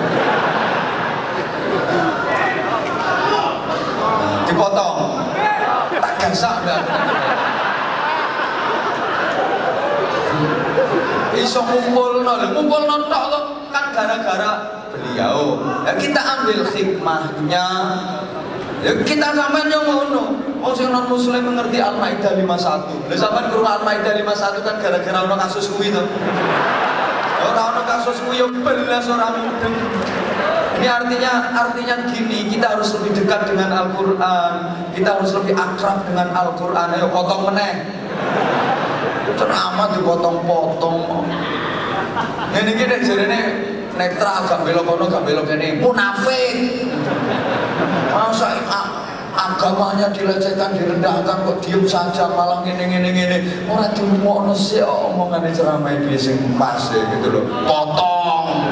Dipotong, tak gasak dah. Iso ngumpul no, ngumpul no tok lo kan gara-gara beliau. Ya kita ambil hikmahnya. Ya kita sampean yo ngono. Wong sing non muslim mengerti Al-Maidah lima puluh satu. Lah sampean krungu Al-Maidah lima puluh satu kan gara-gara ono kasus kuwi to. Ora ono kasus kuwi yo belas ora mudeng. Ini artinya artinya gini, kita harus lebih dekat dengan Al-Qur'an. Kita harus lebih akrab dengan Al-Qur'an. Ayo potong meneh. Ceramah dipotong-potong. Ini gini jarene netra, gak belok kono, gak belok kene, munafik. Masa agamanya dilecehkan, direndahkan, kok diem saja malah ngene ngene ngene. Ora dirungokno sik omongane ceramah piye sing pas gitu loh. Potong.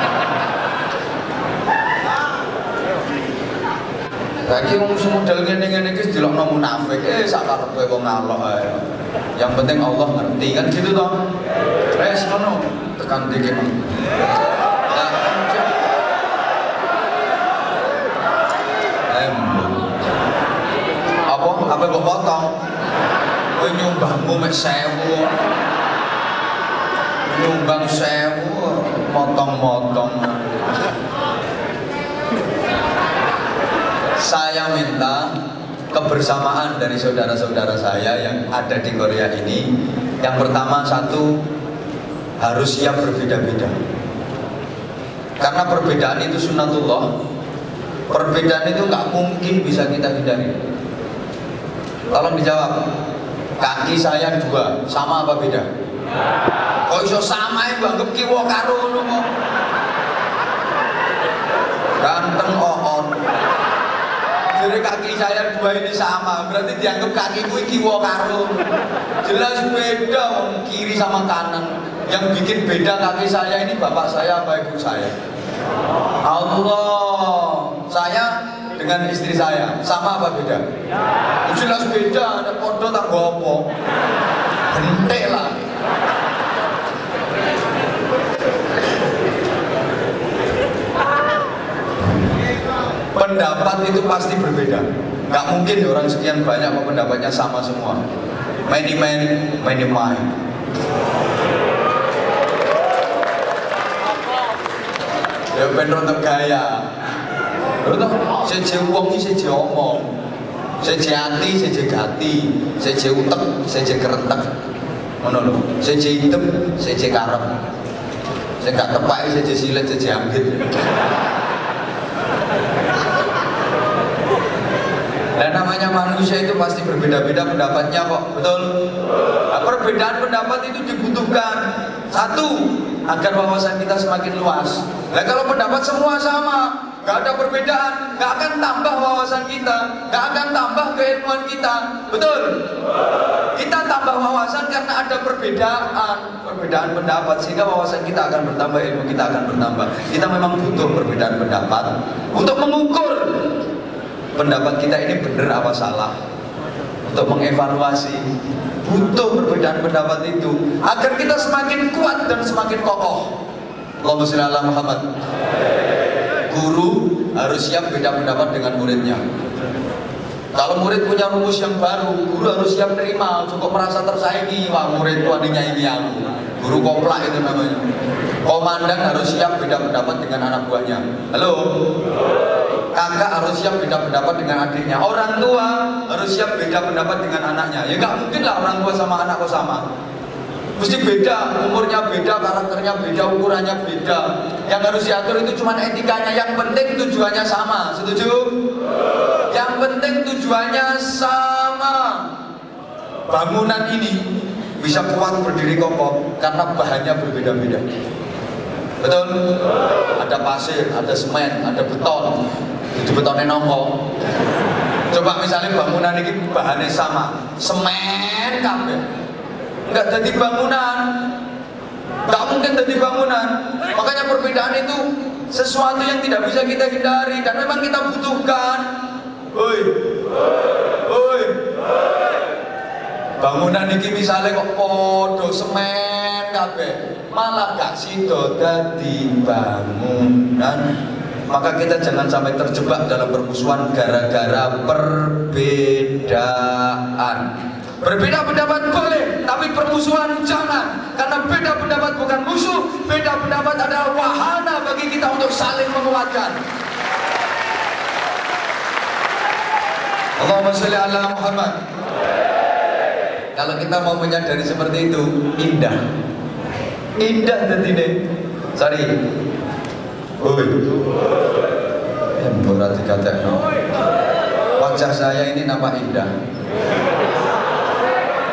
Lagi wong model ngene-ngene iki dilokno munafik, eh sak karepe wong ngalok ae. Yang penting Allah ngerti kan gitu toh. Wes ngono, tekan dikit. Nah, apa apa kok potong? Kowe nyumbangmu mek sewu. Nyumbang sewu, motong-motong. Saya minta kebersamaan dari saudara-saudara saya yang ada di Korea ini. Yang pertama, satu, harus siap berbeda-beda. Karena perbedaan itu sunnatullah. Perbedaan itu nggak mungkin bisa kita hindari. Tolong dijawab. Kaki saya dua, sama apa beda? Kok iso sama ya banget kiwa karo lu kok. Ganteng oon. Jadi kaki saya dua ini sama, berarti dianggap kakiku kiwa karo. Jelas beda, kiri sama kanan. Yang bikin beda kaki saya ini bapak saya apa ibu saya? Allah. Saya dengan istri saya sama apa beda? Jelas beda, ada podo tak gopo. Bentek lah. Pendapat itu pasti berbeda. Gak mungkin orang sekian banyak kok pendapatnya sama semua. Many man, many mind. Ya bener untuk gaya. Terus seje wong iki seje omong. Seje ati, seje gati, seje utek, seje keretek. Ngono lho. Seje hitam, seje karep. Sing gak tepak seje silet, seje anggit. Dan namanya manusia itu pasti berbeda-beda pendapatnya kok, betul? Nah, perbedaan pendapat itu dibutuhkan. Satu, agar wawasan kita semakin luas. Nah kalau pendapat semua sama, gak ada perbedaan, gak akan tambah wawasan kita, gak akan tambah keilmuan kita, betul? Kita tambah wawasan karena ada perbedaan, perbedaan pendapat, sehingga wawasan kita akan bertambah, ilmu kita akan bertambah. Kita memang butuh perbedaan pendapat untuk mengukur pendapat kita ini benar apa salah, untuk mengevaluasi. Butuh perbedaan pendapat itu agar kita semakin kuat dan semakin kokoh. Allahumma sholli ala Muhammad. Guru harus siap beda pendapat dengan muridnya. Kalau murid punya rumus yang baru, guru harus siap terima. Cukup merasa tersaingi, wah murid wadinya ini aku. Guru koplak itu namanya. Komandan harus siap beda pendapat dengan anak buahnya. Halo. Kakak harus siap beda pendapat dengan adiknya. Orang tua harus siap beda pendapat dengan anaknya. Ya nggak mungkin lah orang tua sama anak kok sama. Mesti beda, umurnya beda, karakternya beda, ukurannya beda. Yang harus diatur itu cuma etikanya. Yang penting tujuannya sama. Setuju? Yang penting tujuannya sama. Bangunan ini bisa kuat berdiri kokoh karena bahannya berbeda-beda. Betul? Ada pasir, ada semen, ada beton. Itu betonnya nongko. Coba misalnya bangunan ini bahannya sama, semen kabeh. Enggak jadi bangunan. Enggak mungkin jadi bangunan. Makanya perbedaan itu sesuatu yang tidak bisa kita hindari dan memang kita butuhkan. Oi. Oi. Bangunan ini misalnya kok podo semen kabeh, malah gak sido dadi bangunan. Maka kita jangan sampai terjebak dalam permusuhan gara-gara perbedaan. Berbeda pendapat boleh, tapi permusuhan jangan. Karena beda pendapat bukan musuh, beda pendapat adalah wahana bagi kita untuk saling menguatkan. Allahumma sholli ala Muhammad. Kalau kita mau menyadari seperti itu, indah. Indah tadi deh. Sorry. Oi. Yang berat dikatakan. Wajah saya ini nampak indah.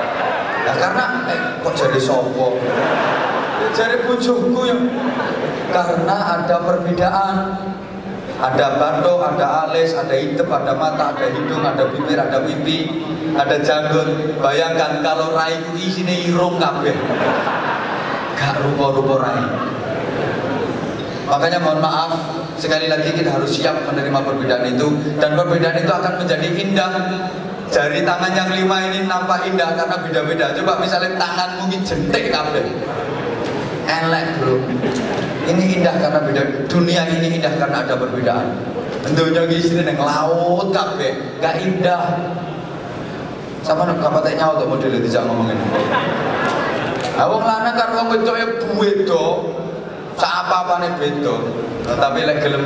Nah, karena eh, kok jadi sopo? Jadi bojoku yang Karena ada perbedaan. Ada batok, ada alis, ada hidup, ada mata, ada hidung, ada bibir, ada pipi, ada janggut. Bayangkan kalau rai ku isine irung kabeh. Gak rupa-rupa rai. Makanya mohon maaf, sekali lagi kita harus siap menerima perbedaan itu, dan perbedaan itu akan menjadi indah. Jari tangan yang lima ini nampak indah karena beda-beda. Coba misalnya tangan mungkin jentik kabeh. Elek bro. Ini indah karena beda. Dunia ini indah karena ada perbedaan. Dunia ini sini neng laut kabeh, gak indah. Sama nek kapate nyawa kok model dijak ngomongin. Lah wong lanang karo wong wedok ya beda. Sak apa-apane beda. Tapi lek gelem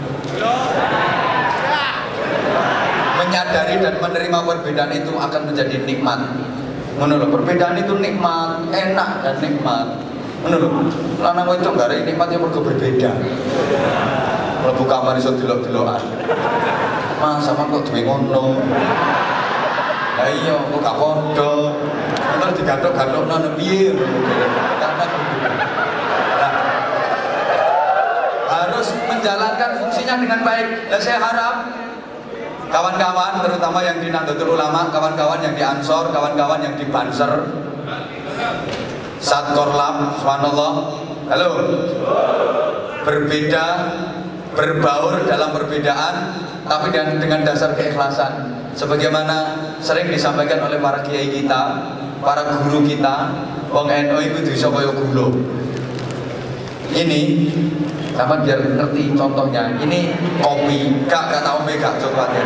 menyadari dan menerima perbedaan itu akan menjadi nikmat. Ngono lho, perbedaan itu nikmat, enak dan nikmat. Menurut lanang itu gak ada nikmatnya mergo berbeda. Mlebu kamar iso delok-delokan. Mas sama kok duwe ngono. Lah iya kok gak padha. Terus digathuk-gathukno nang piye. Karena nah, harus menjalankan fungsinya dengan baik. Dan saya harap kawan-kawan terutama yang di Nahdlatul Ulama, kawan-kawan yang di Ansor, kawan-kawan yang di Banser, Satkorlam, subhanallah, halo, berbeda, berbaur dalam perbedaan, tapi dengan, dengan dasar keikhlasan. Sebagaimana sering disampaikan oleh para kiai kita, para guru kita, wong N U itu bisa kaya gula. Ini, sama biar ngerti contohnya. Ini kopi, gak gak tau mega coba ya.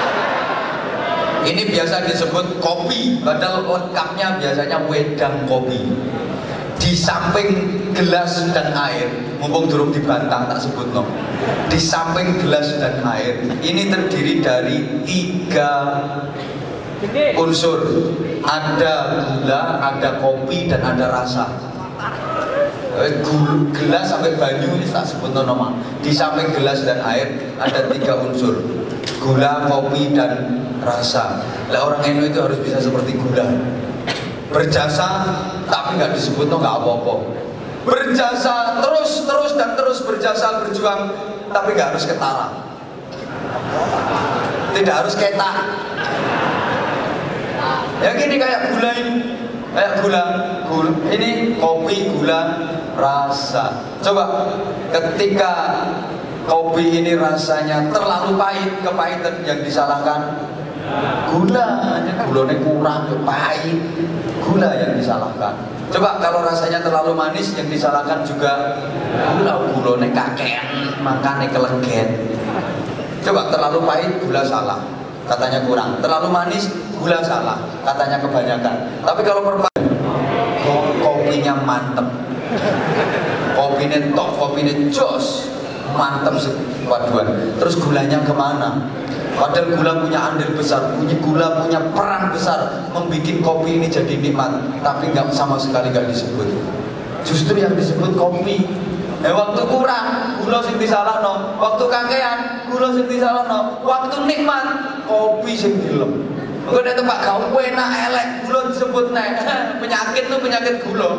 Ini biasa disebut kopi, padahal lengkapnya biasanya wedang kopi. Di samping gelas dan air, mumpung durung dibantah tak sebut no. Di samping gelas dan air, ini terdiri dari tiga unsur. Ada gula, ada kopi, dan ada rasa. Gelas sampai banyu ini tak sebut no nama. Di samping gelas dan air ada tiga unsur. Gula, kopi, dan rasa. Lah orang N U itu harus bisa seperti gula. Berjasa tapi nggak disebut no nggak apa-apa. Berjasa terus terus dan terus berjasa berjuang tapi nggak harus ketara. Tidak harus ketak. Ya gini kayak gula ini, kayak gula, gula. Ini kopi, gula, rasa. Coba ketika kopi ini rasanya terlalu pahit, kepahitan yang disalahkan gula, gulanya kurang, pahit, gula yang disalahkan. Coba kalau rasanya terlalu manis, yang disalahkan juga gula, gulanya kakean, makanya kelenggen. Coba terlalu pahit, gula salah, katanya kurang. Terlalu manis, gula salah, katanya kebanyakan. Tapi kalau perpaduan, kopinya mantep, kopinya top, kopinya jos, mantep sepaduan. Terus gulanya kemana? Padahal gula punya andil besar, punya gula punya peran besar membuat kopi ini jadi nikmat, tapi nggak sama sekali nggak disebut. Justru yang disebut kopi. Eh waktu kurang, gula sing disalahno. Waktu kakean, gula sing disalahno. Waktu nikmat, kopi sing dilem. Engko nek tempat kau enak elek, gula disebut nek penyakit tuh penyakit gula.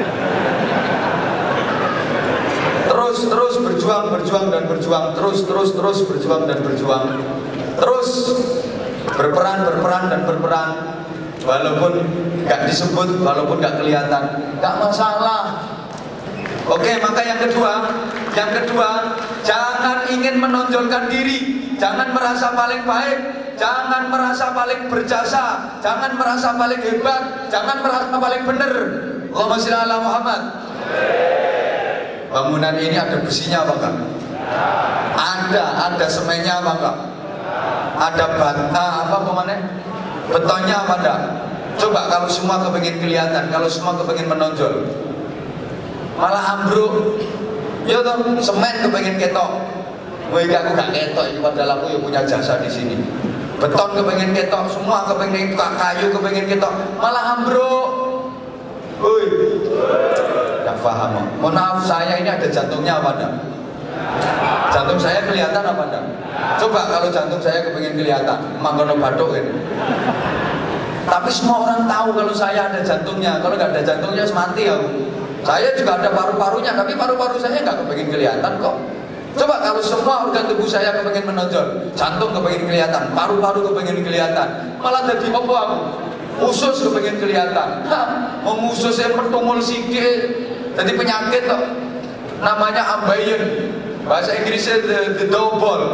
Terus terus berjuang berjuang dan berjuang terus terus terus berjuang dan berjuang. Terus berperan, berperan, dan berperan. Walaupun gak disebut, walaupun gak kelihatan, gak masalah. Oke, maka yang kedua, yang kedua, jangan ingin menonjolkan diri, jangan merasa paling baik, jangan merasa paling berjasa, jangan merasa paling hebat, jangan merasa paling benar. Allahumma sholli ala Muhammad. Bangunan ini ada besinya apa enggak? Ada, ada semennya apa enggak? Ada bata apa kemana? Betonnya apa enggak? Coba kalau semua kepengen kelihatan, kalau semua kepengen menonjol, malah ambruk. Ya toh, semen kepengen ketok. Woi, aku gak ketok, ini padahal aku yang punya jasa di sini. Beton kepengen ketok, semua kepengen kayu kepengen ketok, malah ambruk. Woi, gak paham. Mohon maaf, saya ini ada jantungnya apa enggak? Jantung saya kelihatan apa enggak? Coba kalau jantung saya kepengen kelihatan, mangkono batuk kan. Tapi semua orang tahu kalau saya ada jantungnya. Kalau nggak ada jantungnya mati aku. Saya juga ada paru-parunya, tapi paru-paru saya nggak kepengen kelihatan kok. Coba kalau semua organ tubuh saya kepengen menonjol, jantung kepengen kelihatan, paru-paru kepengen kelihatan, malah jadi apa aku? Usus kepengen kelihatan. Hah, ususnya pertumul sikit, jadi penyakit kok. Namanya ambeien, bahasa Inggrisnya the, the double.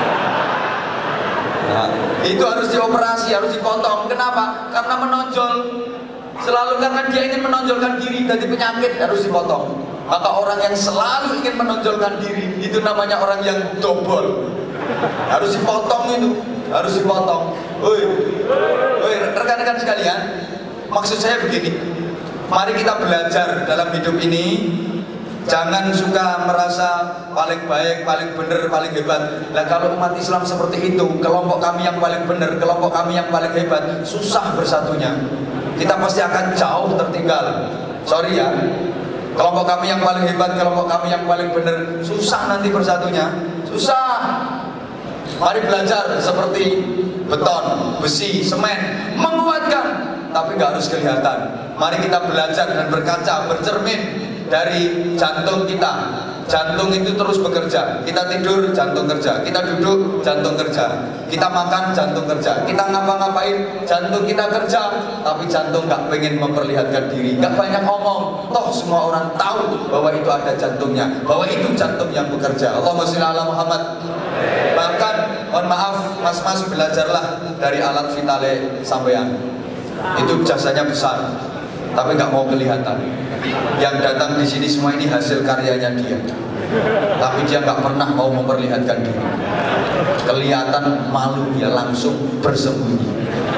Nah, itu harus dioperasi, harus dipotong. Kenapa? Karena menonjol. Selalu karena dia ingin menonjolkan diri dari penyakit, harus dipotong. Maka orang yang selalu ingin menonjolkan diri, itu namanya orang yang double. Harus dipotong itu, harus dipotong. Woi, woi, rekan-rekan sekalian, maksud saya begini. Mari kita belajar dalam hidup ini. Jangan suka merasa paling baik, paling benar, paling hebat. Nah kalau umat Islam seperti itu, kelompok kami yang paling benar, kelompok kami yang paling hebat, susah bersatunya. Kita pasti akan jauh tertinggal. Sorry ya, kelompok kami yang paling hebat, kelompok kami yang paling benar, susah nanti bersatunya. Susah. Mari belajar seperti beton, besi, semen, menguatkan, tapi nggak harus kelihatan. Mari kita belajar dan berkaca, bercermin dari jantung kita. Jantung itu terus bekerja. Kita tidur, jantung kerja. Kita duduk, jantung kerja. Kita makan, jantung kerja. Kita ngapa-ngapain, jantung kita kerja. Tapi jantung gak pengen memperlihatkan diri, gak banyak ngomong. Toh semua orang tahu bahwa itu ada jantungnya, bahwa itu jantung yang bekerja. Allahumma sholli ala Muhammad. Bahkan, mohon maaf, mas-mas belajarlah dari alat vitale sampean. Itu jasanya besar, tapi nggak mau kelihatan. Yang datang di sini semua ini hasil karyanya dia, tapi dia nggak pernah mau memperlihatkan diri. Kelihatan malu, dia langsung bersembunyi.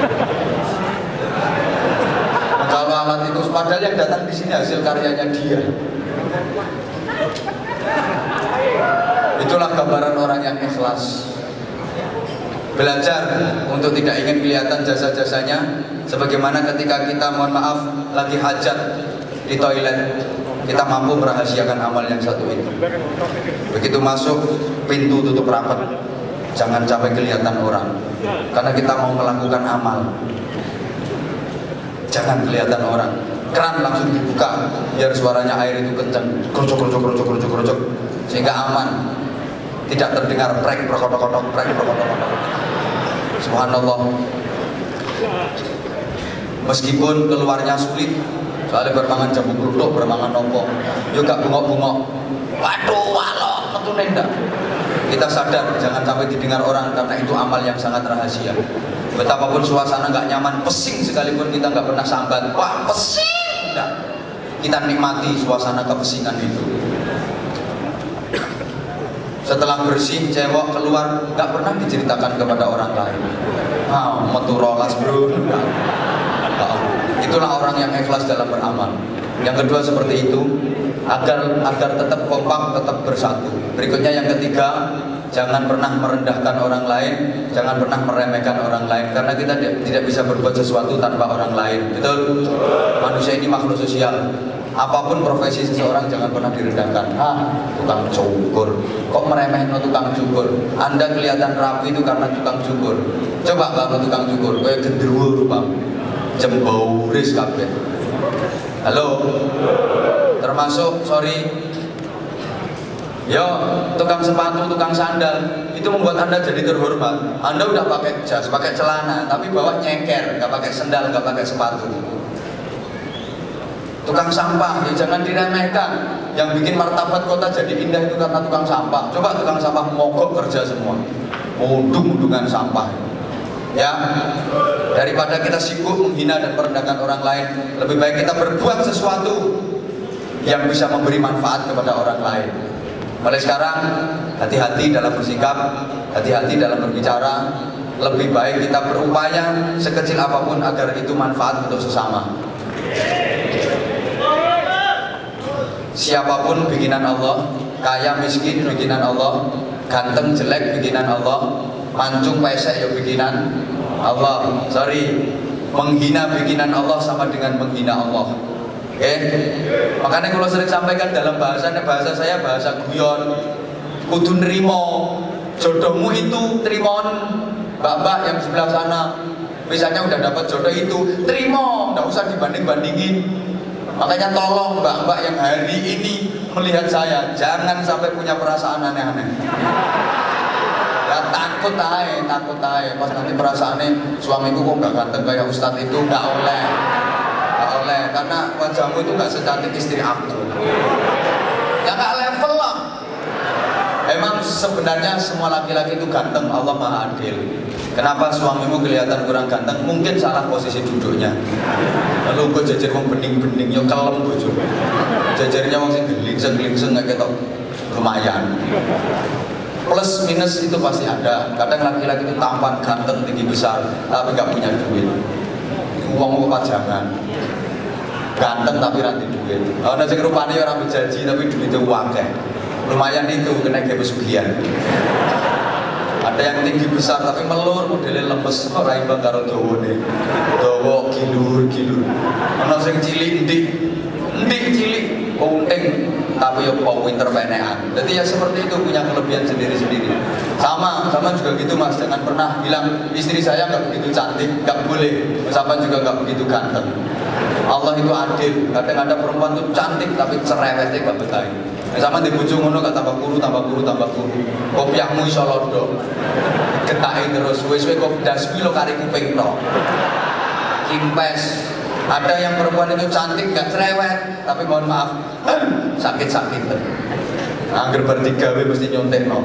Kalau alat itu, padahal yang datang di sini hasil karyanya dia. Itulah gambaran orang yang ikhlas. Belajar untuk tidak ingin kelihatan jasa-jasanya. Sebagaimana ketika kita, mohon maaf, lagi hajat di toilet, kita mampu merahasiakan amal yang satu itu. Begitu masuk, pintu tutup rapat, jangan sampai kelihatan orang, karena kita mau melakukan amal. Jangan kelihatan orang. Keran langsung dibuka, biar suaranya air itu kencang, krocok krocok krocok krocok krocok, sehingga aman. Tidak terdengar prek prokotok-kotok, prek prokotok-kotok. Subhanallah. Meskipun keluarnya sulit, soalnya bermangan jambu keruduk, bermangan nopo, juga bungok-bungok. Waduh, walok, tentu nendak. Kita sadar, jangan sampai didengar orang, karena itu amal yang sangat rahasia. Betapapun suasana nggak nyaman, pesing sekalipun kita nggak pernah sambat. Wah, pesing! Nah, kita nikmati suasana kepesingan itu. Setelah bersih, cewek keluar, nggak pernah diceritakan kepada orang lain. Ah, metu rolas bro. Nah, itulah orang yang ikhlas dalam beramal. Yang kedua seperti itu, agar agar tetap kompak, tetap bersatu. Berikutnya yang ketiga, jangan pernah merendahkan orang lain, jangan pernah meremehkan orang lain, karena kita tidak bisa berbuat sesuatu tanpa orang lain. Betul? Manusia ini makhluk sosial. Apapun profesi seseorang jangan pernah direndahkan. Ah, tukang cukur, kok meremehkan tukang cukur? Anda kelihatan rapi itu karena tukang cukur. Coba kalau tukang cukur, kayak gendruwo bang, jembauris kabeh. Halo, termasuk sorry, yo tukang sepatu, tukang sandal, itu membuat Anda jadi terhormat. Anda udah pakai jas, pakai celana, tapi bawa nyeker, nggak pakai sendal, nggak pakai sepatu. Tukang sampah, ya jangan diremehkan. Yang bikin martabat kota jadi indah itu karena tukang sampah. Coba tukang sampah mogok kerja semua, mundung-mundungan sampah. Ya, daripada kita sibuk menghina dan merendahkan orang lain, lebih baik kita berbuat sesuatu yang bisa memberi manfaat kepada orang lain. Mulai sekarang, hati-hati dalam bersikap, hati-hati dalam berbicara. Lebih baik kita berupaya sekecil apapun agar itu manfaat untuk sesama. Siapapun bikinan Allah, kaya miskin bikinan Allah, ganteng jelek bikinan Allah, mancung pesek ya bikinan Allah. Sorry, menghina bikinan Allah sama dengan menghina Allah. Oke, okay? Makanya kalau sering sampaikan dalam bahasanya, bahasa saya bahasa guyon, kudu nerimo jodohmu itu, trimon. Mbak-mbak yang sebelah sana misalnya udah dapat jodoh itu, terima, nggak usah dibanding-bandingin. Makanya tolong mbak-mbak yang hari ini melihat saya, jangan sampai punya perasaan aneh-aneh. Ya takut aja, takut aja. Pas nanti perasaannya suamiku kok nggak ganteng kayak Ustadz itu, nggak oleh, nggak oleh. Karena wajahmu itu nggak secantik istri aku. Ya nggak level lah. Emang sebenarnya semua laki-laki itu ganteng, Allah Maha Adil. Kenapa suamimu kelihatan kurang ganteng? Mungkin salah posisi duduknya. Lalu gue jajar wong bening-bening, yo kelem bojo. Jajarnya wong sing glingseng-glingseng kayak ketok lumayan. Plus minus itu pasti ada. Kadang laki-laki itu tampan, ganteng, tinggi besar, tapi nggak punya duit. Uang kepajangan. Ganteng tapi ranti duit. Ana sing rupane ora bejaji tapi duitnya akeh. Lumayan itu kena kayak pesugihan. Ada yang tinggi besar tapi melur, modelnya lemes, ora imbang karo dawane. Dawa gilur-gilur. Ana sing cilik ndik, ndik cilik, unting tapi ya kok winter penekan. Jadi ya seperti itu, punya kelebihan sendiri-sendiri. Sama, sama juga gitu Mas, jangan pernah bilang istri saya nggak begitu cantik, nggak boleh. Sama juga nggak begitu ganteng. Allah itu adil. Kadang ada perempuan tuh cantik tapi cerewetnya gak betahin. Sama di bojo ngono gak tambah kuru, tambah kuru, tambah kuru. Kopiahmu iso londo. Getahi terus, wis-wis kok dasmi lo kari kuping tok. Kimpes. Ada yang perempuan itu cantik gak cerewet, tapi mohon maaf sakit-sakit. Angger bertiga we mesti nyontekno.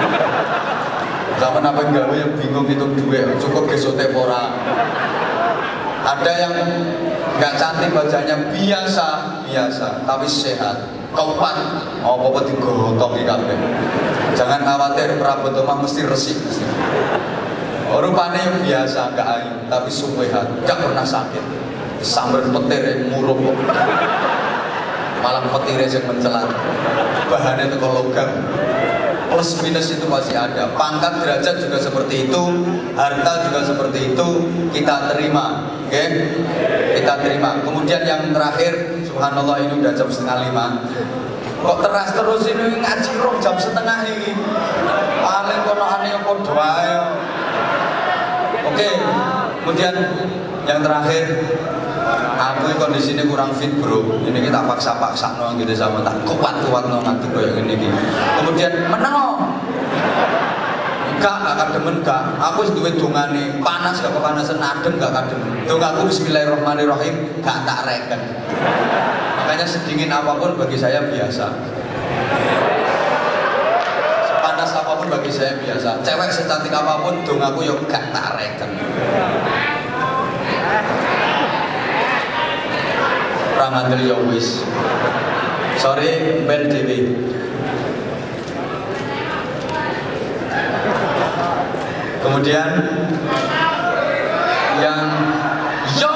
Zaman apa gawe yang bingung itu duit, cukup gesote ora. Ada yang nggak cantik wajahnya biasa biasa tapi sehat kuat, mau apa digotong di kabeh. Jangan khawatir perabot omah mesti resik. Rupanya biasa nggak ayu tapi sehat, nggak pernah sakit. Sambil petir murup malah petir yang mencelat. Bahannya itu kalau logam. Plus minus itu pasti ada. Pangkat derajat juga seperti itu, harta juga seperti itu, kita terima, oke? Okay? Kita terima. Kemudian yang terakhir, subhanallah ini udah jam setengah lima. Kok teras terus ini ngaji roh jam setengah ini. Paling kono aneh kok doa. Oke. Kemudian yang terakhir, aku kondisinya kurang fit bro. Ini kita paksa-paksa no gitu sama tak kuat-kuat no nanti kayak gini gitu. Kemudian menang. Enggak, enggak kademen enggak. Aku duwe dongane, panas gak kepanasan, adem gak kademen. Dongaku bismillahirrahmanirrahim gak tak reken. Makanya sedingin apapun bagi saya biasa. Sepanas apapun bagi saya biasa. Cewek secantik apapun dongaku yo gak tak reken. Ramadil ya wis. Sorry bel dewe. Kemudian yang yo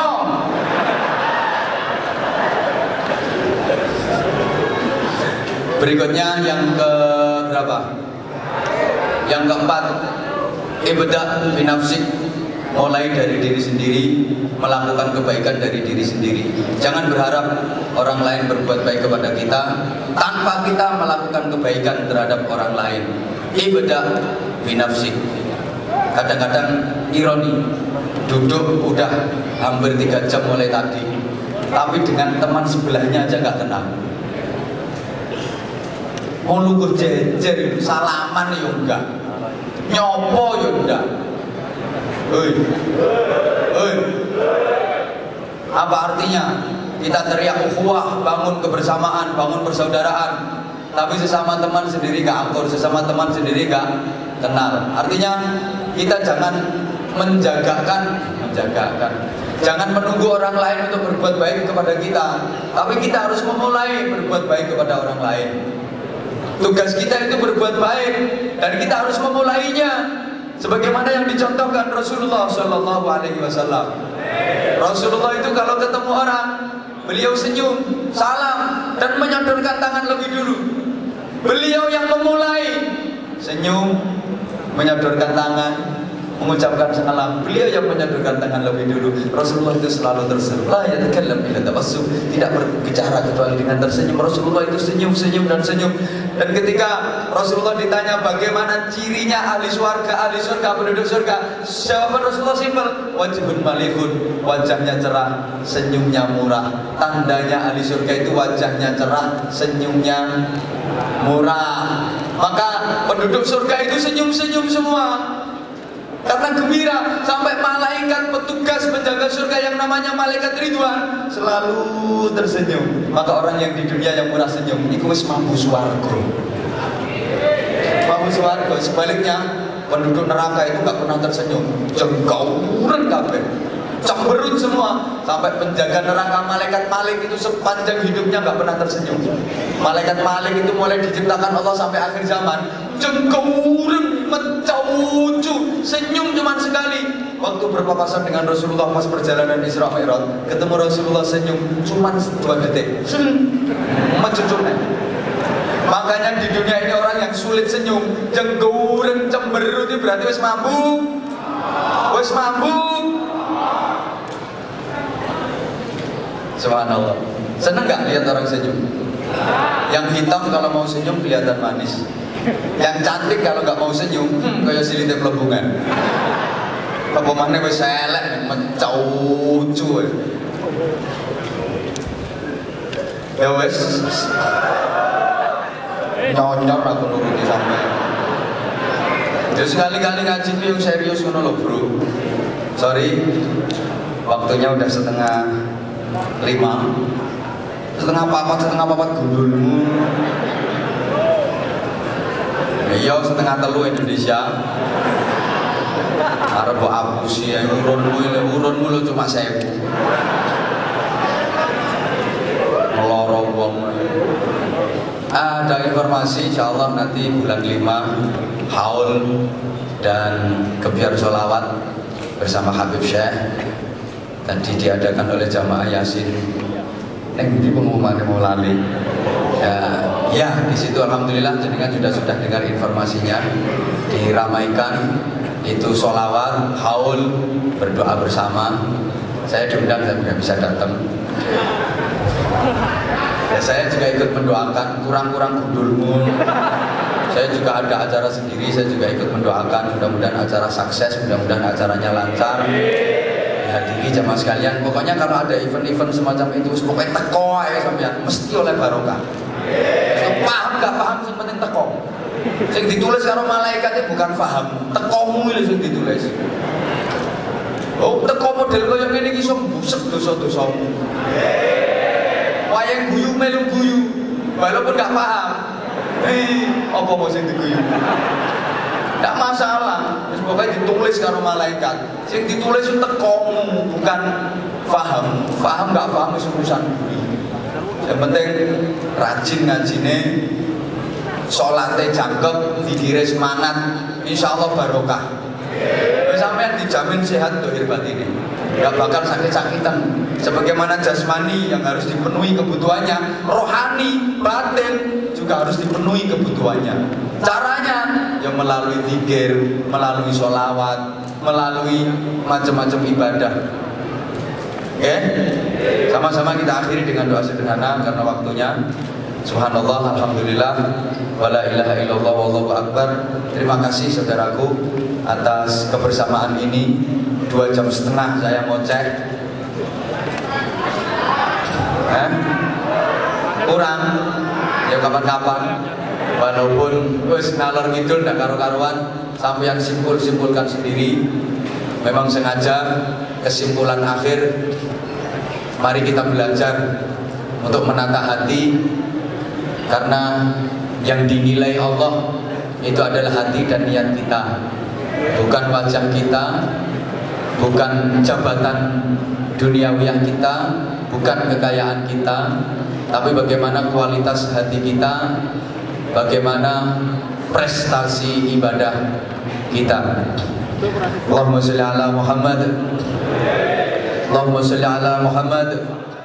berikutnya yang ke berapa? Yang keempat, ibda binafsik. Mulai dari diri sendiri, melakukan kebaikan dari diri sendiri. Jangan berharap orang lain berbuat baik kepada kita tanpa kita melakukan kebaikan terhadap orang lain. Ibda binafsik. Kadang-kadang ironi, duduk udah hampir tiga jam mulai tadi, tapi dengan teman sebelahnya aja gak tenang. Mau lugu jejer, salaman ya enggak, nyopo ya enggak. Hei, hei, apa artinya? Kita teriak ukhuwah, bangun kebersamaan, bangun persaudaraan, tapi sesama teman sendiri gak akur, sesama teman sendiri gak kenal. Artinya kita jangan menjagakan, menjagakan, jangan menunggu orang lain untuk berbuat baik kepada kita, tapi kita harus memulai berbuat baik kepada orang lain. Tugas kita itu berbuat baik dan kita harus memulainya. Sebagaimana yang dicontohkan Rasulullah Shallallahu Alaihi Wasallam. Rasulullah itu kalau ketemu orang, beliau senyum, salam, dan menyodorkan tangan lebih dulu. Beliau yang memulai, senyum, menyodorkan tangan, mengucapkan salam. Beliau yang menyodorkan tangan lebih dulu. Rasulullah itu selalu tersenyum. La yatakallam illa tabassum, tidak berbicara kecuali dengan tersenyum. Rasulullah itu senyum, senyum dan senyum. Dan ketika Rasulullah ditanya bagaimana cirinya ahli surga, ahli surga, penduduk surga, jawaban Rasulullah simpel, wajhun malihun, wajahnya cerah, senyumnya murah. Tandanya ahli surga itu wajahnya cerah, senyumnya murah. Maka penduduk surga itu senyum-senyum semua karena gembira, sampai malaikat petugas penjaga surga yang namanya malaikat Ridwan selalu tersenyum. Maka orang yang di dunia yang murah senyum iku wis mampu swarga. Mampu swarga. Sebaliknya penduduk neraka itu nggak pernah tersenyum, jengkauran kabeh, cemberut semua. Sampai penjaga neraka malaikat Malik itu sepanjang hidupnya nggak pernah tersenyum. Malaikat Malik itu mulai diciptakan Allah sampai akhir zaman, jengkauran, mencaucu, senyum cuma sekali. Waktu berpapasan dengan Rasulullah pas perjalanan Isra Mi'raj, ketemu Rasulullah senyum cuma dua detik, mencucurnya. Makanya di dunia ini orang yang sulit senyum, jengkauran, cemberut itu berarti wis mabuk, wis mabuk. Subhanallah. Seneng nggak lihat orang senyum? Yang hitam kalau mau senyum kelihatan manis. Yang cantik kalau nggak mau senyum, hmm, kayak silitnya pelembungan. Pemainnya wis elek, mencaucu. Ya wes, nyonyor aku nuruti sampai. Jadi sekali-kali ngaji itu yang serius ngono lho, bro. Sorry, waktunya udah setengah lima, setengah papat, setengah papat gundulmu. Iya, setengah telu Indonesia. Arep mbok apusi ya urunmu, urunmu lu cuma sewu. Meloro wong. Ada informasi insyaallah nanti bulan lima haul dan kebiar sholawat bersama Habib Syekh. Tadi diadakan oleh jamaah Yasin. Neng di pengumuman mau lali. Ya, ya di situ alhamdulillah jenengan sudah sudah dengar informasinya, diramaikan itu sholawat, haul, berdoa bersama. Saya diundang, saya tidak bisa datang. Ya, saya juga ikut mendoakan, kurang-kurang gundulmu. Saya juga ada acara sendiri, saya juga ikut mendoakan. Mudah-mudahan acara sukses, mudah-mudahan acaranya lancar. Hadiri jamaah sekalian, pokoknya kalau ada event-event semacam itu, pokoknya teko ya sampean, mesti oleh barokah. So, paham gak paham, yang penting teko. Yang ditulis karo malaikatnya bukan paham, tekomu itu yang ditulis. Oh, teko model kaya ngene iki iso mbusek dosa-dosamu. Wayang guyu melu guyu, walaupun gak paham. Eh, apa mau sing diguyu? Tidak masalah, pokoknya ditulis karo malaikat. Sing ditulis itu tekomu, bukan paham. Paham gak paham itu urusan. Yang penting rajin ngajine, sholatnya jangkep, dikira semangat, insya Allah barokah. Sampai dijamin sehat dohir batin, gak bakal sakit-sakitan. Sebagaimana jasmani yang harus dipenuhi kebutuhannya, rohani, batin juga harus dipenuhi kebutuhannya. Caranya ya melalui zikir, melalui sholawat, melalui macam-macam ibadah. Oke, okay? Sama-sama kita akhiri dengan doa sederhana karena waktunya. Subhanallah, alhamdulillah, wala ilaha illallah, wallahu akbar. Terima kasih saudaraku atas kebersamaan ini. Dua jam setengah saya mau cek. Eh? Kurang, ya kapan-kapan. Walaupun wis ngalor ngidul ndak karo-karuan, sampeyan simpul-simpulkan sendiri. Memang sengaja kesimpulan akhir, mari kita belajar untuk menata hati, karena yang dinilai Allah itu adalah hati dan niat kita, bukan wajah kita, bukan jabatan duniawiyah kita, bukan kekayaan kita, tapi bagaimana kualitas hati kita, bagaimana prestasi ibadah kita. Allahumma sholli ala Muhammad, Allahumma sholli ala Muhammad.